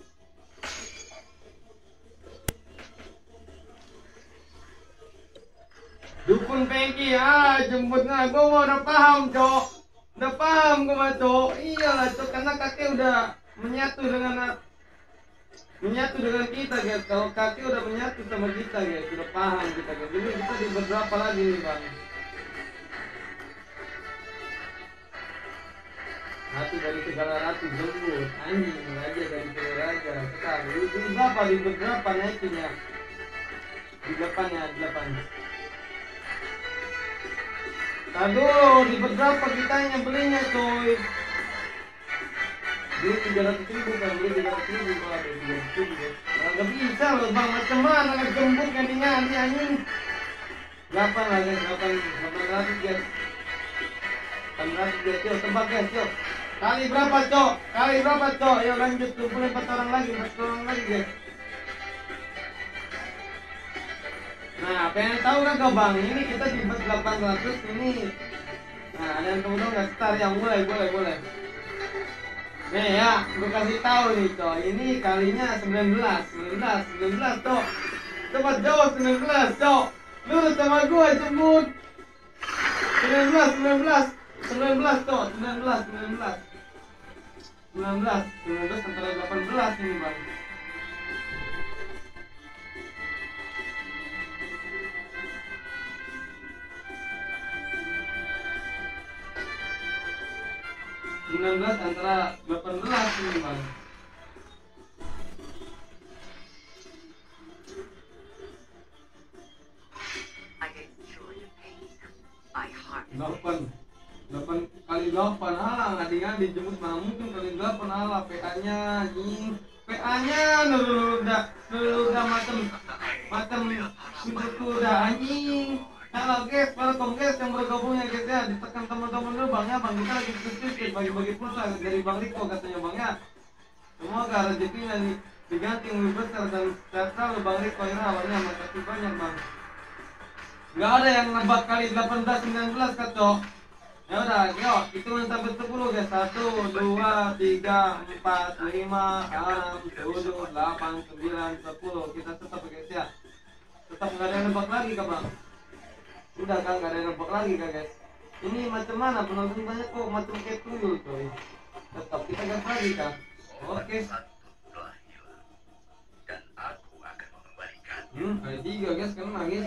Dukun Pengki, ah jemput nggak? Gue mau udah paham cok, udah paham gue mah cok. Iyalah cok, karena kakek udah menyatu dengan menyatu dengan kita guys. Kalau kakek udah menyatu sama kita guys, udah paham kita guys. Jadi kita di berapa lagi nih bang? Ratu dari segala ratu jemput, anjing aja dari segala raja. Sekarang di berapa di berapa naikinnya? Di delapannya delapan. Aduh, di berapa kitanya belinya coy? Beli tiga ratus ribu kan, beli tiga ratus ribu kalau ada tiga ratus ribu. Nggak bisa loh bang, macam mana ngejemput gantinya nanti anjing. Delapan lah guys, delapan, delapan ratus guys. Delapan ratus guys, yuk tebak guys, yuk. Kali berapa cok? Kali berapa cok? Yuk lanjut, kumpulin empat orang lagi, empat orang lagi guys. Nah, pengen tahu kagak bang? Ini kita di bet delapan ratus ini. Nah, ada yang tahu nggak? Start yang mulai, boleh, boleh. Nih ya, gue kasih tahu nih coy. Ini kalinya sembilan belas, sembilan belas, sembilan belas cok. Coba jawab sembilan belas cok. Lurus sama gue jemput. sembilan belas, sembilan belas, sembilan belas cok, sembilan belas, sembilan belas. sembilan belas, sembilan belas antara delapan belas ini bang. sembilan belas antara delapan belas ini bang.
I enjoy the pain. I harm it.
delapan delapan kali delapan alah ngadi-ngadi jemput mana mungkin kali delapan alah P A-nya anjing. P A-nya dulu udah dulu udah macam macam itu udah anjing. Halo guys, welcome guys yang bergabungnya guys ya, ditekan teman-teman dulu bang ya bang, kita lagi bisnis bagi-bagi pulsa dari Bang Riko katanya bang ya. Semoga rezekinya nih diganti lebih besar dan sejahtera lo Bang Riko ya, awalnya makasih banyak bang. Gak ada yang nebak kali delapan belas sembilan belas kacok. Ya udah, yuk hitungan sampai sepuluh guys. Satu, dua, tiga, empat, lima, enam, tujuh, delapan, sembilan, sepuluh. Kita tetap guys ya. Tetap nggak ada yang nebak lagi kak bang. Udah kan nggak ada yang nebak lagi kak guys. Ini macam mana penonton banyak kok macam kayak tuyul coy. Tetap kita gas lagi kak. Oke.
Dan aku akan mengembalikan.
Hmm, kali tiga guys kena guys.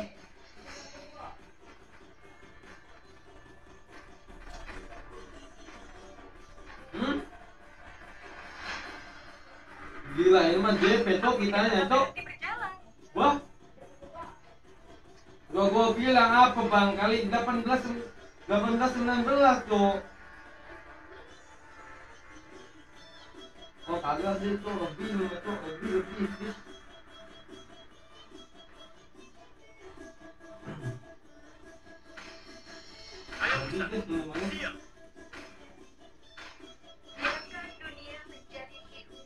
Hmm? Gila ini mah J P cok kitanya cok. Wah. Gua gua bilang apa bang kali delapan belas delapan belas sembilan belas cok. Oh kagak sih cok lebih nih cok lebih lebih lebih.
Ayo
Lebih
kita
guys namanya.
diam.
Biarkan dunia menjadi hidup.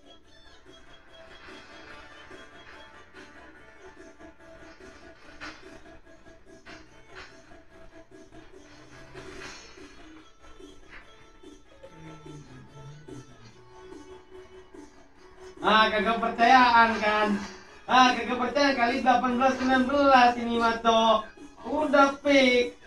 Ah kagak percayaan kan. Ah kagak percaya kali delapan belas sembilan belas ini mah cok. Udah fix.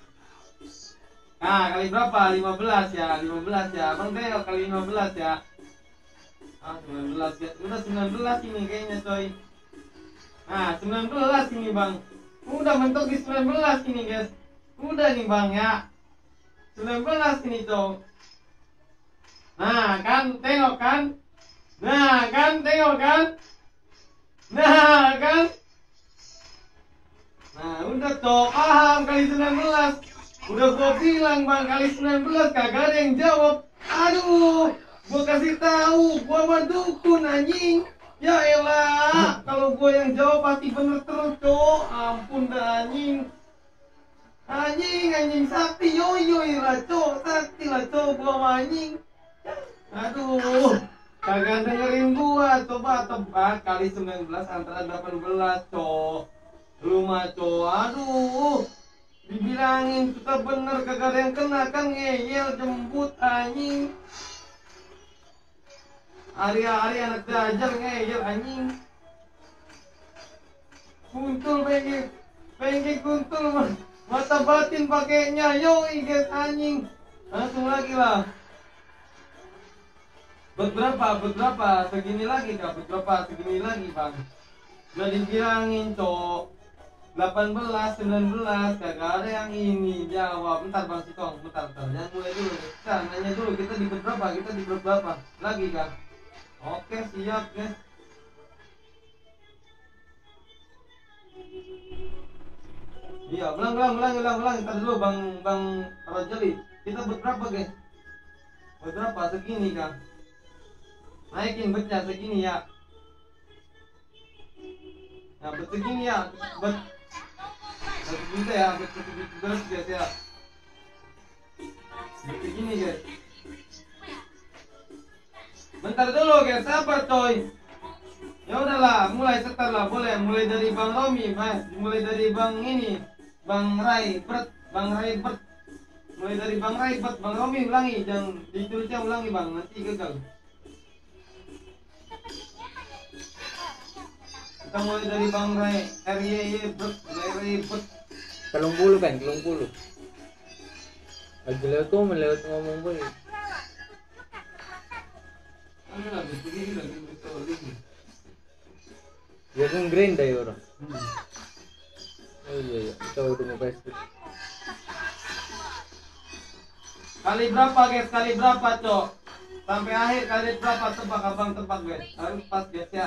Ah kali berapa? lima belas ya, lima belas ya. Bang Teo kali lima belas ya. Ah sembilan belas ya. Udah sembilan belas ini kayaknya coy. Ah sembilan belas ini bang. Udah mentok di sembilan belas ini guys. Udah nih bang ya. sembilan belas ini cok. Nah kan tengok kan. Nah kan tengok kan. Nah kan. Nah udah cok paham kali sembilan belas. Udah gua bilang bang kali sembilan belas kagak ada yang jawab. Aduh, gua kasih tahu, gua mah dukun anjing. Ya elah, kalau gua yang jawab pasti bener terus cok. Ampun dah anjing. Anjing, anjing sakti yoyo lah cok, sakti lah cok gua mah anjing. Aduh, kagak dengerin gua. Coba tebak kali sembilan belas antara delapan belas cok. Lu mah cok, aduh. Dibilangin kita bener kagak ada yang kena kan ngeyel jembut anjing. Ari-ari anak dajal ngeyel anjing. Kuntul pengen pengen kuntul mata batin pakainya yoi guys anjing. Langsung lagi lah. Beberapa beberapa segini lagi kak, beberapa segini lagi bang. Udah dibilangin cok delapan belas, sembilan belas kagak ada yang ini jawab. Bentar bang Sitong, bentar bentar jangan mulai dulu. Kita nanya dulu kita di berapa, kita di berapa lagi kak. Oke siap guys. Iya, ulang, ulang, ulang, ulang, ulang. Ntar dulu Bang Bang Rojali. Kita berapa, guys? Berapa? Segini, Kang. Naikin betnya segini ya. Nah, bet segini ya. Bet. Bet segini ya, bet segini terus guys ya. Bet segini, guys. Bentar dulu, guys. Sabar, coy. Ya udahlah, mulai setar lah, boleh. Mulai dari Bang Romi, Mas. Mulai dari Bang ini. Bang Rai, Bert, Bang Rai, Bert. Mulai dari Bang Rai, Bert, Bang Romi ulangi, jangan ditulisnya ulangi Bang, nanti gagal. Kita mulai dari Bang Rai, R Y Y, Bert, Rai, Bert.
Telung puluh kan, telung puluh. Lagi lewat komen, lewat ngomong gue.
Ano lah, begini lagi betul ini.
Ya kan green day orang.
Hmm.
Oh iya iya, kita udah mau Facebook.
Kali berapa guys? Kali berapa cok? Sampai akhir kali berapa tebak abang tebak guys? Harus pas guys ya.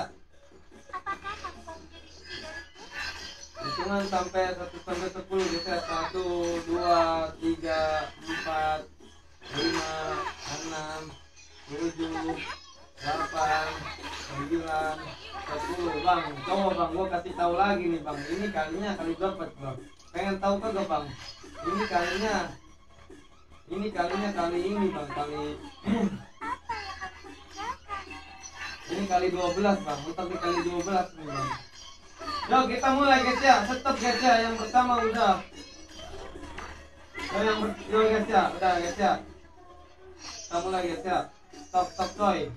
Hitungan sampai satu sampai sepuluh guys ya. Satu, dua, tiga, empat, lima, enam, tujuh, delapan, sembilan, sepuluh bang. Coba bang, gua kasih tahu lagi nih bang. Ini kalinya kali berapa bang? Pengen tahu kagak bang? Ini kalinya. Ini kalinya kali ini bang, kali ini kali dua belas bang, tapi kali dua belas nih bang. Yuk kita mulai guys ya, stop guys ya, yang pertama udah. Yo yang ber yo guys ya, udah guys ya. Kita mulai guys ya, stop stop coy.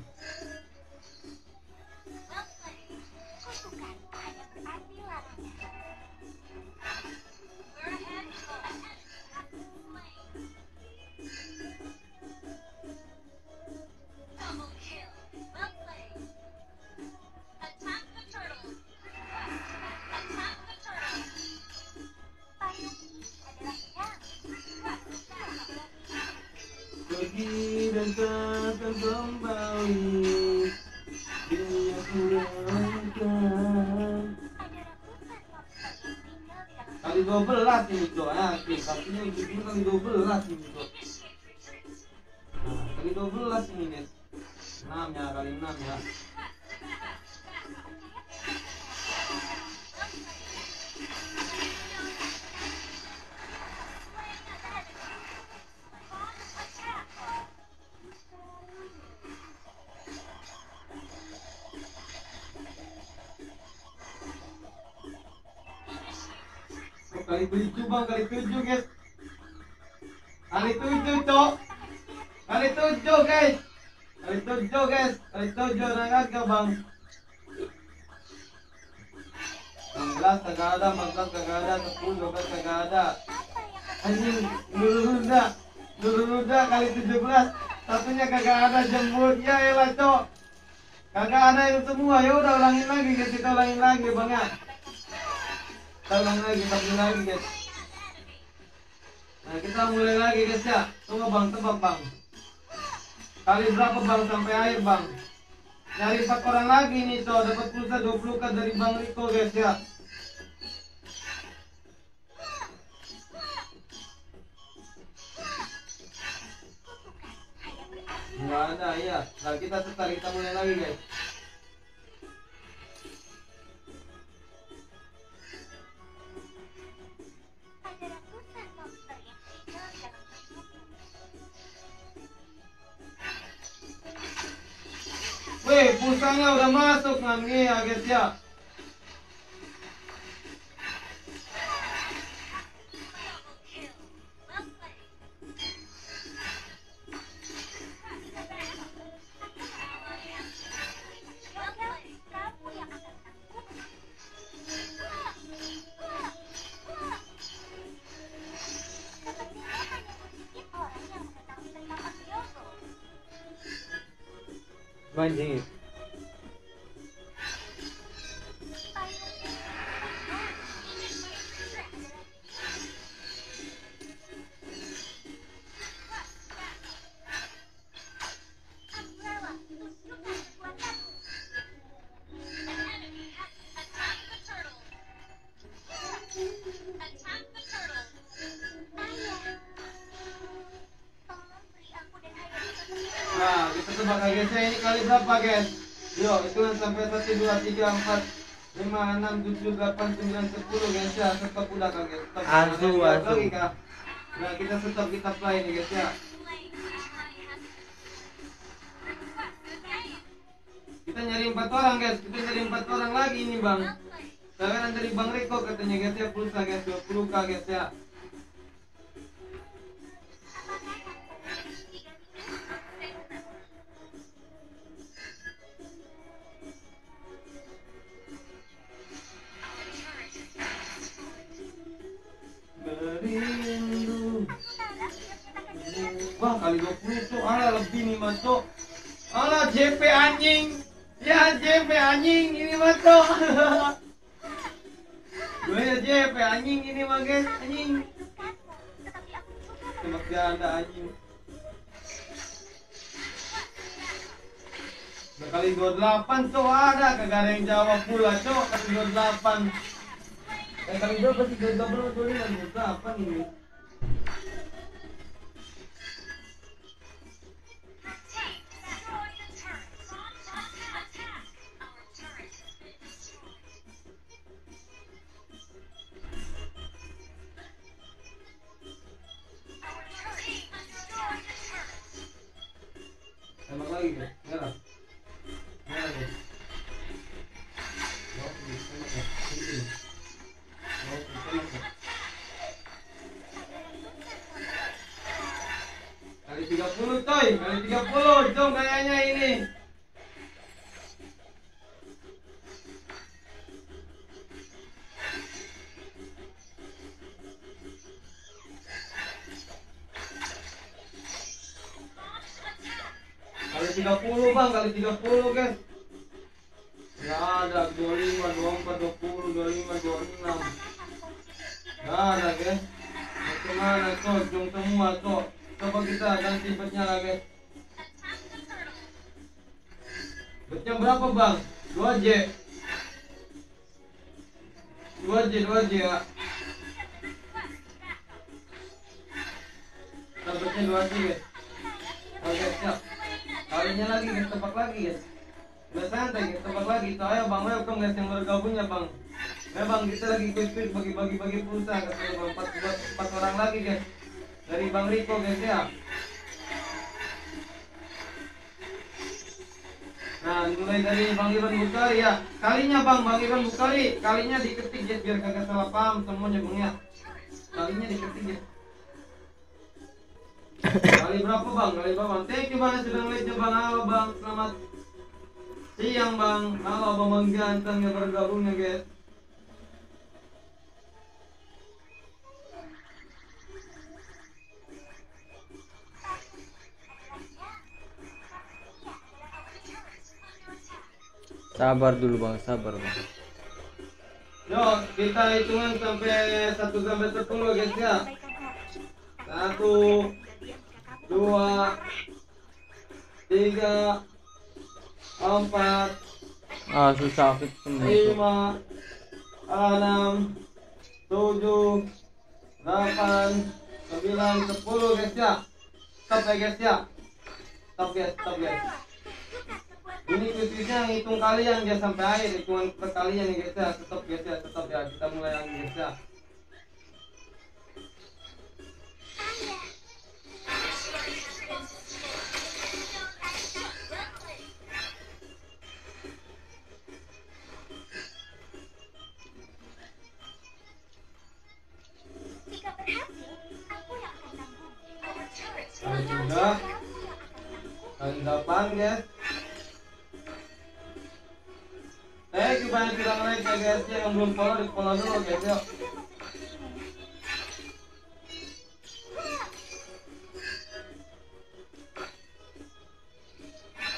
Pergi dan takkan kembali, dia pulangkan. Kali dua belas ini cok, ya, artinya itu kali dua belas ini cok. Nah, kali dua belas ini guys, enam ya, kali enam ya. Kali tujuh bang, kali tujuh guys. Kali tujuh cok. Kali tujuh guys. Kali tujuh guys. Kali tujuh nangkat ke bang. enam belas kagak ada, empat belas kagak ada, sepuluh, dua belas kagak ada. Anjing, dulu udah. Dulu udah kali tujuh belas. Satunya kagak ada jembut. Ya elah cok. Kagak ada itu semua. Ya udah ulangin lagi guys, kita ulangin lagi bang ya. Kita ulang lagi, kita mulai lagi guys. Nah kita mulai lagi guys ya. Tunggu bang, tebak bang. Kali berapa bang sampai akhir bang? Nyari empat orang lagi nih toh. Dapat pulsa dua puluh k dari Bang Riko guys ya. Nggak ada ya. Nah kita setar, kita mulai lagi guys. Weh, pulsanya udah masuk nanti ya guys ya.
Mancing.
Nah, kita tebak guys ya, ini kali berapa guys? Yuk, hitungan sampai satu, dua, tiga, empat, lima, enam, tujuh, delapan, sembilan, sepuluh guys ya. Stop udah kan guys. Stop.
Asu,
Ada yang jawab
asu.
lagi kah? Nah, kita stop, kita play nih guys ya. Kita nyari empat orang guys, kita nyari empat orang lagi ini bang. Sekarang dari Bang Riko katanya guys ya, pulsa guys, dua puluh k guys ya. Berindu. Wah kali dua puluh tuh, alah lebih nih mas tuh. Alah J P anjing. Ya J P anjing ini mas tuh. Gue ya J P anjing ini mah guys, anjing. Tembak janda anjing. Nah, kali dua puluh delapan tuh ada, kagak ada yang jawab pula tuh kali dua puluh delapan. Eh kali dua pasti dua puluh delapan dua puluh lima apa ini? Tembak lagi guys, nyala. Nyala guys. Wah, ini tembak ya. Ini. Wah, ini tembak ya. Kali tiga puluh coy, kali tiga puluh dong kayaknya ini. Kali tiga puluh bang, kali tiga puluh guys. Ya ada dua puluh lima, dua puluh empat, dua puluh, dua puluh lima, dua puluh enam. Ya ada guys. Bagaimana tuh, jom semua tuh. Coba kita ganti betnya lah guys. Betnya berapa bang? dua J. dua J, dua J ya. Kita betnya dua J guys. Oke siap. Kalinya lagi guys, tebak lagi guys. Udah santai guys, tebak lagi. So, ayo bang, welcome guys yang bergabungnya bang. Ya bang, kita lagi quiz-quiz bagi-bagi bagi pulsa katanya bang. Empat, empat orang lagi guys. Dari Bang Riko guys ya. Nah, mulai dari Bang Ivan Bukhari ya. Kalinya bang, Bang Ivan Bukhari. Kalinya diketik guys, biar kagak salah paham semuanya bang ya. Kalinya diketik guys. Kali berapa bang? Kali berapa bang? Thank you banget sudah ngeliatnya bang. Halo bang, selamat siang bang. Halo bang Bang ganteng yang bergabungnya guys.
Sabar dulu bang, sabar bang.
Yo, kita hitungan sampai satu sampai sepuluh guys ya. Satu, dua, tiga, empat,
Ah susah sakit semua.
lima, enam, tujuh, delapan, sembilan, sepuluh guys ya. Stop ya guys ya. Stop guys, stop guys. Ini kuisnya ngitung kalian ya sampai akhir, hitungan perkalian nih guys ya. Stop guys ya, stop ya. Kita mulai lagi guys ya.
Jika berhasil, aku yang akan tanggung.
Kali tiga, kali delapan guys. Eh, banyak bilang like ya guys ya, yang belum follow di follow dulu guys ya.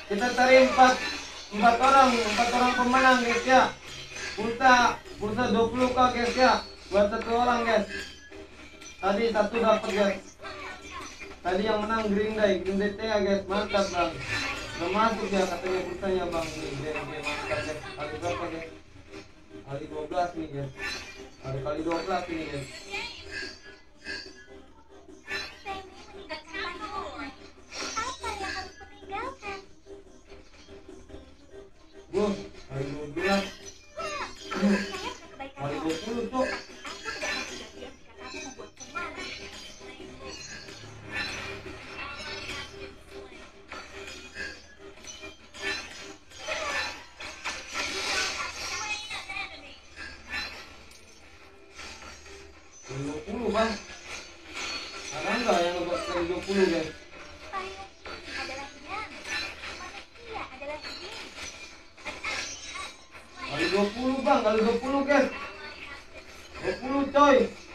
Kita cari empat empat orang, empat orang pemenang guys ya. Pulsa, pulsa dua puluh k guys ya. Buat satu orang guys. Tadi satu dapat guys. Tadi yang menang Green Day, Green Day ya guys, mantap bang. Udah masuk ya katanya pulsanya bang. Nih, dia, dia mantap guys. Kali berapa guys? Kali dua belas nih guys. Kali kali dua belas ini guys.
Apa yang harus meninggalkan?
Bu, kali dua belas. Kali dua puluh tuh.
Aku tidak akan tinggal diam jika kamu membuatku malu.
Kali dua puluh bang. Ada enggak yang buat kali dua puluh guys?
Payung adalah yang manusia adalah jin.
Kali dua puluh bang, kali dua puluh guys. dua puluh coy.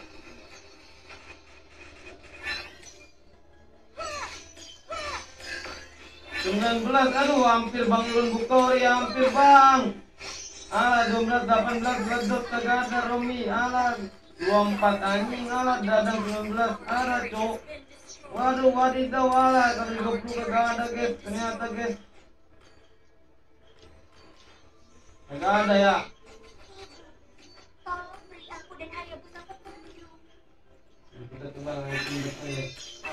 sembilan belas, aduh hampir bang Ilun Bukori, hampir bang. Alah dua belas, delapan belas, belas kagak ada Romi. Alah dua puluh empat anjing, alah dadang sembilan belas. Alah cok. Waduh wadidaw, alah kali dua puluh kagak ada guys. Ternyata guys kagak ada ya.
Tolong beri aku dan Hayabusa petunjuk.
Kita coba lagi guys.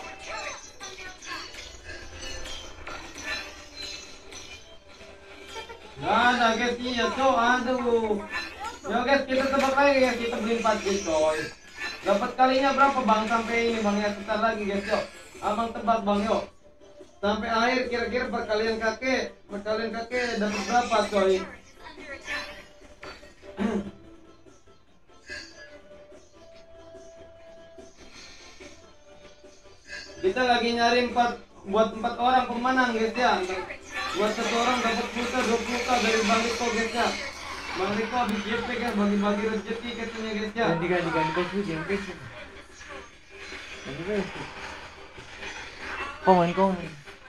Gak ada guys, iya cok, aduh. Ya guys, kita tebak lagi guys, kita beli empat guys coy. Dapat kalinya berapa bang sampai ini bang ya, sebentar lagi guys yuk. Abang tebak bang yuk. Sampai akhir kira-kira perkalian kakek, perkalian kakek dapat berapa coy? Kita lagi nyari empat buat empat orang pemenang guys ya. Buat satu orang dapat pulsa dua puluh k dari Bang Riko guys ya. Bang Riko habis J P guys, bagi-bagi rezeki katanya guys ya.
Ganti ganti ganti Facebook ganti Facebook. Ganti Facebook. Komen komen.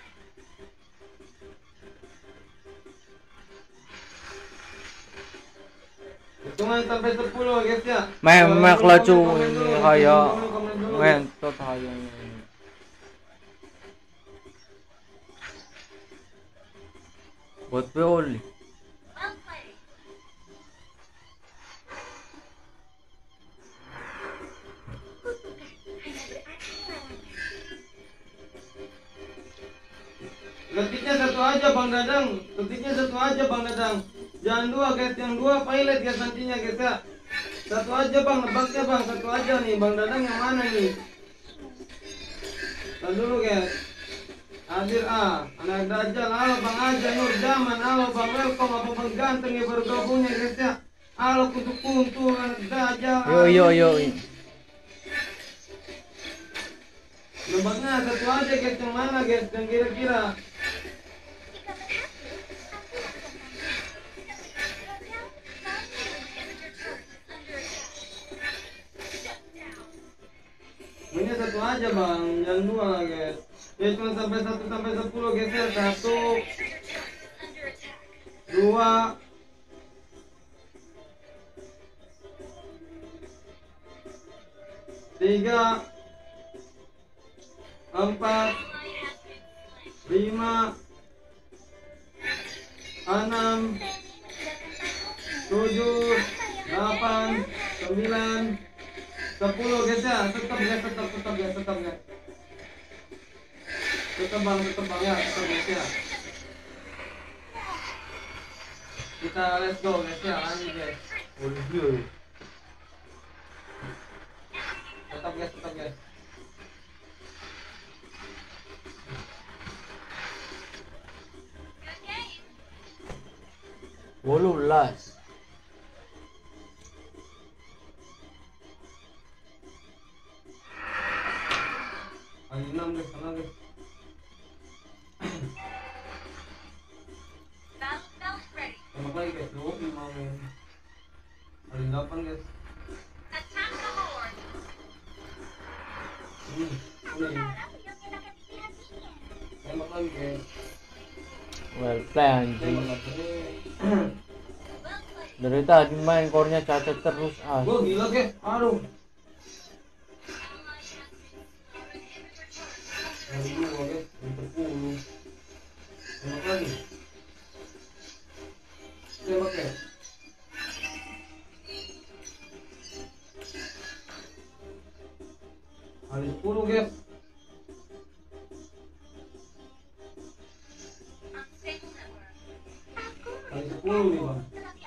Hitungan sampai sepuluh guys ya.
Memek lah cu,
Komen
ini
dulu,
kayak
komen dulu, komen dulu.
ngentot hayangnya. Buat Peoli.
Ketiknya satu aja Bang Dadang, ketiknya satu aja Bang Dadang. Jangan dua guys, yang dua pilot guys nantinya guys ya. Satu aja Bang, nebaknya Bang, satu aja nih. Bang Dadang yang mana nih? Tahan dulu guys. Hadir A, anak Dajjal, halo Bang Aja, Nur Zaman, halo Bang Welcome, apa Bang Ganteng ya baru gabungnya guys ya. Halo kutu kuntu, anak Dajjal.
Yo yo yo.
Nebaknya satu aja guys, yang mana guys, yang kira-kira. Ini satu aja Bang, jangan dua lah guys. Ya cuma sampai satu sampai sepuluh guys ya. Satu, dua, tiga, empat, lima, enam, tujuh, delapan, sembilan, sepuluh guys ya. Tetap guys, tetap tetap guys, tetap guys. Tetap Bang, tetap Bang ya, tetap guys ya. Kita let's go guys ya, lanjut guys. Tetap guys, tetap guys.
Wolulas.
Kali enam guys, sana guys. Tembak lagi guys, dua puluh lima men. Kali delapan guys. Ini, ini. Tembak lagi guys.
Well play anjing. Dari tadi main core-nya cacat terus ah.
Gua gila ke, aduh. Aduh, oke, sepuluh. Tembak lagi. Tembak ya. Kali sepuluh guys. Kali sepuluh nih bang.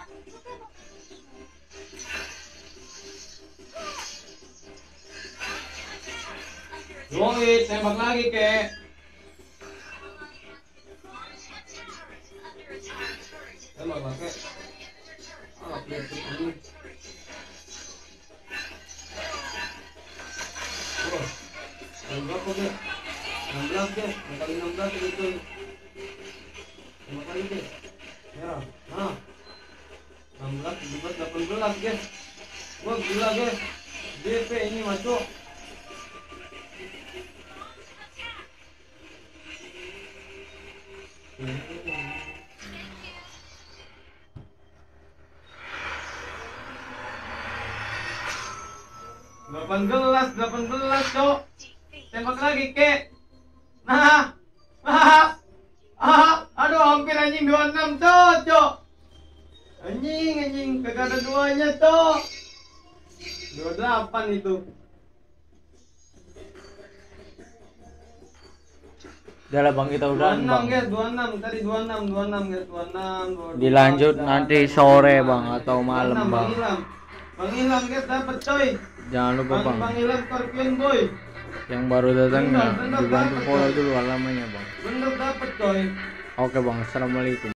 Yoi, tembak lagi kek. Tembak lagi kek. Ah, lihat ini. Oh, tembak kok kek. enam belas kek, kali enam belas gitu. Tembak lagi kek. Merah. Nah. enam belas, tujuh belas, delapan belas guys. Wah gila guys. D P ini masuk. Delapan belas, delapan belas cok. Tembak lagi kek. Nah. Ah. Ah. Aduh hampir anjing dua puluh enam cok cok. Anjing anjing kagak ada duanya cok. dua puluh delapan itu.
Udah lah bang, kita udah
dua puluh enam
bang.
guys, dua puluh enam tadi dua puluh enam, dua puluh enam guys, dua puluh enam. dua puluh enam,
Dilanjut
dua puluh enam,
nanti
dua puluh enam,
sore,
dua puluh enam,
Bang, atau malam,
dua puluh enam,
Bang.
Bang Ilham. Bang Ilham guys dapat coy.
Jangan lupa
Bang,
bang,
Bang Ilham Scorpion boy.
yang baru datang
Bener,
ya
bener
dibantu
banget,
follow
Bang.
dulu alamanya bang.
Bener dapat coy.
Oke bang, assalamualaikum.